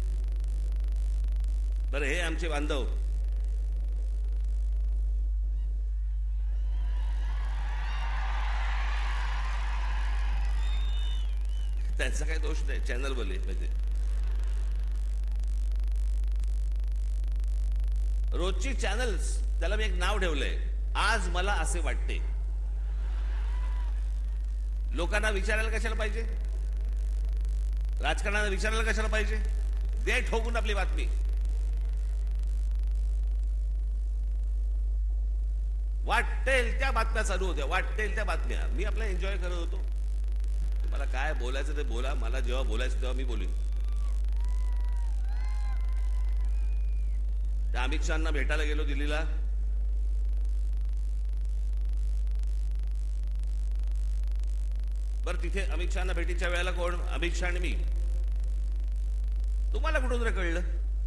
बरं हे आमचे बांधव त्यांचा काही दोष नाही, चॅनल बोलले म्हणजे रोजची चॅनल्स, त्याला मी एक नाव ठेवलंय, आज मला असे वाटते. लोकांना विचारायला कशाला पाहिजे? राजकारणाला विचारायला कशाला पाहिजे? दे ठोकून आपली बातमी. वाटेल त्या बातम्या चालू होत्या, वाटेल त्या बातम्या. मी आपला एन्जॉय करत होतो. मला काय बोलायचं ते बोला, मला जेव्हा बोलायचं तेव्हा मी बोलीन. त्या अमित शहांना भेटायला गेलो दिल्लीला. बरं तिथे अमित शहांना भेटीच्या वेळेला कोण? अमित शहा आणि मी. तुम्हाला कुठून रे कळलं?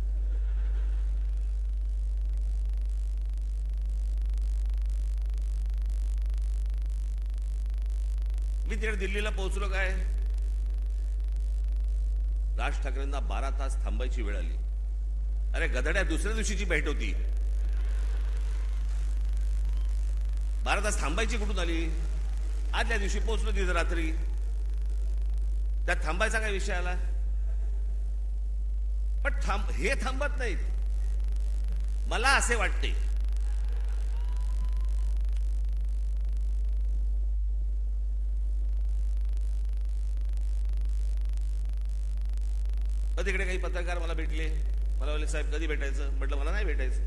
मी तिकडे दिल्लीला पोहोचलो काय, राज ठाकरेंना बारा तास थांबायची वेळ आली. अरे गधड्या, दुसऱ्या दिवशीची भेट होती. बारा तास थांबायची कुठून आली? आदल्या दिवशी पोहोचलो तिथे रात्री. त्यात थांबायचा काय विषय आला? पण थांब हे थांबत नाहीत. मला असे वाटते तिकडे काही पत्रकार मला भेटले, मला बोलले साहेब कधी भेटायचं, म्हटलं मला नाही भेटायचं.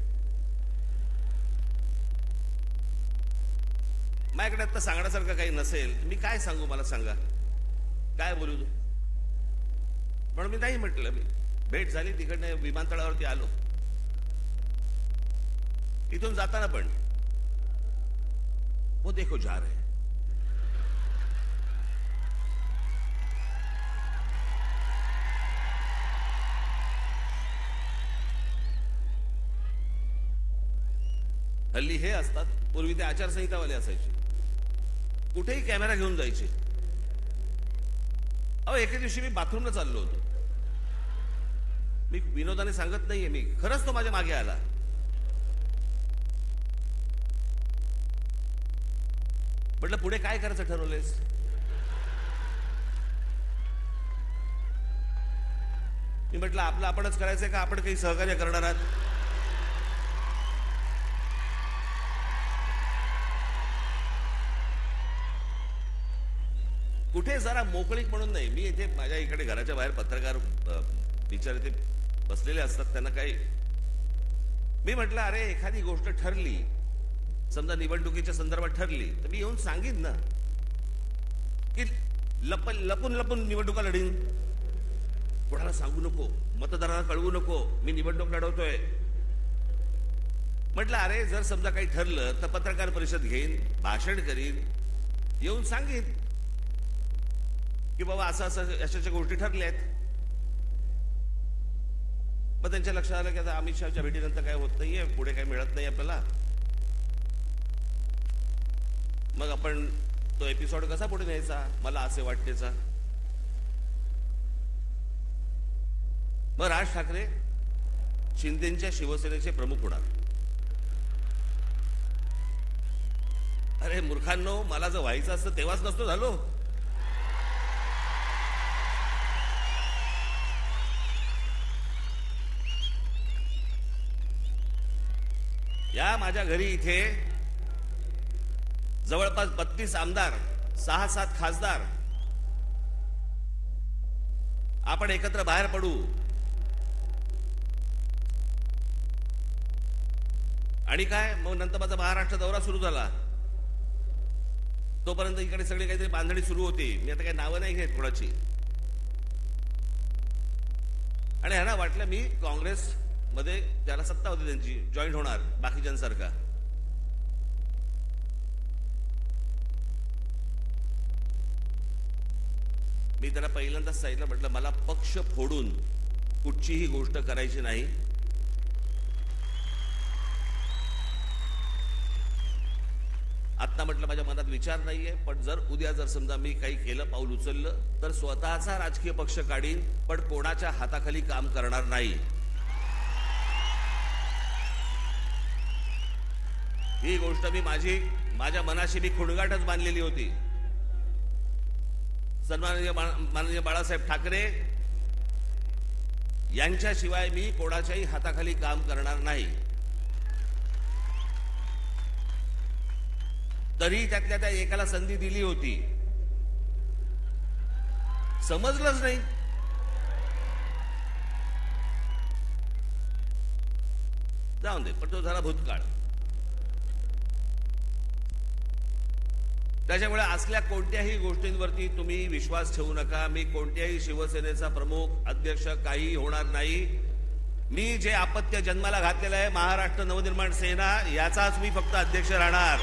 माझ्याकडे आता सांगण्यासारखं काही नसेल, मी काय सांगू, मला सांगा काय बोलू तू. पण मी नाही म्हटलं. मी भेट झाली, तिकडनं विमानतळावरती आलो. इथून जाताना पण वो देखो जा रहे. हल्ली हे असतात, पूर्वी ते आचारसंहितावाले असायचे, कुठेही कॅमेरा घेऊन जायचे. अहो एके दिवशी मी बाथरूमला चाललो होतो, मी विनोदाने सांगत नाहीये, मी खरंच तो माझ्या मागे आला. म्हटलं पुढे काय करायचं ठरवलंयस. मी म्हटलं आपलं आपणच करायचंय का आपण काही सहकार्य करणार आहात. कुठे जरा मोकळीक म्हणून नाही. मी इथे माझ्या इकडे घराच्या बाहेर पत्रकार विचार इथे बसलेले असतात, त्यांना काही मी म्हटलं अरे एखादी गोष्ट ठरली, समजा निवडणुकीच्या संदर्भात ठरली, तर मी येऊन सांगीन ना की लप लपून लपून निवडणुका लढीन, कोणाला सांगू नको, मतदारांना कळवू नको मी निवडणूक लढवतोय. म्हटलं अरे जर समजा काही ठरलं तर पत्रकार परिषद घेईन, भाषण करीन, येऊन सांगेन की बाबा असं असं अशाच्या गोष्टी ठरल्या आहेत. मग त्यांच्या लक्षात आलं की आता अमित शहाच्या भेटीनंतर काय होत नाहीये, पुढे काय मिळत नाही आपल्याला. मग आपण तो एपिसोड कसा पुढे न्यायचा, मला असे वाटतेचा. मग राज ठाकरे शिंदेच्या शिवसेनेचे प्रमुख होणार. अरे मूर्खांनो, मला जर व्हायचं असतं तेव्हाच नसतो झालो. या माझ्या घरी इथे जवळपास बत्तीस आमदार, सहा सात खासदार, आपण एकत्र बाहेर पडू आणि काय मग नंतर माझा महाराष्ट्र दौरा सुरू झाला. तोपर्यंत इकडे सगळी काहीतरी बांधणी सुरू होती. मी आता काही नावं नाही घेत कोणाची. आणि ह्यांना वाटलं मी काँग्रेस मध्ये ज्याला सत्ता होती त्यांची जॉईन होणार बाकीच्यांसारखा. मी त्याला पहिल्यांदाच सांगितलं, म्हटलं मला पक्ष फोडून कुठचीही गोष्ट करायची नाही. आता म्हटलं माझ्या मनात विचार नाहीये, पण जर उद्या जर समजा मी काही केलं, पाऊल उचललं, तर स्वतःचा राजकीय पक्ष काढीन, पण कोणाच्या हाताखाली काम करणार नाही. ही गोष्ट मी माझी माझ्या मनाशी मी खुणगाटच बांधलेली होती. सन्माननीय माननीय बाळासाहेब ठाकरे यांच्याशिवाय मी कोणाच्याही हाताखाली काम करणार नाही. तरी त्यातल्या त्या एकाला संधी दिली होती, समजलंच नाही. जाऊन दे, पण तो झाला भूतकाळ. त्याच्यामुळे असल्या कोणत्याही गोष्टींवरती तुम्ही विश्वास ठेवू नका. मी कोणत्याही शिवसेनेचा प्रमुख अध्यक्ष काही होणार नाही. मी जे अपत्य जन्माला घातलेलं आहे महाराष्ट्र नवनिर्माण सेना, याचाच मी फक्त अध्यक्ष राहणार.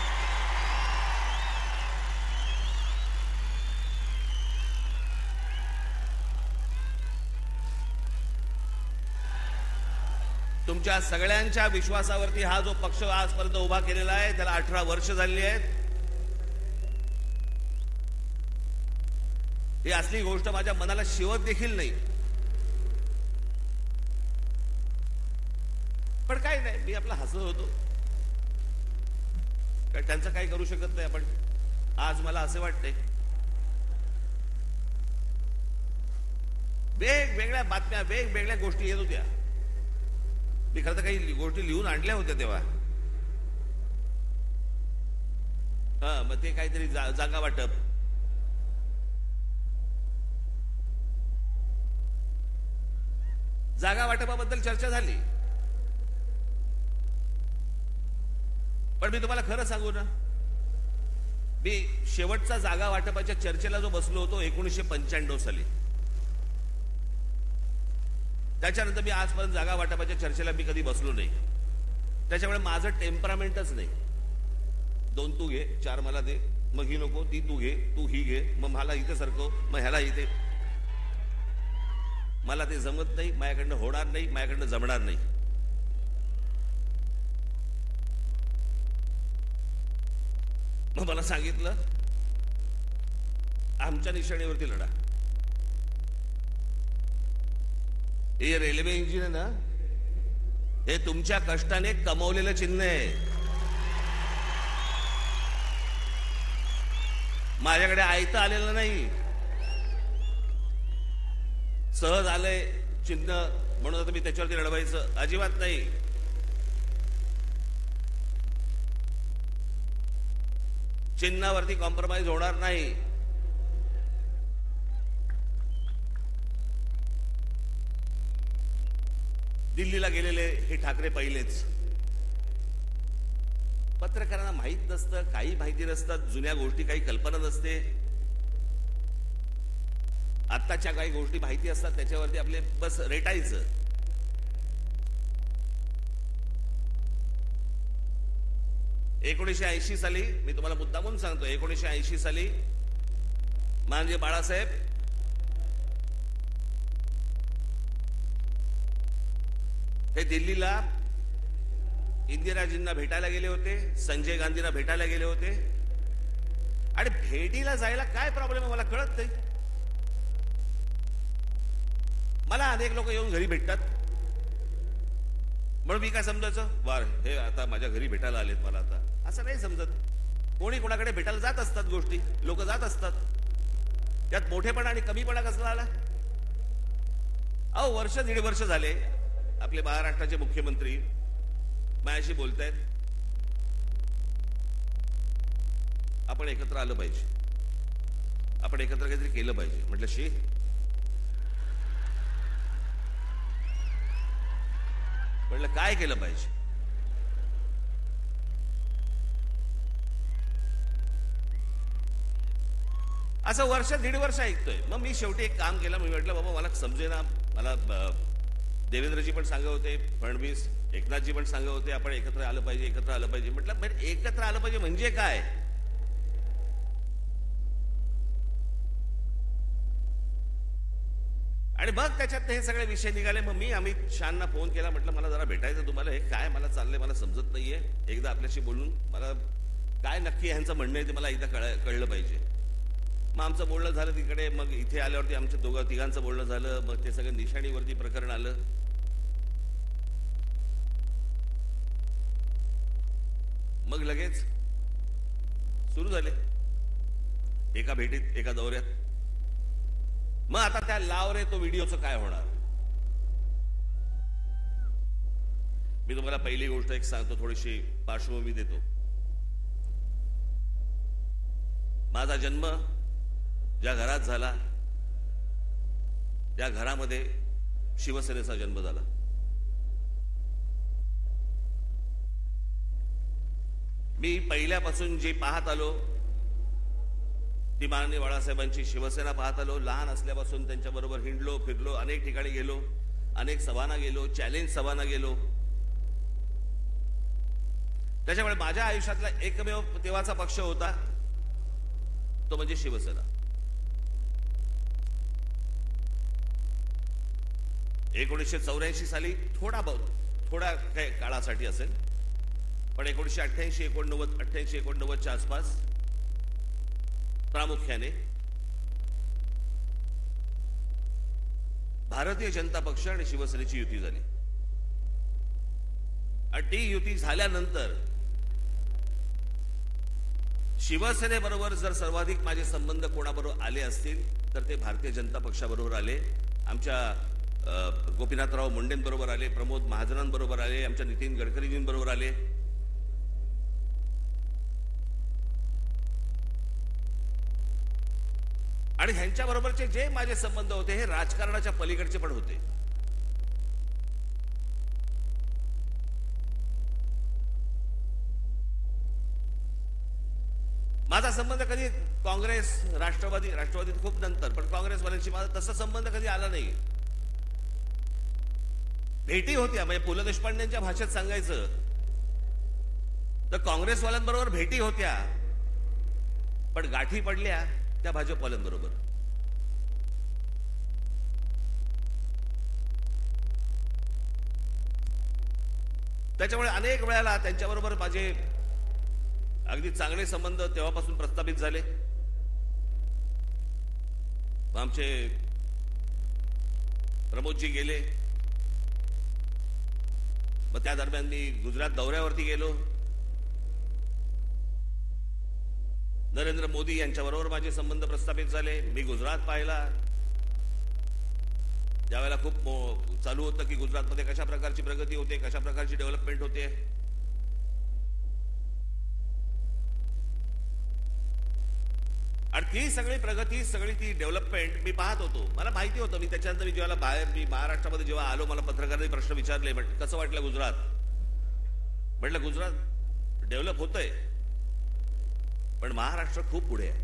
तुमच्या सगळ्यांच्या विश्वासावरती हा जो पक्ष आजपर्यंत उभा केलेला आहे, त्याला अठरा वर्ष झाली आहेत. ही असली गोष्ट माझ्या मनाला शिवत देखील नाही. पण काय नाही, मी आपला हसत होतो, कारण त्यांचं काही करू शकत नाही आपण. आज मला असे वाटते वेगवेगळ्या बातम्या, वेगवेगळ्या गोष्टी येत होत्या. मी खरं तर काही गोष्टी लिहून आणल्या होत्या तेव्हा. हा, मग ते काहीतरी जा, जागा वाटप, जागा वाटपाबद्दल चर्चा झाली. पण मी तुम्हाला खरं सांगू ना, मी शेवटचा जागा वाटपाच्या चर्चेला जो बसलो होतो एकोणीसशे पंच्याण्णव साली, त्याच्यानंतर मी आजपर्यंत जागा वाटपाच्या चर्चेला मी कधी बसलो नाही. त्याच्यामुळे माझं टेम्परामेंटच नाही. दोन तू घे, चार मला दे, मग ही नको, ती तू घे, तू ही घे, मग मला इथे सरकव, मग ह्याला इथे. मला ते जमत नाही, माझ्याकडनं होणार नाही, माझ्याकडनं जमणार नाही. मग मला सांगितलं आमच्या निशाणीवरती लढा. हे रेल्वे इंजिन आहे ना, हे तुमच्या कष्टाने कमवलेलं चिन्ह आहे. माझ्याकडे आयतं आलेलं नाही, सहज आलंय चिन्ह म्हणून आता मी त्याच्यावरती लढवायचं अजिबात नाही. चिन्हावरती कॉम्प्रोमाइज होणार नाही. दिल्लीला गेलेले हे ठाकरे पहिलेच. पत्रकारांना माहित नसतं, काही माहिती नसतात, जुन्या गोष्टी काही कल्पना नसते. आत्ताच्या काही गोष्टी माहिती असतात, त्याच्यावरती आपले बस रेटायचं. एकोणीसशे ऐंशी साली मी तुम्हाला मुद्दामून सांगतो, एकोणीसशे ऐंशी साली माननीय बाळासाहेब हे दिल्लीला इंदिराजींना भेटायला गेले होते, संजय गांधींना भेटायला गेले होते. आणि भेटीला जायला काय प्रॉब्लेम आहे मला कळत नाही. मला अनेक लोक येऊन घरी भेटतात म्हणून मी काय समजायचं, वार हे आता माझ्या घरी भेटायला आलेत मला, आता असं नाही समजत. कोणी कोणाकडे भेटायला जात असतात, गोष्टी लोक जात असतात. त्यात मोठेपणा आणि कमीपणा कसला आला. अहो वर्ष दीड वर्ष झाले आपले महाराष्ट्राचे मुख्यमंत्री माझ्याशी बोलतायत, आपण एकत्र आलं पाहिजे, आपण एकत्र काहीतरी केलं पाहिजे. म्हटलं शी, म्हटलं काय केलं पाहिजे. असं वर्ष दीड वर्ष ऐकतोय. मग मी शेवटी एक काम केलं, मी म्हटलं बाबा मला समजे ना, मला देवेंद्रजी पण सांगत होते, फडणवीस एकनाथजी पण सांगत होते आपण एकत्र आलं पाहिजे, एकत्र आलं पाहिजे. म्हटलं एकत्र आलं पाहिजे म्हणजे काय. आणि मग त्याच्यात हे सगळे विषय निघाले. मग मी अमित शहांना फोन केला, म्हटलं मला जरा भेटायचं तुम्हाला, हे काय मला चाललंय मला समजत नाहीये, एकदा आपल्याशी बोलून मला काय नक्की ह्यांचं म्हणणं आहे ते मला एकदा कळ कळलं पाहिजे. मग आमचं बोलणं झालं तिकडे, मग इथे आल्यावरती आमच्या दोघं तिघांचं बोलणं झालं. मग ते सगळं निशाणीवरती प्रकरण आलं. मग लगेच सुरू झाले एका भेटीत, एका दौऱ्यात. मग आता त्या लाव रे तो व्हिडिओचं काय होणार. मी तुम्हाला पहिली गोष्ट एक सांगतो, थोडीशी पार्श्वभूमी देतो. माझा जन्म ज्या घरात झाला त्या घरामध्ये शिवसेनेचा जन्म झाला. मी पहिल्यापासून जे पाहत आलो ती माननीय बाळासाहेबांची शिवसेना पाहत आलो. लहान असल्यापासून त्यांच्याबरोबर हिंडलो, फिरलो, अनेक ठिकाणी गेलो, अनेक सभांना गेलो, चॅलेंज सभांना गेलो. त्याच्यामुळे माझ्या आयुष्यातला एकमेव तेव्हाचा पक्ष होता तो म्हणजे शिवसेना. एकोणीसशे चौऱ्याऐंशी साली थोडा बहुत थोड्या काही काळासाठी असेल, पण एकोणीसशे अठ्ठ्याऐंशी एकोणनव्वद अठ्ठ्याऐंशी एकोणनव्वदच्या आसपास प्रामुख्याने भारतीय जनता पक्ष आणि शिवसेनेची युती झाली. आणि ती युती झाल्यानंतर शिवसेनेबरोबर जर सर्वाधिक माझे संबंध कोणाबरोबर आले असतील तर ते भारतीय जनता पक्षाबरोबर आले. आमच्या गोपीनाथराव मुंडेंबरोबर आले, प्रमोद महाजनांबरोबर आले, आमच्या नितीन गडकरीजींबरोबर आले. आणि ह्यांच्याबरोबरचे जे माझे संबंध होते हे राजकारणाच्या पलीकडचे पण होते. माझा संबंध कधी काँग्रेस राष्ट्रवादी राष्ट्रवादीत खूप नंतर, पण काँग्रेसवाल्यांशी माझा तसा संबंध कधी आला नाही. भेटी होत्या, म्हणजे पु ल देशपांडेंच्या भाषेत सांगायचं तर काँग्रेसवाल्यांबरोबर भेटी होत्या, पण गाठी पडल्या त्या भाजपवाल्यांबरोबर. त्याच्यामुळे अनेक वेळेला त्यांच्याबरोबर माझे अगदी चांगले संबंध तेव्हापासून प्रस्थापित झाले. आमचे प्रमोदजी गेले, मग त्या दरम्यान मी गुजरात दौऱ्यावरती गेलो. नरेंद्र मोदी यांच्याबरोबर माझे संबंध प्रस्थापित झाले. मी गुजरात पाहिला, त्यावेळेला खूप चालू होतं की गुजरातमध्ये कशा प्रकारची प्रगती होते, कशा प्रकारची डेव्हलपमेंट होते. आणि ती सगळी प्रगती, सगळी ती डेव्हलपमेंट मी पाहत होतो. मला माहिती होतं. मी त्याच्यानंतर मी जेव्हा बाहेर मी महाराष्ट्रामध्ये जेव्हा आलो, मला पत्रकारांनी प्रश्न विचारले, कसं वाटलं गुजरात. म्हटलं गुजरात डेव्हलप होतंय, पण महाराष्ट्र खूप पुढे आहे.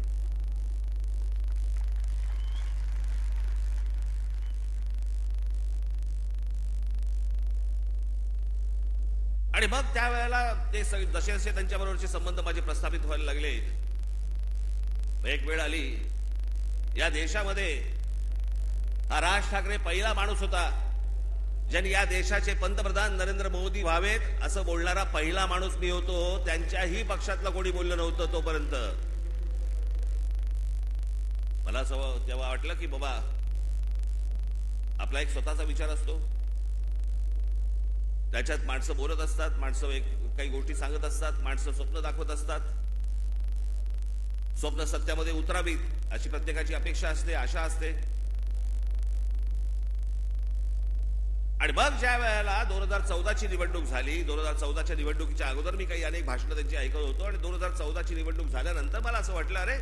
आणि मग त्यावेळेला ते जसे जसे त्यांच्याबरोबरचे संबंध माझे प्रस्थापित व्हायला लागले, एक वेळ आली या देशामध्ये हा राज ठाकरे पहिला माणूस होता ज्यांनी या देशाचे पंतप्रधान नरेंद्र मोदी व्हावेत असं बोलणारा पहिला माणूस मी होतो. त्यांच्याही पक्षातलं कोणी बोललं नव्हतं तोपर्यंत. मला असं तेव्हा वाटलं की बाबा आपला एक स्वतःचा विचार असतो, त्याच्यात माणसं बोलत असतात, माणसं एक काही गोष्टी सांगत असतात, माणसं स्वप्न दाखवत असतात. स्वप्न सत्यामध्ये उतरावीत अशी प्रत्येकाची अपेक्षा असते, आशा असते. आणि मग ज्या वेळेला दोन हजार चौदाची निवडणूक झाली, दोन हजार चौदाच्या निवडणुकीच्या अगोदर मी काही अनेक भाषणं त्यांची ऐकत होतो, आणि दोन हजार चौदाची निवडणूक झाल्यानंतर मला असं वाटलं, अरे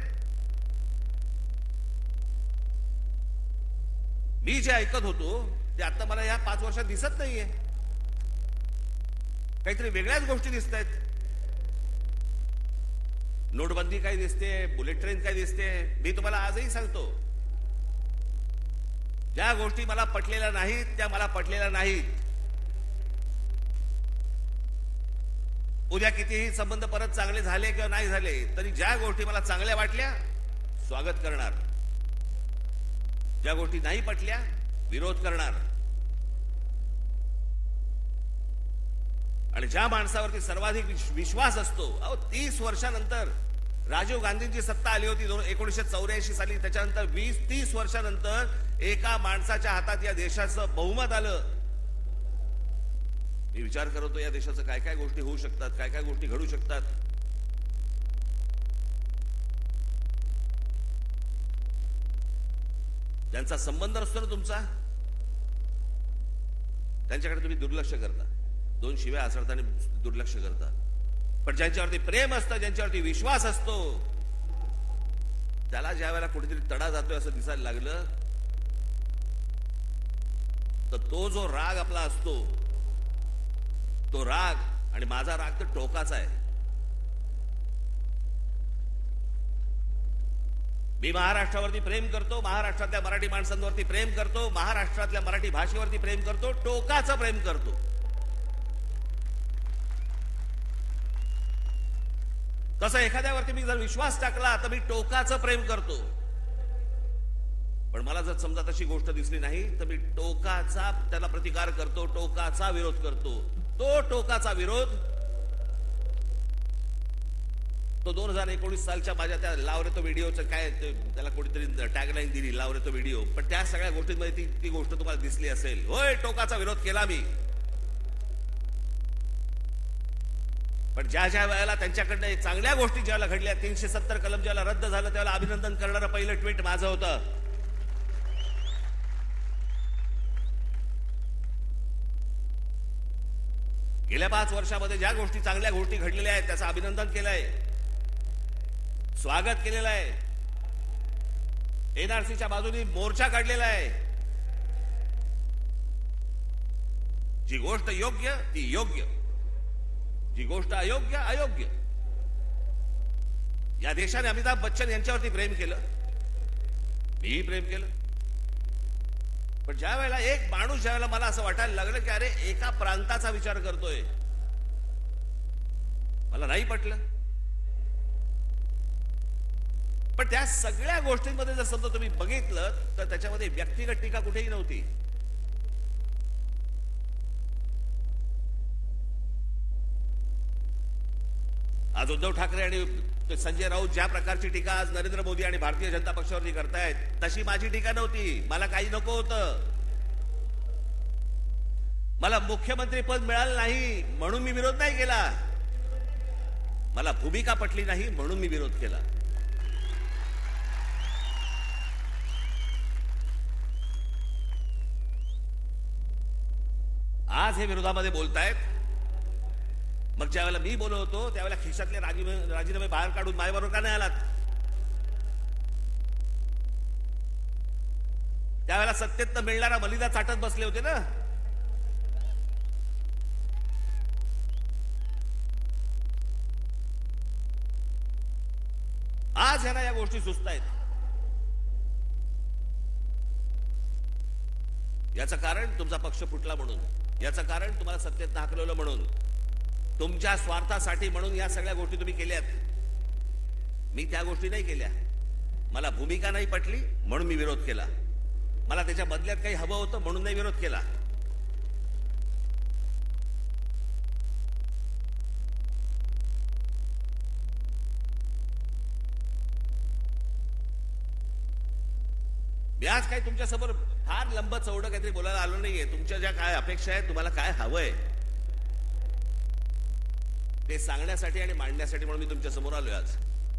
मी जे ऐकत होतो ते आता मला या पाच वर्षात दिसत नाहीये. काहीतरी वेगळ्याच गोष्टी दिसत आहेत. नोटबंदी काय दिसते, बुलेट ट्रेन काय दिसते. मी तुम्हाला आजही सांगतो, ज्या गोष्टी मला पटलेल्या नाहीत त्या मला पटलेल्या नाहीत. उद्या कितीही संबंध परत चांगले झाले किंवा नाही झाले तरी ज्या गोष्टी मला चांगल्या वाटल्या स्वागत करणार, ज्या गोष्टी नाही पटल्या विरोध करणार. आणि ज्या माणसावरती सर्वाधिक विश्वास असतो, अहो तीस वर्षानंतर राजीव गांधींची सत्ता आली होती एकोणीसशे चौऱ्याऐंशी साली, त्याच्यानंतर वीस तीस वर्षानंतर एका माणसाच्या हातात या देशाचं बहुमत आलं. मी विचार करतो या देशाचं काय काय गोष्टी होऊ शकतात, काय काय गोष्टी घडू शकतात. ज्यांचा संबंध असतो ना तुमचा, त्यांच्याकडे तुम्ही दुर्लक्ष करता, दोन शिव्या असरताना दुर्लक्ष करता. पण ज्यांच्यावरती प्रेम असतं, ज्यांच्यावरती विश्वास असतो, त्याला ज्या वेळेला कुठेतरी तडा जातोय असं दिसायला लागलं तर तो जो राग आपला असतो, तो राग आणि माझा राग तर टोकाचा आहे. मी महाराष्ट्रावरती प्रेम करतो, महाराष्ट्रातल्या मराठी माणसांवरती प्रेम करतो, महाराष्ट्रातल्या मराठी भाषेवरती प्रेम करतो, टोकाचं प्रेम करतो. तसं एखाद्यावरती मी जर विश्वास टाकला तर मी टोकाचं प्रेम करतो. पण मला जर समजा तशी गोष्ट दिसली नाही तर मी टोकाचा त्याला प्रतिकार करतो, टोकाचा विरोध करतो. तो टोकाचा विरोध तो दोन हजार एकोणीस सालच्या माझ्या त्या लावरे तो व्हिडिओचं काय त्याला कोणीतरी टॅगलाईन दिली, लावरे तो व्हिडिओ. पण त्या सगळ्या गोष्टींमध्ये ती ती गोष्ट तुम्हाला दिसली असेल. होय, टोकाचा विरोध केला मी. पण ज्या ज्या वेळेला त्यांच्याकडनं चांगल्या गोष्टी ज्याला घडल्या, तीनशे सत्तर कलम ज्याला रद्द झालं त्याला अभिनंदन करणारं पहिलं ट्विट माझं होतं. गेल्या पाच वर्षामध्ये ज्या गोष्टी चांगल्या गोष्टी घडलेल्या आहेत त्याचं अभिनंदन केलंय, स्वागत केलेलं आहे. एनआरसीच्या बाजूने मोर्चा काढलेला आहे. जी गोष्ट योग्य ती योग्य, जी गोष्ट अयोग्य अयोग्य. या देशाने अमिताभ बच्चन यांच्यावरती प्रेम केलं, मीही प्रेम केलं. पण ज्या वेळेला एक माणूस ज्या वेळेला मला असं वाटायला लागलं की अरे एका प्रांताचा विचार करतोय, मला नाही पटलं. पण त्या सगळ्या गोष्टींमध्ये जर समजा तुम्ही बघितलं तर त्याच्यामध्ये व्यक्तिगत टीका कुठेही नव्हती. आज उद्धव ठाकरे आणि संजय राऊत ज्या प्रकारची टीका आज नरेंद्र मोदी आणि भारतीय जनता पक्षावरती करतायत तशी माझी टीका नव्हती. मला काही नको होतं. मला मुख्यमंत्री पद मिळालं नाही म्हणून मी विरोध नाही केला. मला भूमिका पटली नाही म्हणून मी विरोध केला. आज हे विरोधामध्ये बोलतायत. मग ज्या वेळेला मी बोलत होतो त्यावेळेला खिशातले राजीनामे राजीनामे बाहेर काढून माझ्याबरोबर का नाही आलात? त्यावेळेला सत्तेत मिळणारा मलिदा चाटत बसले होते ना. आज ह्यांना या गोष्टी सुचतायत. याचं कारण तुमचा पक्ष फुटला म्हणून, याचं कारण तुम्हाला सत्तेत हाकलवलं म्हणून, तुमच्या स्वार्थासाठी म्हणून या सगळ्या गोष्टी तुम्ही केल्यात. मी त्या गोष्टी नाही केल्या. मला भूमिका नाही पटली म्हणून मी विरोध केला. मला त्याच्या बदल्यात काही हवं होतं म्हणून नाही विरोध केला. मी आज काही तुमच्या समोर फार लंब चौडं काहीतरी बोलायला आलो नाहीये. तुमच्या ज्या काय अपेक्षा आहेत, तुम्हाला काय हवंय ते सांगण्यासाठी आणि मांडण्यासाठी म्हणून मी तुमच्या समोर आलोय आज.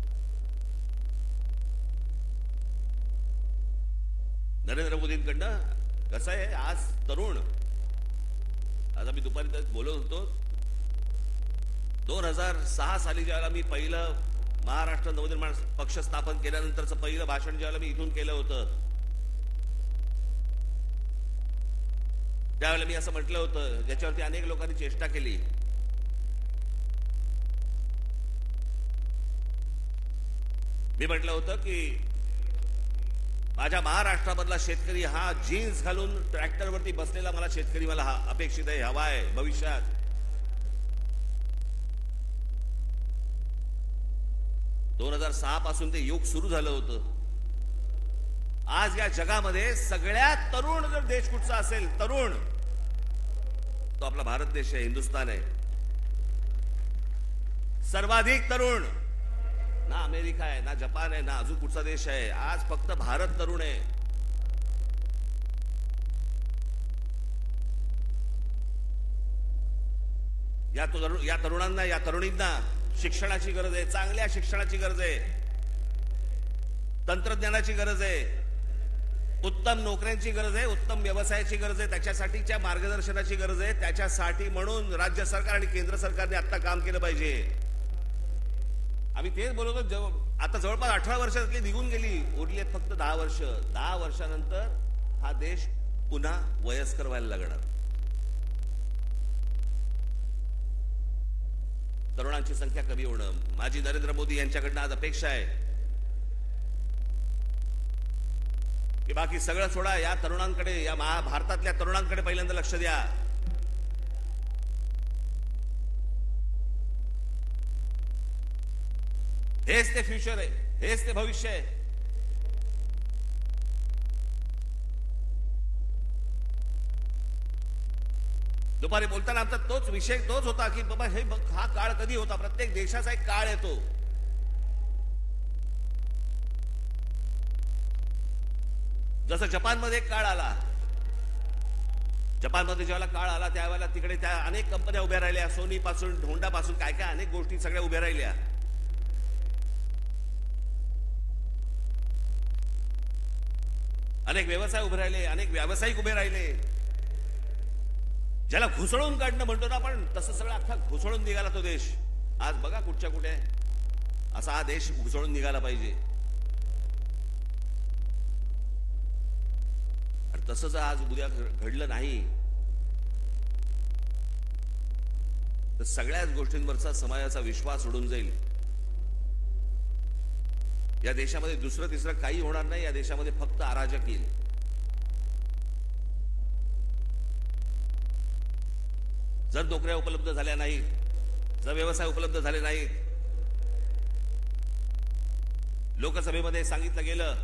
नरेंद्र मोदींकडनं कसं आहे, आज तरुण, आज आम्ही दुपारी बोलत होतो, दोन हजार सहा साली ज्यावेळेला मी पहिलं महाराष्ट्र नवनिर्माण पक्ष स्थापन केल्यानंतरचं पहिलं भाषण ज्यावेळेला मी इथून केलं होतं त्यावेळेला मी असं म्हटलं होतं, ज्याच्यावरती अनेक लोकांनी चेष्टा केली. मी म्हटलं होतं की माझ्या महाराष्ट्रामधला शेतकरी हा जीन्स घालून ट्रॅक्टरवरती बसलेला मला शेतकरी मला हा अपेक्षित आहे, हवा आहे भविष्यात. दोन हजार सहा पासून ते युग सुरू झालं होतं. आज या जगामध्ये सगळ्यात तरुण जर देश कुठचा असेल, तरुण, तो आपला भारत देश आहे, हिंदुस्थान आहे. सर्वाधिक तरुण ना अमेरिका आहे, ना जपान आहे, ना अजून कुठचा देश आहे. आज फक्त भारत तरुण आहे. या तरुण या तरुणांना या तरुणींना शिक्षणाची गरज आहे, चांगल्या शिक्षणाची गरज आहे, तंत्रज्ञानाची गरज आहे, उत्तम नोकऱ्यांची गरज आहे, उत्तम व्यवसायाची गरज आहे, त्याच्यासाठीच्या मार्गदर्शनाची गरज आहे. त्याच्यासाठी म्हणून राज्य सरकार आणि केंद्र सरकारने आता काम केलं पाहिजे. आम्ही तेच बोलतो. आता जवळपास अठरा वर्षातली निघून गेली, उरली आहेत फक्त दहा वर्ष. दहा वर्षानंतर हा देश पुन्हा वयस्कर व्हायला लागणार. तरुणांची संख्या कमी होणं माझी नरेंद्र मोदी यांच्याकडनं आज अपेक्षा आहे की बाकी सगळं सोडा, या तरुणांकडे, या भारतातल्या तरुणांकडे पहिल्यांदा लक्ष द्या. हेच ते फ्युचर आहे, हेच ते भविष्य आहे. दुपारी बोलताना आमचा तोच विषय तोच होता की बाबा हे हा काळ कधी होता. प्रत्येक देशाचा एक काळ येतो. जसं जपानमध्ये एक काळ आला. जपानमध्ये ज्यावेळेला काळ आला त्यावेळेला तिकडे त्या अनेक कंपन्या उभ्या राहिल्या, सोनी पासून होंडा पासून काय काय अनेक गोष्टी सगळ्या उभ्या राहिल्या. अनेक व्यवसाय उभे राहिले, अनेक व्यावसायिक उभे राहिले. ज्याला घुसळून काढणं म्हणतो ना आपण, तसं सगळं अख्खा घुसळून निघाला तो देश. आज बघा कुठच्या कुठे असा हा देश घुसळून निघाला पाहिजे. आणि तसं जर आज उद्या घडलं नाही तर सगळ्याच गोष्टींवरचा समाजाचा विश्वास उडून जाईल. या देशामध्ये दुसरं तिसरं काही होणार नाही. या देशामध्ये फक्त अराजक येईल. जर नोकऱ्या उपलब्ध झाल्या नाहीत, जर व्यवसाय उपलब्ध झाले नाहीत, लोकसभेमध्ये सांगितलं गेलं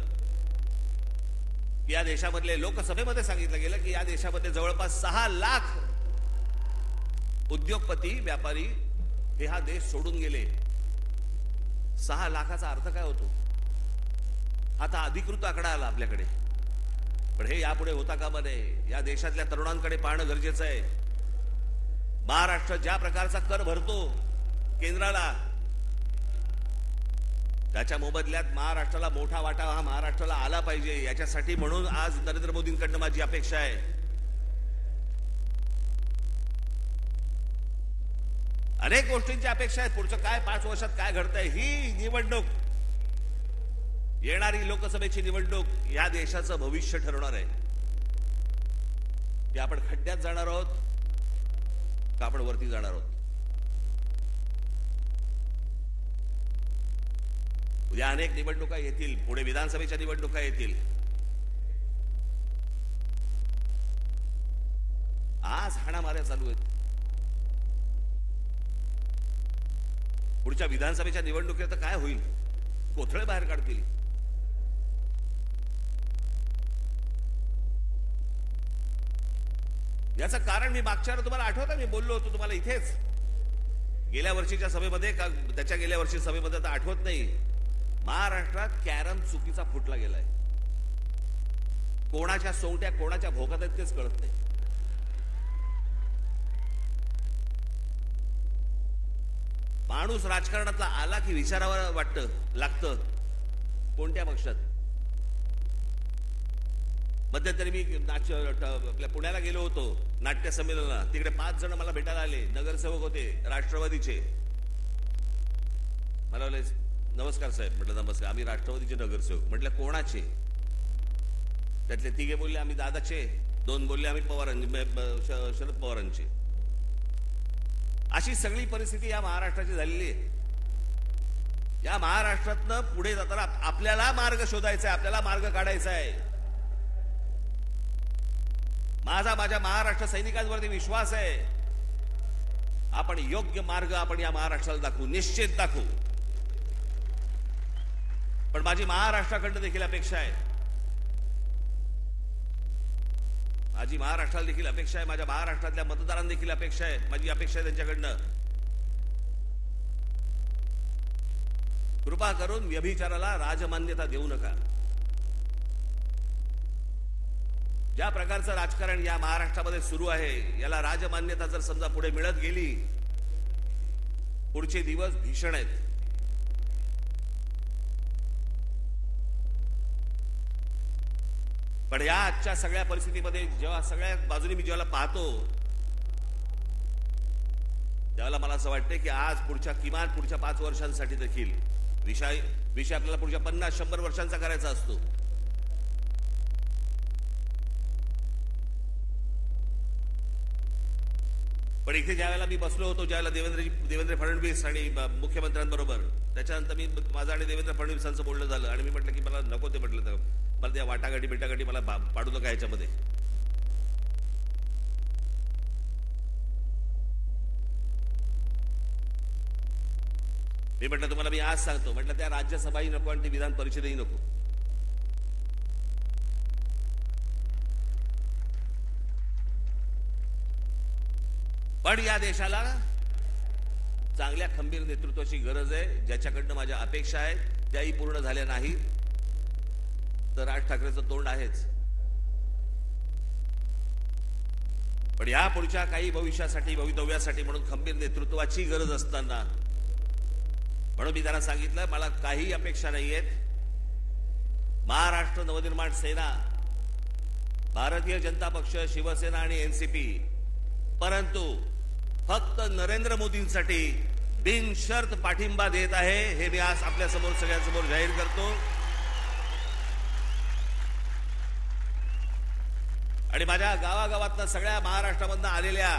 की या देशामधले लोकसभेमध्ये सांगितलं गेलं की या देशामध्ये जवळपास सहा लाख उद्योगपती व्यापारी हे हा देश सोडून गेले. सहा लाखाचा अर्थ काय होतो? आता अधिकृत आकडा आला आपल्याकडे, पण हे यापुढे होता कामा नये. या देशातल्या तरुणांकडे पाहणं गरजेचं आहे. महाराष्ट्र ज्या प्रकारचा कर भरतो केंद्राला, त्याच्या मोबदल्यात महाराष्ट्राला मोठा वाटा हा महाराष्ट्राला आला पाहिजे. याच्यासाठी म्हणून आज नरेंद्र मोदींकडनं माझी अपेक्षा आहे. अनेक गोष्टींची अपेक्षा आहे. पुढचं काय पाच वर्षात काय घडतंय, ही निवडणूक, येणारी लोकसभेची निवडणूक या देशाचं भविष्य ठरवणार आहे. की आपण खड्ड्यात जाणार आहोत का आपण वरती जाणार आहोत. उद्या अनेक निवडणुका येतील, पुढे विधानसभेच्या निवडणुका येतील. आज हाणामाऱ्या चालू आहेत. पुढच्या विधानसभेच्या निवडणुकीत काय होईल? कोथळे बाहेर काढतील. याचं कारण मी मागच्या वेळेला तुम्हाला आठवतं, मी बोललो होतो तुम्हाला इथेच गेल्या वर्षीच्या सभेमध्ये का त्याच्या गेल्या वर्षी सभेमध्ये तर आठवत नाही. महाराष्ट्रात कॅरम चुकीचा फुटला गेलाय. कोणाच्या सोंगट्या कोणाच्या भोकात आहेत तेच कळत नाही. माणूस राजकारणातला आला की विचारावं वाटतं लागतं कोणत्या पक्षात. मध्यंतरी मी नाच आपल्या पुण्याला गेलो होतो नाट्य संमेलनाला. तिकडे पाच जण मला भेटायला आले, नगरसेवक होते राष्ट्रवादीचे. मला बोलले नमस्कार साहेब. म्हटलं नमस्कार, आम्ही राष्ट्रवादीचे नगरसेवक. म्हटलं कोणाचे? त्यातले तिघे बोलले आम्ही दादाचे, दोन बोलले आम्ही पवारांचे, शरद पवारांचे. अशी सगळी परिस्थिती या महाराष्ट्राची झालेली आहे. या महाराष्ट्रातनं पुढे जाताना आपल्याला मार्ग शोधायचा आहे, आपल्याला मार्ग काढायचा आहे. माझा माझ्या महाराष्ट्र सैनिकांवरती विश्वास आहे. आपण योग्य मार्ग आपण या महाराष्ट्राला दाखवू, निश्चित दाखवू. पण माझी महाराष्ट्राकडनं देखील अपेक्षा आहे, माझी महाराष्ट्राला देखील अपेक्षा आहे, माझ्या महाराष्ट्रातल्या मतदारांना देखील अपेक्षा आहे, माझी अपेक्षा आहे त्यांच्याकडनं. कृपा करून व्यभिचाराला राजमान्यता देऊ नका. ज्या प्रकारचं राजकारण या महाराष्ट्रामध्ये सुरू आहे याला राजमान्यता जर समजा पुढे मिळत गेली, पुढचे दिवस भीषण आहेत. पण या आजच्या सगळ्या परिस्थितीमध्ये जेव्हा सगळ्या बाजूने मी जेव्हा पाहतो त्यावेळेला मला असं वाटतं की आज पुढच्या किमान पुढच्या पाच वर्षांसाठी देखील विषय विषय आपल्याला पुढच्या पन्नास शंभर वर्षांचा करायचा असतो. पण इथे ज्यावेळेला मी बसलो होतो, ज्यावेळेला देवेंद्रजी देवेंद्र फडणवीस आणि मुख्यमंत्र्यांबरोबर, त्याच्यानंतर मी माझं आणि देवेंद्र फडणवीसांचं बोलणं झालं आणि मी म्हटलं की मला नको ते म्हटलं तर मला त्या वाटाघाटी बिटाघाटी मला पाडू नका याच्यामध्ये. मी म्हटलं तुम्हाला मी आज सांगतो, म्हटलं त्या राज्यसभाही नको आणि ती विधान परिषदही नको. पण या देशाला चांगल्या खंबीर नेतृत्वाची गरज आहे, ज्याच्याकडनं माझ्या अपेक्षा आहेत त्याही पूर्ण झाल्या नाही तर राज ठाकरेचं तोंड आहेच. पण या पुढच्या काही भविष्यासाठी भवितव्यासाठी म्हणून खंबीर नेतृत्वाची गरज असताना म्हणून मी त्यांना सांगितलं मला काही अपेक्षा नाहीयेत. महाराष्ट्र नवनिर्माण सेना, भारतीय जनता पक्ष, शिवसेना आणि एनसीपी परंतु फक्त नरेंद्र मोदींसाठी बिनशर्त पाठिंबा देत आहे हे मी आज आपल्या समोर सगळ्यांसमोर जाहीर करतो. आणि माझ्या गावागावातनं सगळ्या महाराष्ट्रामधनं आलेल्या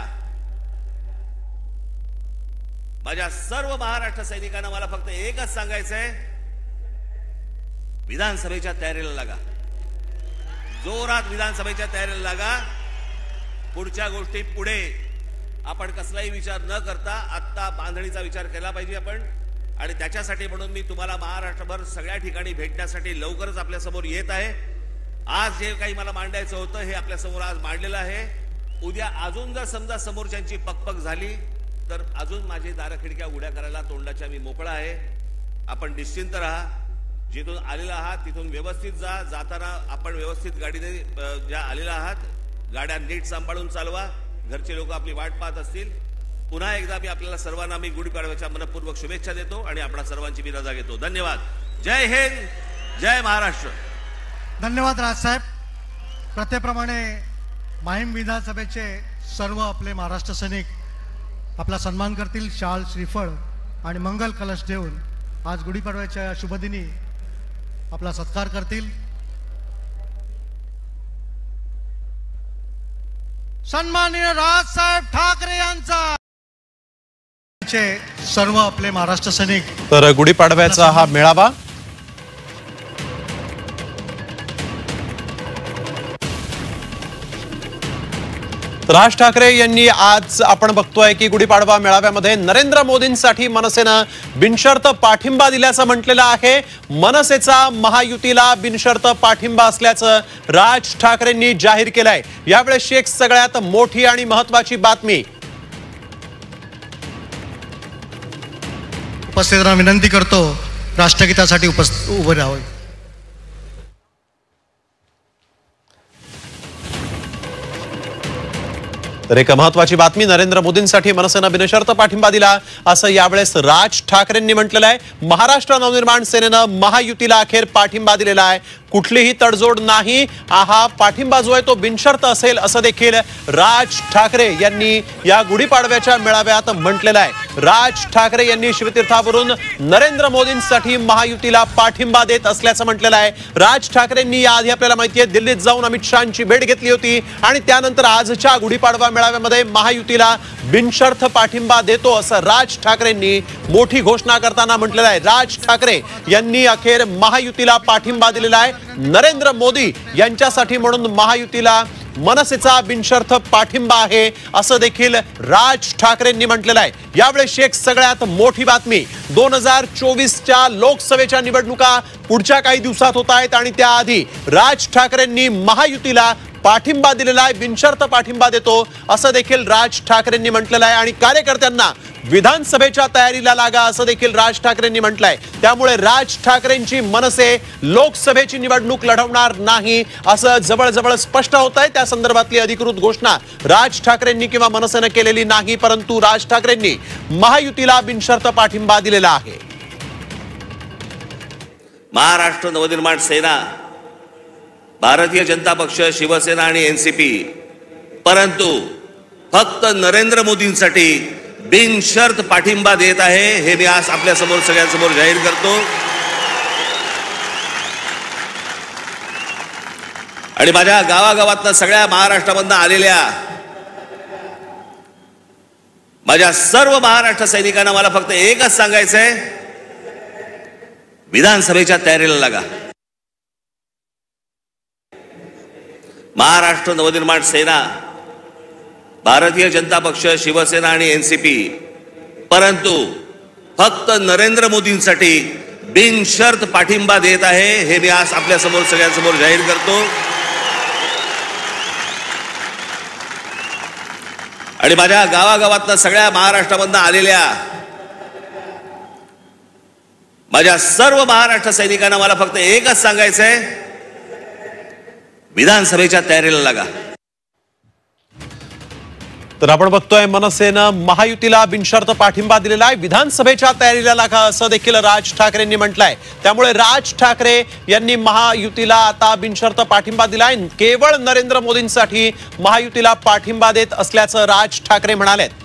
माझ्या सर्व महाराष्ट्र सैनिकांना मला फक्त एकच सांगायचंय, विधानसभेच्या तयारीला लागा, जोरात विधानसभेच्या तयारीला लागा. पुढच्या गोष्टी पुढे आपण कसलाही विचार न करता आत्ता बांधणीचा विचार केला पाहिजे आपण. आणि त्याच्यासाठी म्हणून मी तुम्हाला महाराष्ट्रभर सगळ्या ठिकाणी भेटण्यासाठी लवकरच आपल्या समोर येत आहे. आज जे काही मला मांडायचं होतं हे आपल्या समोर आज मांडलेलं आहे. उद्या अजून जर समजा समोरच्यांची पकपक झाली तर अजून माझी दार खिडक्या उड्या करायला तोंडाच्या मी मोकळा आहे. आपण निश्चिंत राहा, जिथून आलेला आहात तिथून व्यवस्थित जा. जाताना आपण व्यवस्थित गाडीने ज्या आलेला आहात गाड्या नीट सांभाळून चालवा. घरचे लोक आपली वाट पाहत असतील. पुन्हा एकदा मी आपल्याला सर्वांना मी गुढीपाडव्याच्या मनपूर्वक शुभेच्छा देतो आणि आपणा सर्वांची मी रजा घेतो. धन्यवाद. जय हिंद, जय महाराष्ट्र. धन्यवाद राजसाहेब. प्रथेप्रमाणे माहीम विधानसभेचे सर्व आपले महाराष्ट्र सैनिक आपला सन्मान करतील. शाल, श्रीफळ आणि मंगल कलश देऊन आज गुढीपाडव्याच्या शुभदिनी आपला सत्कार करतील. सन्माननीय राजसाहेब ठाकरे यांचा सर्व आपले महाराष्ट्र सैनिक. तर गुढीपाडव्याचा हा मेळावा राज ठाकरे यांनी आज आपण बघतोय की गुढीपाडवा मेळाव्यामध्ये नरेंद्र मोदींसाठी मनसेनं बिनशर्त पाठिंबा दिल्याचं म्हटलेलं आहे. मनसेचा महायुतीला बिनशर्त पाठिंबा असल्याचं राज ठाकरेंनी जाहीर केलंय. यावेळेस एक सगळ्यात मोठी आणि महत्वाची बातमी. उपस्थितांना विनंती करतो राष्ट्रगीतासाठी उपस्थित उभे राहावे. तर एक महत्वाची बातमी, नरेंद्र मोदींसाठी मनसेनं बिनशर्त पाठिंबा दिला असं यावेळेस राज ठाकरेंनी म्हटलेलं आहे. महाराष्ट्र नवनिर्माण सेनेनं महायुतीला अखेर पाठिंबा दिलेला आहे. कुठलीही तडजोड नाही. हा पाठिंबा जो आहे तो बिनशर्त असेल असं देखील राज ठाकरे यांनी या गुढीपाडव्याच्या मेळाव्यात म्हटलेलं आहे. राज ठाकरे यांनी शिवतीर्थावरून नरेंद्र मोदींसाठी महायुतीला पाठिंबा देत असल्याचं म्हटलेलं आहे. राज ठाकरेंनी याआधी आपल्याला माहिती आहे दिल्लीत जाऊन अमित शहांची भेट घेतली होती आणि त्यानंतर आजच्या गुढीपाडवा मेळाव्यामध्ये महायुतीला बिनशर्त पाठिंबा देतो असं राज ठाकरेंनी मोठी घोषणा करताना म्हटलेलं आहे. राज ठाकरे यांनी अखेर महायुतीला पाठिंबा दिलेला आहे. नरेंद्र मोदी यांच्यासाठी म्हणून महायुतीला मनसेचा बिनशर्त पाठिंबा आहे असं देखील राज ठाकरेंनी म्हटलेलं आहे. यावेळेस एक सगळ्यात मोठी बातमी, दोन हजार चोवीसच्या लोकसभेच्या निवडणुका पुढच्या काही दिवसात होत आहेत आणि त्याआधी राज ठाकरेंनी महायुतीला पाठिंबा दिलेला आहे. बिनशर्त पाठिंबा देतो असं देखील राज ठाकरेंनी म्हटलेलं आहे आणि कार्यकर्त्यांना विधानसभेच्या तयारीला लागा असं देखील राज ठाकरेंनी म्हटलंय. त्यामुळे राज ठाकरेंची मनसे लोकसभेची निवडणूक लढवणार नाही असं जवळजवळ स्पष्ट होत आहे. त्या संदर्भातली अधिकृत घोषणा राज ठाकरेंनी किंवा मनसेनं केलेली नाही, परंतु राज ठाकरेंनी महायुतीला बिनशर्त पाठिंबा दिलेला आहे. महाराष्ट्र नवनिर्माण सेना, भारतीय जनता पक्ष, शिवसेना आणि एनसीपी, परंतु फक्त नरेंद्र मोदींसाठी बिनशर्त पाठिंबा देत आहे हे मी आज आपल्या समोर सगळ्यांसमोर जाहीर करतो. आणि माझ्या गावागावातनं सगळ्या महाराष्ट्रामधनं आलेल्या माझ्या सर्व महाराष्ट्र सैनिकांना मला फक्त एकच सांगायचंय, विधानसभेच्या तयारीला लागा. महाराष्ट्र नवनिर्माण सेना, भारतीय जनता पक्ष, शिवसेना आणि एनसीपी, परंतु फक्त नरेंद्र मोदींसाठी बिनशर्त पाठिंबा देत आहे हे मी आज आपल्या समोर सगळ्यांसमोर जाहीर करतो. आणि माझ्या गावागावातनं सगळ्या महाराष्ट्रामधनं आलेल्या माझ्या सर्व महाराष्ट्र सैनिकांना मला फक्त एकच सांगायचंय, विधानसभेच्या तयारीला लागा. तर आपण बघतोय मनसेनं महायुतीला बिनशर्त पाठिंबा दिलेला आहे. विधानसभेच्या तयारीला लागा असं देखील राज ठाकरेंनी म्हटलंय. त्यामुळे राज ठाकरे यांनी महायुतीला आता बिनशर्त पाठिंबा दिलाय. केवळ नरेंद्र मोदींसाठी महायुतीला पाठिंबा देत असल्याचं राज ठाकरे म्हणालेत.